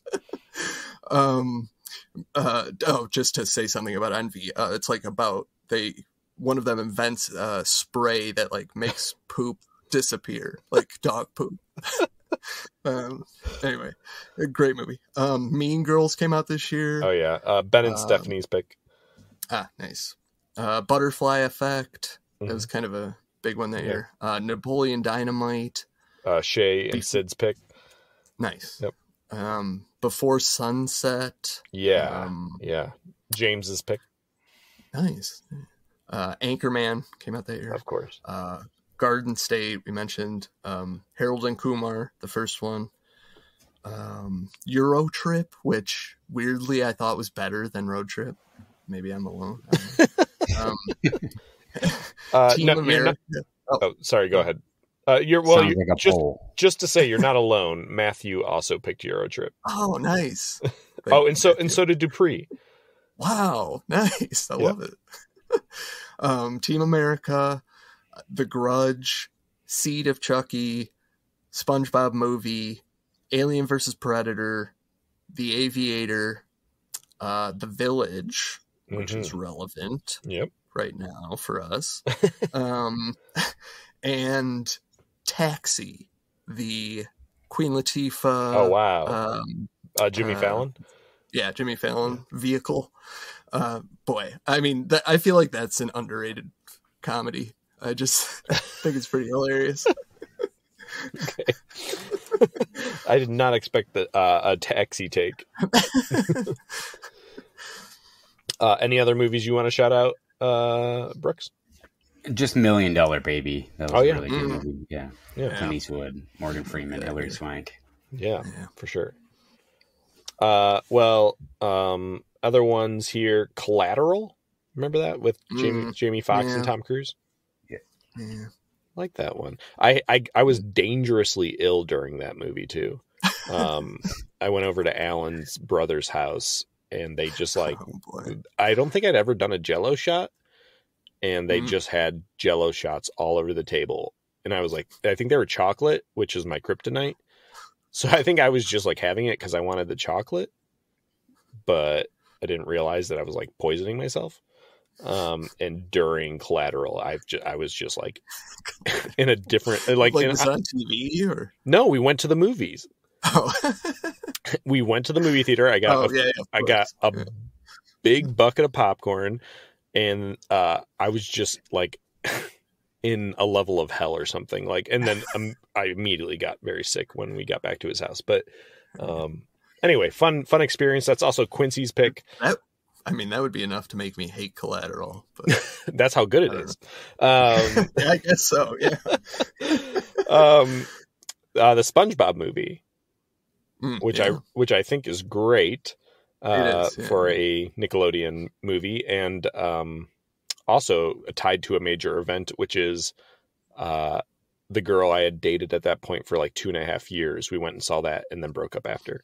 Just to say something about Envy. It's like about one of them invents a spray that like makes poop disappear, like dog poop. Anyway, a great movie. Mean Girls came out this year. Oh yeah, Ben and Stephanie's pick. Nice. Butterfly Effect. That was kind of a big one that year. Napoleon Dynamite. Shay and Sid's pick. Nice. Yep. Before Sunset. Yeah. James's pick. Nice. Anchorman came out that year. Of course. Garden State, we mentioned. Harold and Kumar, the first one. Euro Trip, which weirdly I thought was better than Road Trip. Maybe I'm alone. Team America. Sorry, go ahead. Just to say you're not alone. Matthew also picked Euro Trip. Oh, nice. And so did Dupree. Wow, nice. I love it. Team America, The Grudge, Seed of Chucky, SpongeBob Movie, Alien vs. Predator, The Aviator, The Village, which is relevant right now for us, and Taxi, the Queen Latifah. Oh wow! Jimmy Fallon. Yeah, Jimmy Fallon vehicle. Boy, I mean, I feel like that's an underrated comedy. I just think it's pretty hilarious. Okay. I did not expect a Taxi take. Any other movies you want to shout out, Brooks? Just $1 Million Baby. That was a really good movie. Yeah. Clint Eastwood, Morgan Freeman, Hilary Swank. Yeah, for sure. Other ones here. Collateral. Remember that with Jamie Foxx and Tom Cruise? Yeah. Like that one. I was dangerously ill during that movie too. I went over to Alan's brother's house and they just I don't think I'd ever done a Jell-O shot. and they just had Jell-O shots all over the table. And I was like, I think they were chocolate, which is my kryptonite. So I think I was just like having it because I wanted the chocolate, but I didn't realize that I was like poisoning myself. And during Collateral, I was just like in a different like was it on TV or no? We went to the movies. Oh, we went to the movie theater. I got a big bucket of popcorn, and I was just like in a level of hell or something. Like, and then I immediately got very sick when we got back to his house. But anyway, fun experience. That's also Quincy's pick. I mean, that would be enough to make me hate Collateral. But that's how good it is. Yeah, I guess so. Yeah. The SpongeBob movie, which I think is great for a Nickelodeon movie, and also tied to a major event, which is the girl I had dated at that point for like 2.5 years. We went and saw that, and then broke up after.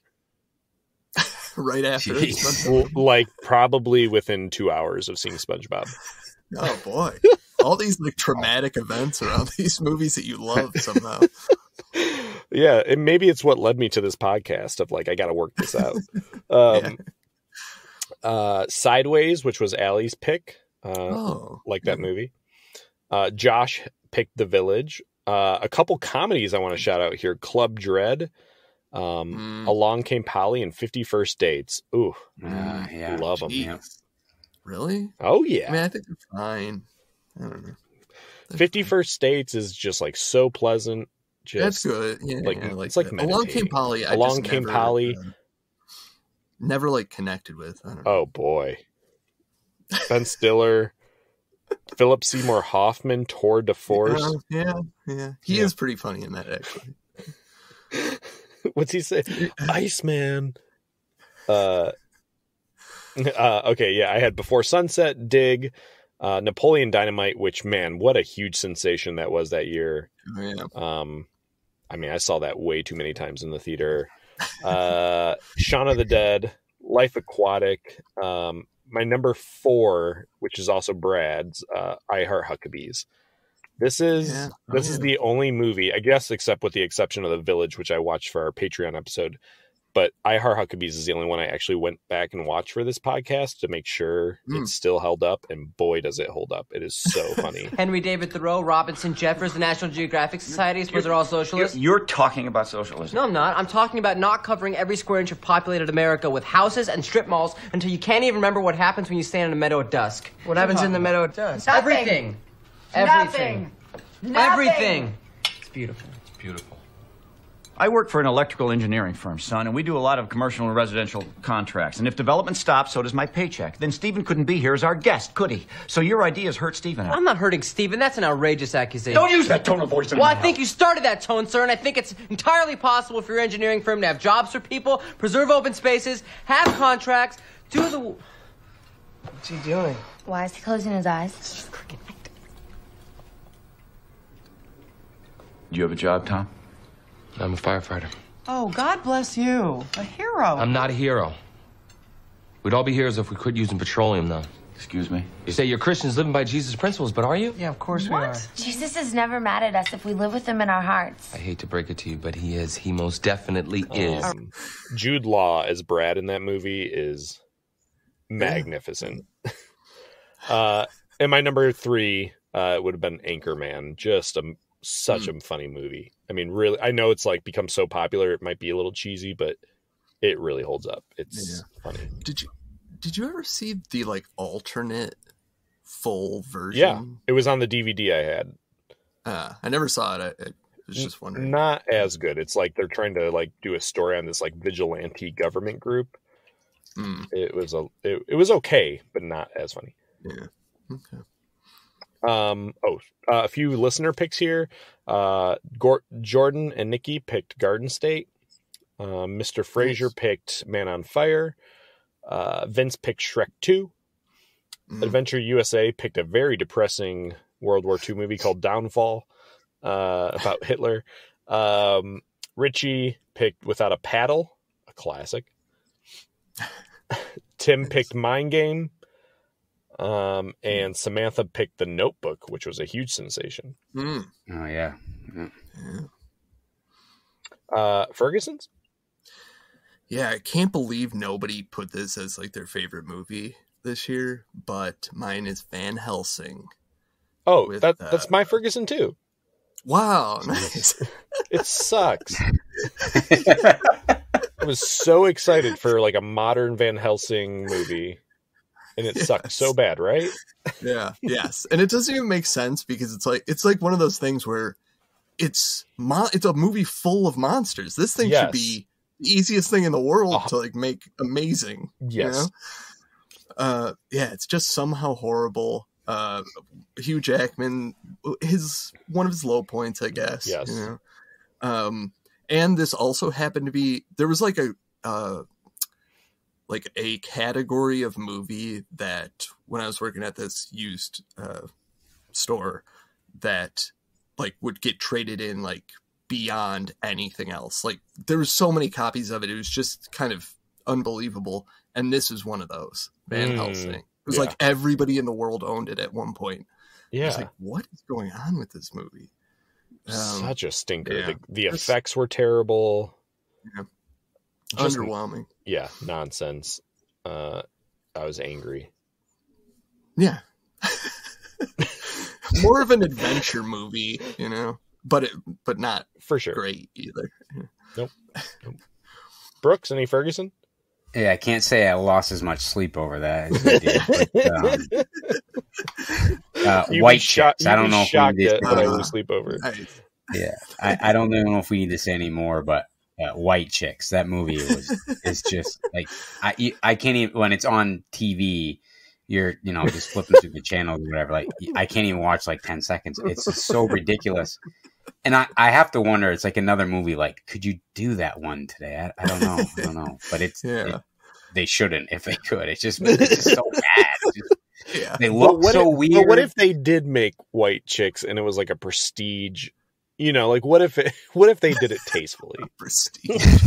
Right after, like probably within 2 hours of seeing SpongeBob. Oh boy, all these like traumatic events around these movies that you love somehow. Yeah, and maybe it's what led me to this podcast of like I got to work this out. Sideways, which was Allie's pick, that movie. Josh picked The Village. A couple comedies I want to shout out here: Club Dread. Along Came Polly and 50 First Dates. Ooh, love them. Yeah. Really? Oh yeah. I mean, I think they're fine. I don't know. 50 First Dates is just like so pleasant. That's good. Yeah, like, it's like Along Came Polly. Along Came Polly. Never like connected with. I don't know. Oh boy. Ben Stiller, Philip Seymour Hoffman, Tour de Force. Yeah. He is pretty funny in that actually. What's he say? Iceman. Okay, yeah, I had Before Sunset, Dig, Napoleon Dynamite, which, man, what a huge sensation that was that year. Oh, yeah. I mean, I saw that way too many times in the theater. Shaun of the Dead, Life Aquatic, my number 4, which is also Brad's, I Heart Huckabees. This is the only movie, I guess, except with the exception of The Village, which I watched for our Patreon episode. But I Heart Huckabees is the only one I actually went back and watched for this podcast to make sure it still held up. And boy, does it hold up. It is so funny. Henry David Thoreau, Robinson Jeffers, the National Geographic Society, suppose they're all socialists? You're talking about socialism. No, I'm not. I'm talking about not covering every square inch of populated America with houses and strip malls until you can't even remember what happens when you stand in a meadow at dusk. What happens in the meadow at dusk? Nothing. Everything. Everything. It's beautiful. It's beautiful. I work for an electrical engineering firm, son, and we do a lot of commercial and residential contracts. And if development stops, so does my paycheck. Then Stephen couldn't be here as our guest, could he? So your ideas hurt Stephen out. I'm not hurting Stephen. That's an outrageous accusation. Don't use that tone of voice in Well, my I think you started that tone, sir, and I think it's entirely possible for your engineering firm to have jobs for people, preserve open spaces, have contracts, do the... What's he doing? Why is he closing his eyes? Do you have a job, Tom? I'm a firefighter. Oh, God bless you. A hero. I'm not a hero. We'd all be heroes if we quit using petroleum, though. Excuse me? You say you're Christians living by Jesus' principles, but are you? Yeah, of course we are. Jesus is never mad at us if we live with him in our hearts. I hate to break it to you, but he is. He most definitely is. Jude Law as Brad in that movie is magnificent. And my number 3 would have been Anchorman. Just such a funny movie. I mean, really, I know it's like become so popular, it might be a little cheesy, but it really holds up. It's funny. Did you ever see the like alternate full version? Yeah, it was on the DVD I had. I never saw it. I was just wondering. Not as good. It's like they're trying to like do a story on this like vigilante government group. It was okay, but not as funny. Yeah. Okay. A few listener picks here. Jordan and Nikki picked Garden State. Mr. Fraser picked Man on Fire. Vince picked Shrek 2. Adventure USA picked a very depressing World War II movie called Downfall, about Hitler. Richie picked Without a Paddle, a classic. Tim picked Mind Game. And Samantha picked The Notebook, which was a huge sensation. Oh, yeah. Ferguson's? Yeah, I can't believe nobody put this as like their favorite movie this year, but mine is Van Helsing. Oh, that's my Ferguson too. Wow, nice. It sucks. I was so excited for like a modern Van Helsing movie, and it sucked so bad, right? Yeah, yes, and it doesn't even make sense because it's like one of those things where it's a movie full of monsters. This thing should be the easiest thing in the world to like make amazing. Yes. You know? Yeah, it's just somehow horrible. Hugh Jackman, one of his low points, I guess. Yes. You know? And this also happened to be, there was like a category of movie that when I was working at this used store that like would get traded in like beyond anything else. Like there was so many copies of it. It was just kind of unbelievable. And this is one of those. Van Helsing. It was like everybody in the world owned it at one point. Yeah. I was like, what is going on with this movie? Such a stinker. Yeah. The effects were terrible. Yeah. Just, underwhelming. Yeah, nonsense. I was angry. Yeah. More of an adventure movie, you know, but not for sure great either. Nope. Brooks, any Ferguson? Yeah, I can't say I lost as much sleep over that as I did. White Chicks. I don't know if we need to I lose sleep over. Yeah, I don't know if we need to say any more, but White Chicks. That movie is just like I can't even, when it's on TV. You're just flipping through the channels or whatever. Like I can't even watch like 10 seconds. It's just so ridiculous. And I have to wonder, it's like another movie. Like, could you do that one today? I don't know. But they shouldn't if they could. It's just so bad. They look so weird. But what if they did make White Chicks and it was like a prestige? Like what if they did it tastefully? Prestige.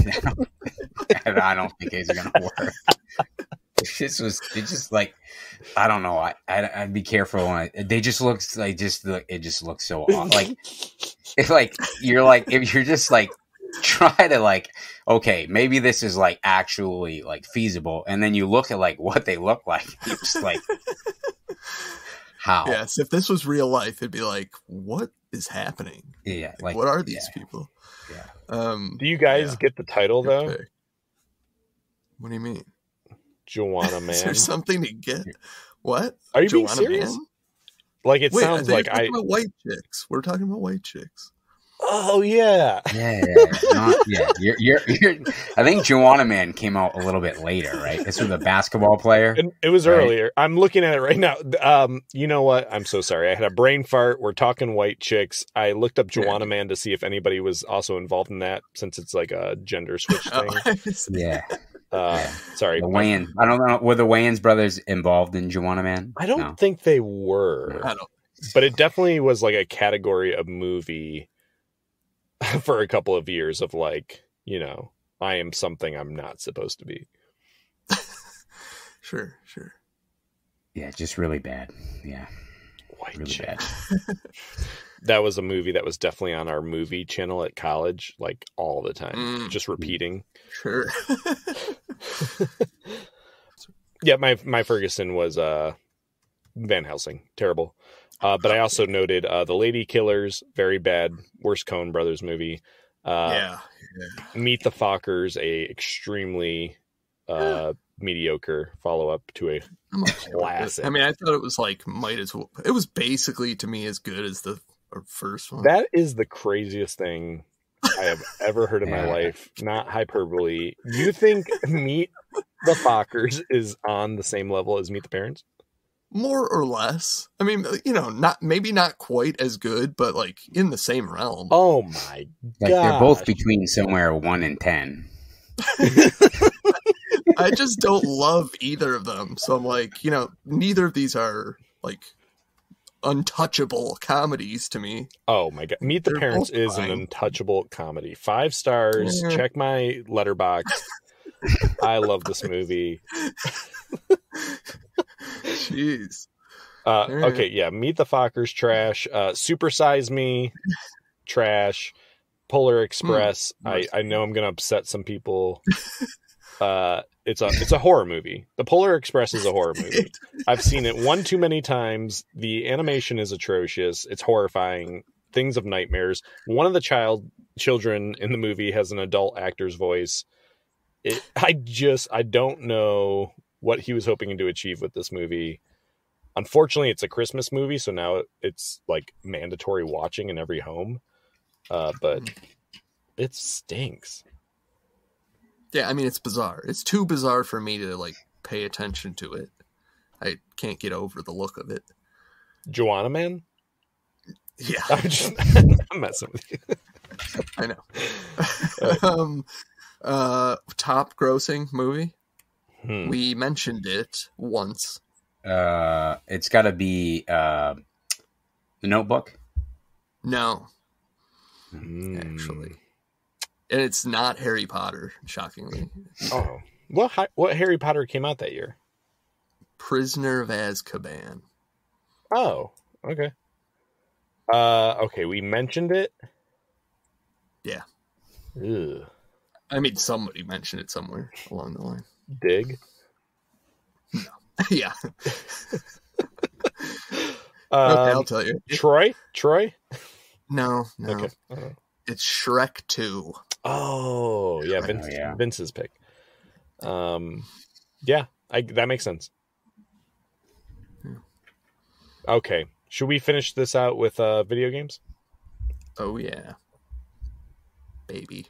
I don't think it's gonna work. It just like, I don't know. I'd be careful when they just looks like it just looks so off. Like it's like you're like, if you're just like try to like, okay, maybe this is like actually like feasible, and then you look at like what they look like, you're just like, how? Yes, if this was real life, it'd be like, what is happening? Yeah, like what are these people? Yeah. Do you guys get the title though? Okay. What do you mean? Joanna Man. Is there something to get? What? Are you Joanna being serious? Man? Like it Wait, sounds like talking about White Chicks. We're talking about White Chicks. Oh yeah. Yeah. You're I think Joanna Man came out a little bit later, right? This was a basketball player. It was earlier. I'm looking at it right now. You know what? I'm so sorry. I had a brain fart. We're talking White Chicks. I looked up Joanna Man to see if anybody was also involved in that, since it's like a gender switch thing. Yeah. Sorry. The Wayans. I don't know. Were the Wayans brothers involved in Joanna Man? I don't think they were. But it definitely was like a category of movie for a couple of years of like, I am something I'm not supposed to be. Sure. Yeah, just really bad. Yeah. White really Chick. bad. That was a movie that was definitely on our movie channel at college, like all the time, just repeating. Sure. Yeah, my Ferguson was Van Helsing, terrible. But I also noted The Lady Killers, very bad, worst Coen Brothers movie. Yeah. Meet the Fockers, a extremely mediocre follow-up to a classic. I mean, I thought it was like it was basically to me as good as the first one. That is the craziest thing I have ever heard in my life. Not hyperbole. You think Meet the Fockers is on the same level as Meet the Parents? More or less. I mean, maybe not quite as good, but like in the same realm. Oh my god! Like they're both between somewhere 1 and 10. I just don't love either of them, so I'm like, neither of these are like untouchable comedies to me. Oh my god! Meet the Parents is an untouchable comedy. 5 stars. Check my letterbox. I love this movie. Jeez. Okay, yeah. Meet the Fockers, trash. Super Size Me, trash. Polar Express. I know I'm gonna upset some people. It's a horror movie. The Polar Express is a horror movie. I've seen it one too many times. The animation is atrocious. It's horrifying. Things of nightmares. One of the children in the movie has an adult actor's voice. I don't know what he was hoping to achieve with this movie. Unfortunately, it's a Christmas movie, so now it's like mandatory watching in every home. But it stinks. Yeah, I mean, it's bizarre. It's too bizarre for me to like pay attention to it. I can't get over the look of it. Joanna Man? Yeah. I'm messing with you. I know. Top grossing movie? We mentioned it once. It's got to be The Notebook. No. Actually. And it's not Harry Potter, shockingly. Oh. What Harry Potter came out that year? Prisoner of Azkaban. Oh, okay. Okay, we mentioned it. Yeah. Ugh. I mean, somebody mentioned it somewhere along the line. Dig? No. Yeah. Okay, I'll tell you. Troy? No. Okay. It's Shrek 2. Oh, yeah, Vince's pick. Yeah, that makes sense. Okay. Should we finish this out with video games? Oh, yeah. Baby.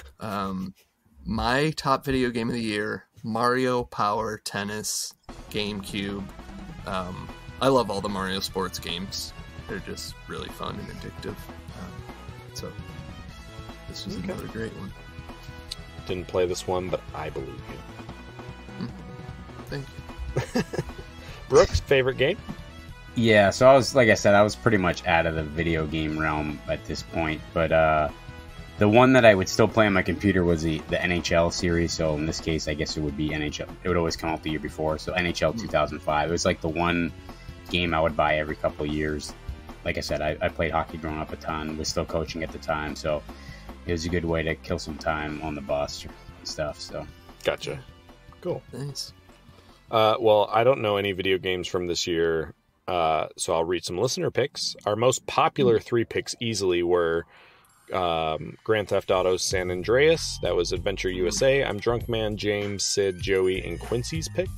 My top video game of the year, Mario Power Tennis GameCube. I love all the Mario sports games. They're just really fun and addictive. So this was another great one. Didn't play this one, but I believe you. Thank you. Brooks, favorite game? Yeah, so I was pretty much out of the video game realm at this point, but the one that I would still play on my computer was the NHL series. So in this case, I guess it would be NHL. It would always come out the year before. So NHL 2005. It was like the one game I would buy every couple of years. Like I said, I played hockey growing up a ton. Was still coaching at the time, so it was a good way to kill some time on the bus and stuff. So gotcha. Cool. Nice. Well, I don't know any video games from this year, so I'll read some listener picks. Our most popular 3 picks easily were Grand Theft Auto San Andreas. That was Adventure USA. I'm Drunk Man, James, Sid, Joey, and Quincy's pick.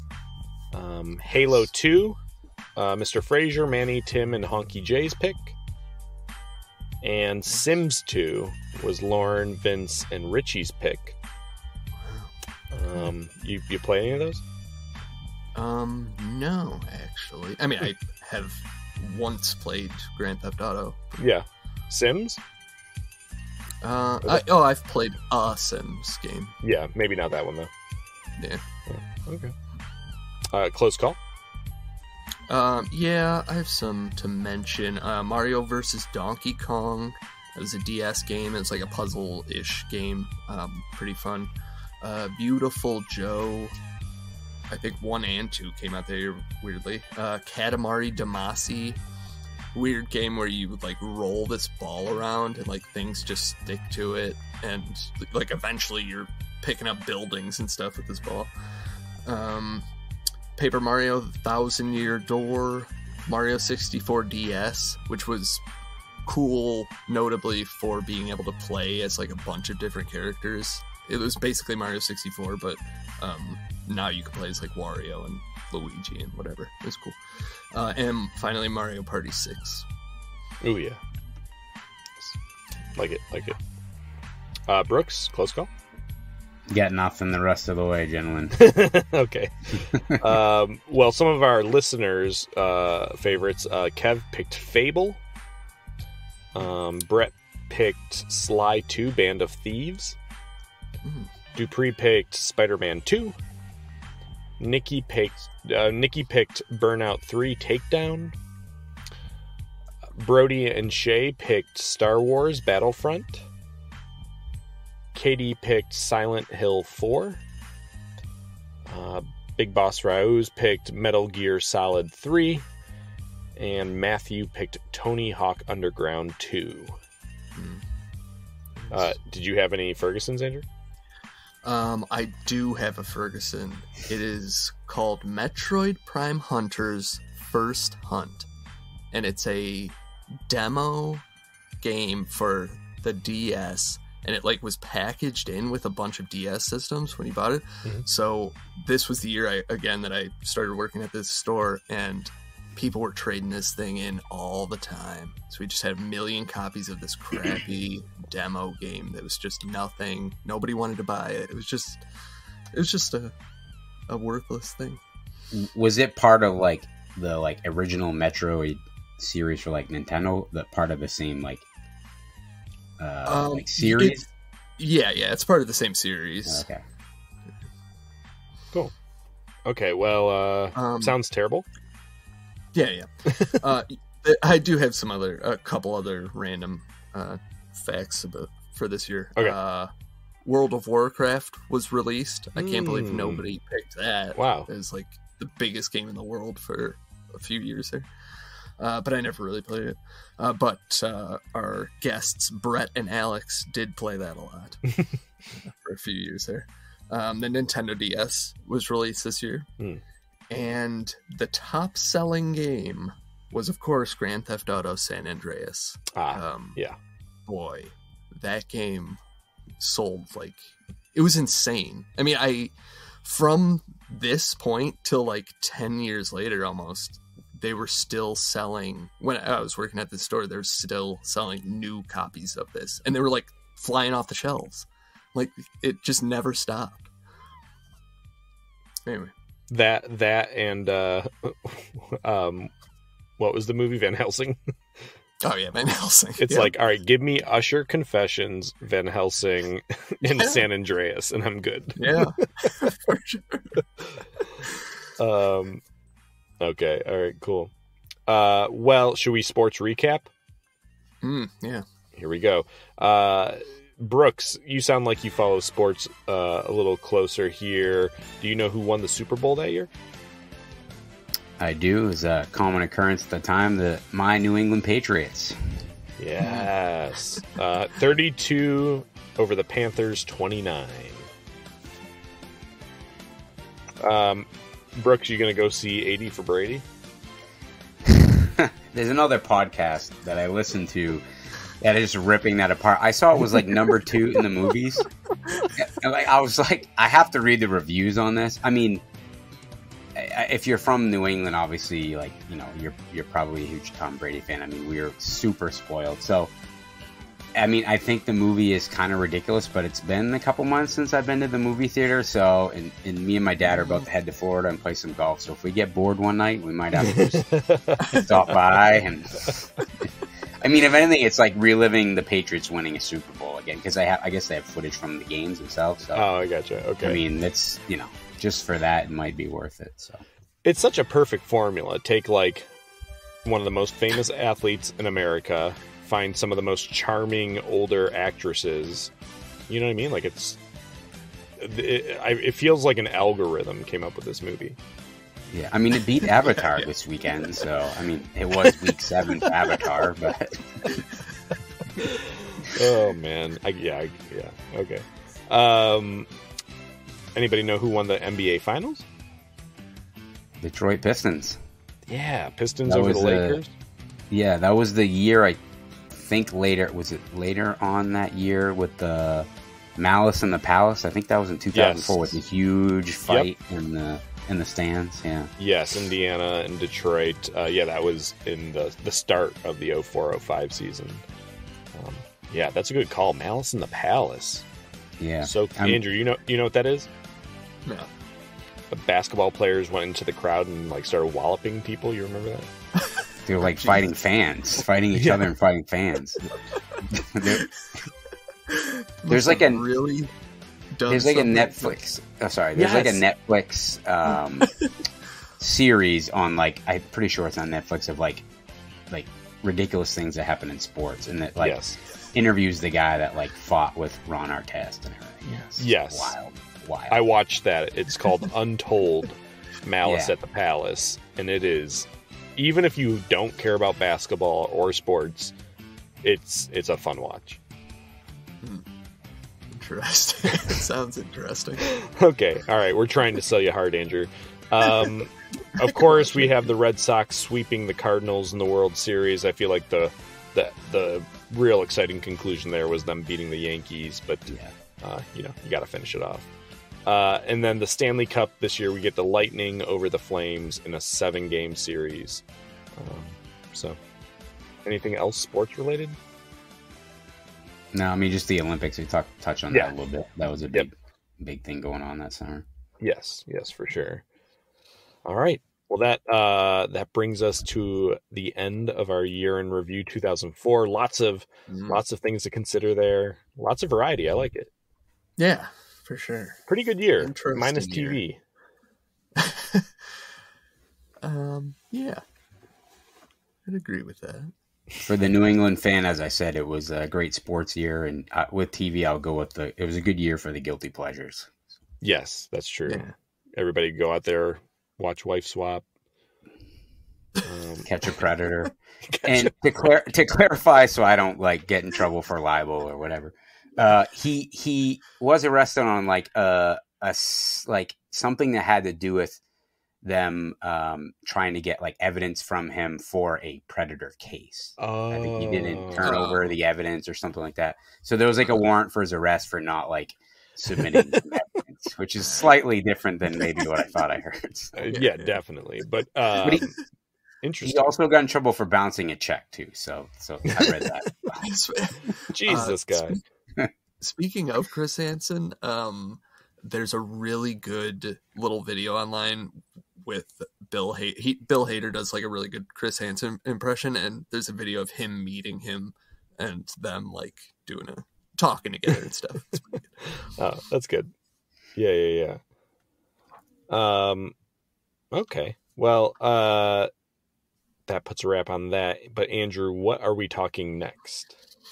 Halo 2. Mr. Fraser, Manny, Tim, and Honky J's pick. And Sims 2 was Lauren, Vince, and Richie's pick. You play any of those? No, actually. I mean, I have once played Grand Theft Auto. Yeah. Sims? I've played a Sims game. Yeah, maybe not that one, though. Yeah. Okay. Close call? Yeah, I have some to mention. Mario vs. Donkey Kong. It was a DS game. It's like a puzzle-ish game. Pretty fun. Beautiful Joe. I think 1 and 2 came out there, weirdly. Katamari Damacy. Weird game where you would, like, roll this ball around and, like, things just stick to it. And, like, eventually you're picking up buildings and stuff with this ball. Paper Mario, The Thousand Year Door, Mario 64 DS, which was cool, notably for being able to play as like a bunch of different characters. It was basically Mario 64, but now you can play as like Wario and Luigi and whatever. It was cool. And finally, Mario Party 6. Ooh, yeah. Like it. Brooks, close call? Got nothing the rest of the way, gentlemen. Okay. Well, some of our listeners' favorites. Kev picked Fable. Brett picked Sly 2, Band of Thieves. Dupree picked Spider-Man 2. Nikki picked Burnout 3, Takedown. Brody and Shay picked Star Wars Battlefront. Katie picked Silent Hill 4. Big Boss Raouz picked Metal Gear Solid 3. And Matthew picked Tony Hawk Underground 2. Did you have any Fergusons, Andrew? I do have a Ferguson. It is called Metroid Prime Hunter's First Hunt. And it's a demo game for the DS. And it was packaged in with a bunch of DS systems when you bought it. Mm-hmm. So this was the year that I started working at this store, and people were trading this thing in all the time. So we just had 1 million copies of this crappy demo game that was just nothing. Nobody wanted to buy it. It was just a worthless thing. Was it part of the original Metroid series for Nintendo? That part of the same series? It's part of the same series. Okay. Cool. Okay, well, sounds terrible. Yeah. I do have a couple other random facts for this year. Okay. World of Warcraft was released. I can't believe nobody picked that. Wow. It was the biggest game in the world for a few years there. But I never really played it. But our guests, Brett and Alex, did play that a lot for a few years there. The Nintendo DS was released this year. And the top-selling game was, of course, Grand Theft Auto San Andreas. Yeah. Boy, that game sold it was insane. I mean, from this point till 10 years later almost, they were still selling. When I was working at the store, they were still selling new copies of this, and they were flying off the shelves. It just never stopped. Anyway. That and what was the movie, Van Helsing? Oh yeah, Van Helsing. It's all right, give me Usher Confessions, Van Helsing, and San Andreas, and I'm good. Yeah, for sure. Okay, all right, cool. Well, should we sports recap? Yeah. Here we go. Brooks, you sound like you follow sports a little closer here. Do you know who won the Super Bowl that year? I do. It was a common occurrence at the time. My New England Patriots. Yes. 32 over the Panthers, 29. Brooks, you going to go see 80 for Brady? There's another podcast that I listen to that is ripping that apart. I saw it was number 2 in the movies. And I was I have to read the reviews on this. I mean, if you're from New England, obviously, you're probably a huge Tom Brady fan. I mean, we're super spoiled. So, I mean, I think the movie is kind of ridiculous, but it's been a couple months since I've been to the movie theater. So, and me and my dad are about to head to Florida and play some golf. So if we get bored one night, we might have to just stop by. And I mean, if anything, it's reliving the Patriots winning a Super Bowl again, because I guess they have footage from the games themselves. So, I gotcha. Okay. I mean, that's, just for that, it might be worth it. So it's such a perfect formula. Take one of the most famous athletes in America, find some of the most charming older actresses. You know what I mean? It feels like an algorithm came up with this movie. Yeah, I mean, it beat Avatar this weekend, so I mean, it was week 7 for Avatar, but oh man, yeah, okay. Anybody know who won the NBA Finals? Detroit Pistons. Yeah, Pistons over the Lakers. Yeah, that was the year. I think later on that year with the Malice in the Palace. I think that was in 2004 with the huge fight in the stands. Yeah. Yes, Indiana and Detroit. That was in the start of the 04-05 season. Yeah, that's a good call. Malice in the Palace. Yeah. So Andrew, you know what that is? No. The basketball players went into the crowd and started walloping people. You remember that? They were fighting each other and fighting fans. There's a really. There's a Netflix. Oh, sorry. There's a Netflix series on I'm pretty sure it's on Netflix of ridiculous things that happen in sports, and that interviews the guy that fought with Ron Artest and everything. Yes. Wild. I watched that. It's called Untold. Malice at the Palace, and it is, even if you don't care about basketball or sports, it's a fun watch. Interesting. It sounds interesting. Okay, all right, we're trying to sell you hard, Andrew. Of course, we have the Red Sox sweeping the Cardinals in the World Series. I feel like the real exciting conclusion there was them beating the Yankees, but you got to finish it off. And then the Stanley Cup this year, we get the Lightning over the Flames in a 7-game series. So, anything else sports related? No, I mean just the Olympics. We touch on that a little bit. That was a big thing going on that summer. Yes, for sure. All right. Well, that brings us to the end of our year in review 2004. Lots of things to consider there. Lots of variety. I like it. Yeah, for sure. Pretty good year, minus TV. Yeah, I'd agree with that. For the New England fan, as I said, it was a great sports year, and with TV, I'll go with it was a good year for the guilty pleasures. Yes, that's true. Yeah. Everybody go out there, watch Wife Swap, Catch a Predator, and to clarify, so I don't get in trouble for libel or whatever. He was arrested on something that had to do with them trying to get evidence from him for a Predator case. I think he didn't turn over the evidence or something like that. So there was a warrant for his arrest for not submitting evidence, which is slightly different than maybe what I thought I heard. So. Yeah, definitely. But interesting. He also got in trouble for bouncing a check too. So I read that. Jesus, guy. Speaking of Chris Hansen, there's a really good little video online with Bill Hader. Bill Hader does a really good Chris Hansen impression, and there's a video of him meeting him and them talking together and stuff. It's pretty good. Oh, that's good. Yeah. Okay. Well, that puts a wrap on that. But Andrew, what are we talking next?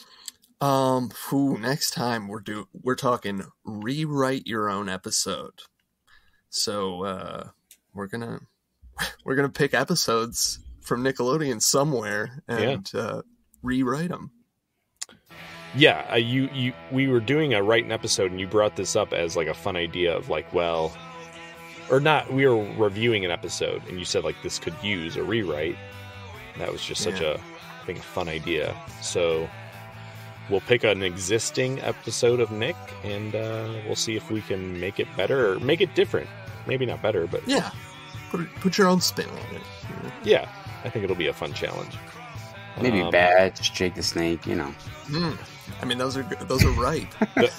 Next time we're talking rewrite your own episode. So we're gonna pick episodes from Nickelodeon somewhere and rewrite them. Yeah, we were doing a write an episode, and you brought this up as a fun idea of or not. We were reviewing an episode, and you said this could use a rewrite. And that was just such a fun idea. So we'll pick an existing episode of Nick, and we'll see if we can make it better or make it different. Maybe not better, but put your own spin on it. Yeah, I think it'll be a fun challenge. Maybe bad, just Jake the Snake, I mean, those are right.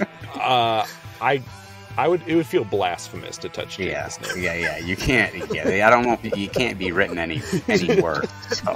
It would feel blasphemous to touch Jake the Snake. Yeah. You can't. I don't know if you can't be written any word.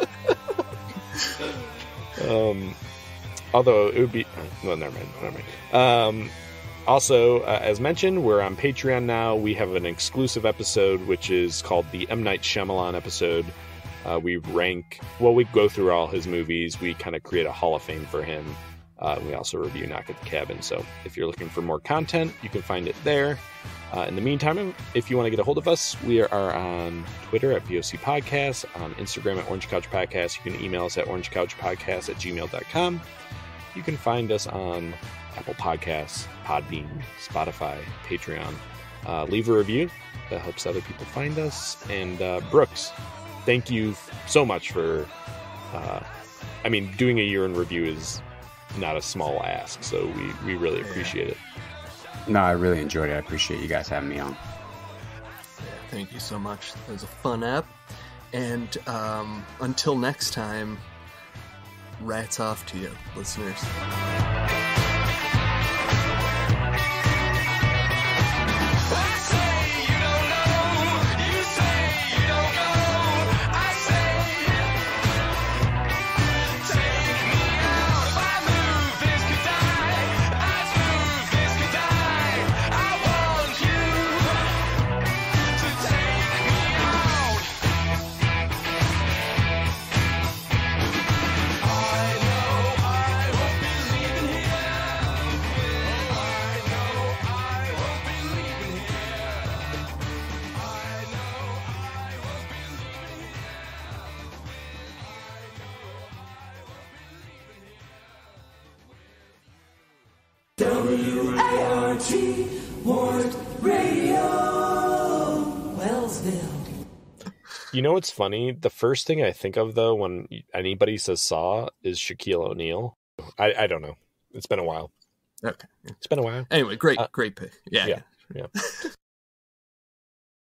So. Although it would be... Well, never mind. Also, as mentioned, we're on Patreon now. We have an exclusive episode, which is called the M. Night Shyamalan episode. We go through all his movies. We kind of create a Hall of Fame for him. We also review Knock at the Cabin. So if you're looking for more content, you can find it there. In the meantime, if you want to get a hold of us, we are on Twitter at VOC Podcast, on Instagram at Orange Couch Podcast. You can email us at orangecouchpodcast@gmail.com. You can find us on Apple Podcasts, Podbean, Spotify, Patreon. Leave a review. That helps other people find us. And Brooks, thank you so much for... doing a year in review is not a small ask, so we really appreciate it. No, I really enjoyed it. I appreciate you guys having me on. Yeah, thank you so much. It was a fun app. And until next time, rats off to you, listeners. W-A-R-T, Warrant Radio, Wellsville. You know what's funny? The first thing I think of, though, when anybody says Saw is Shaquille O'Neal. I don't know. It's been a while. Okay. It's been a while. Anyway, great pick. Yeah.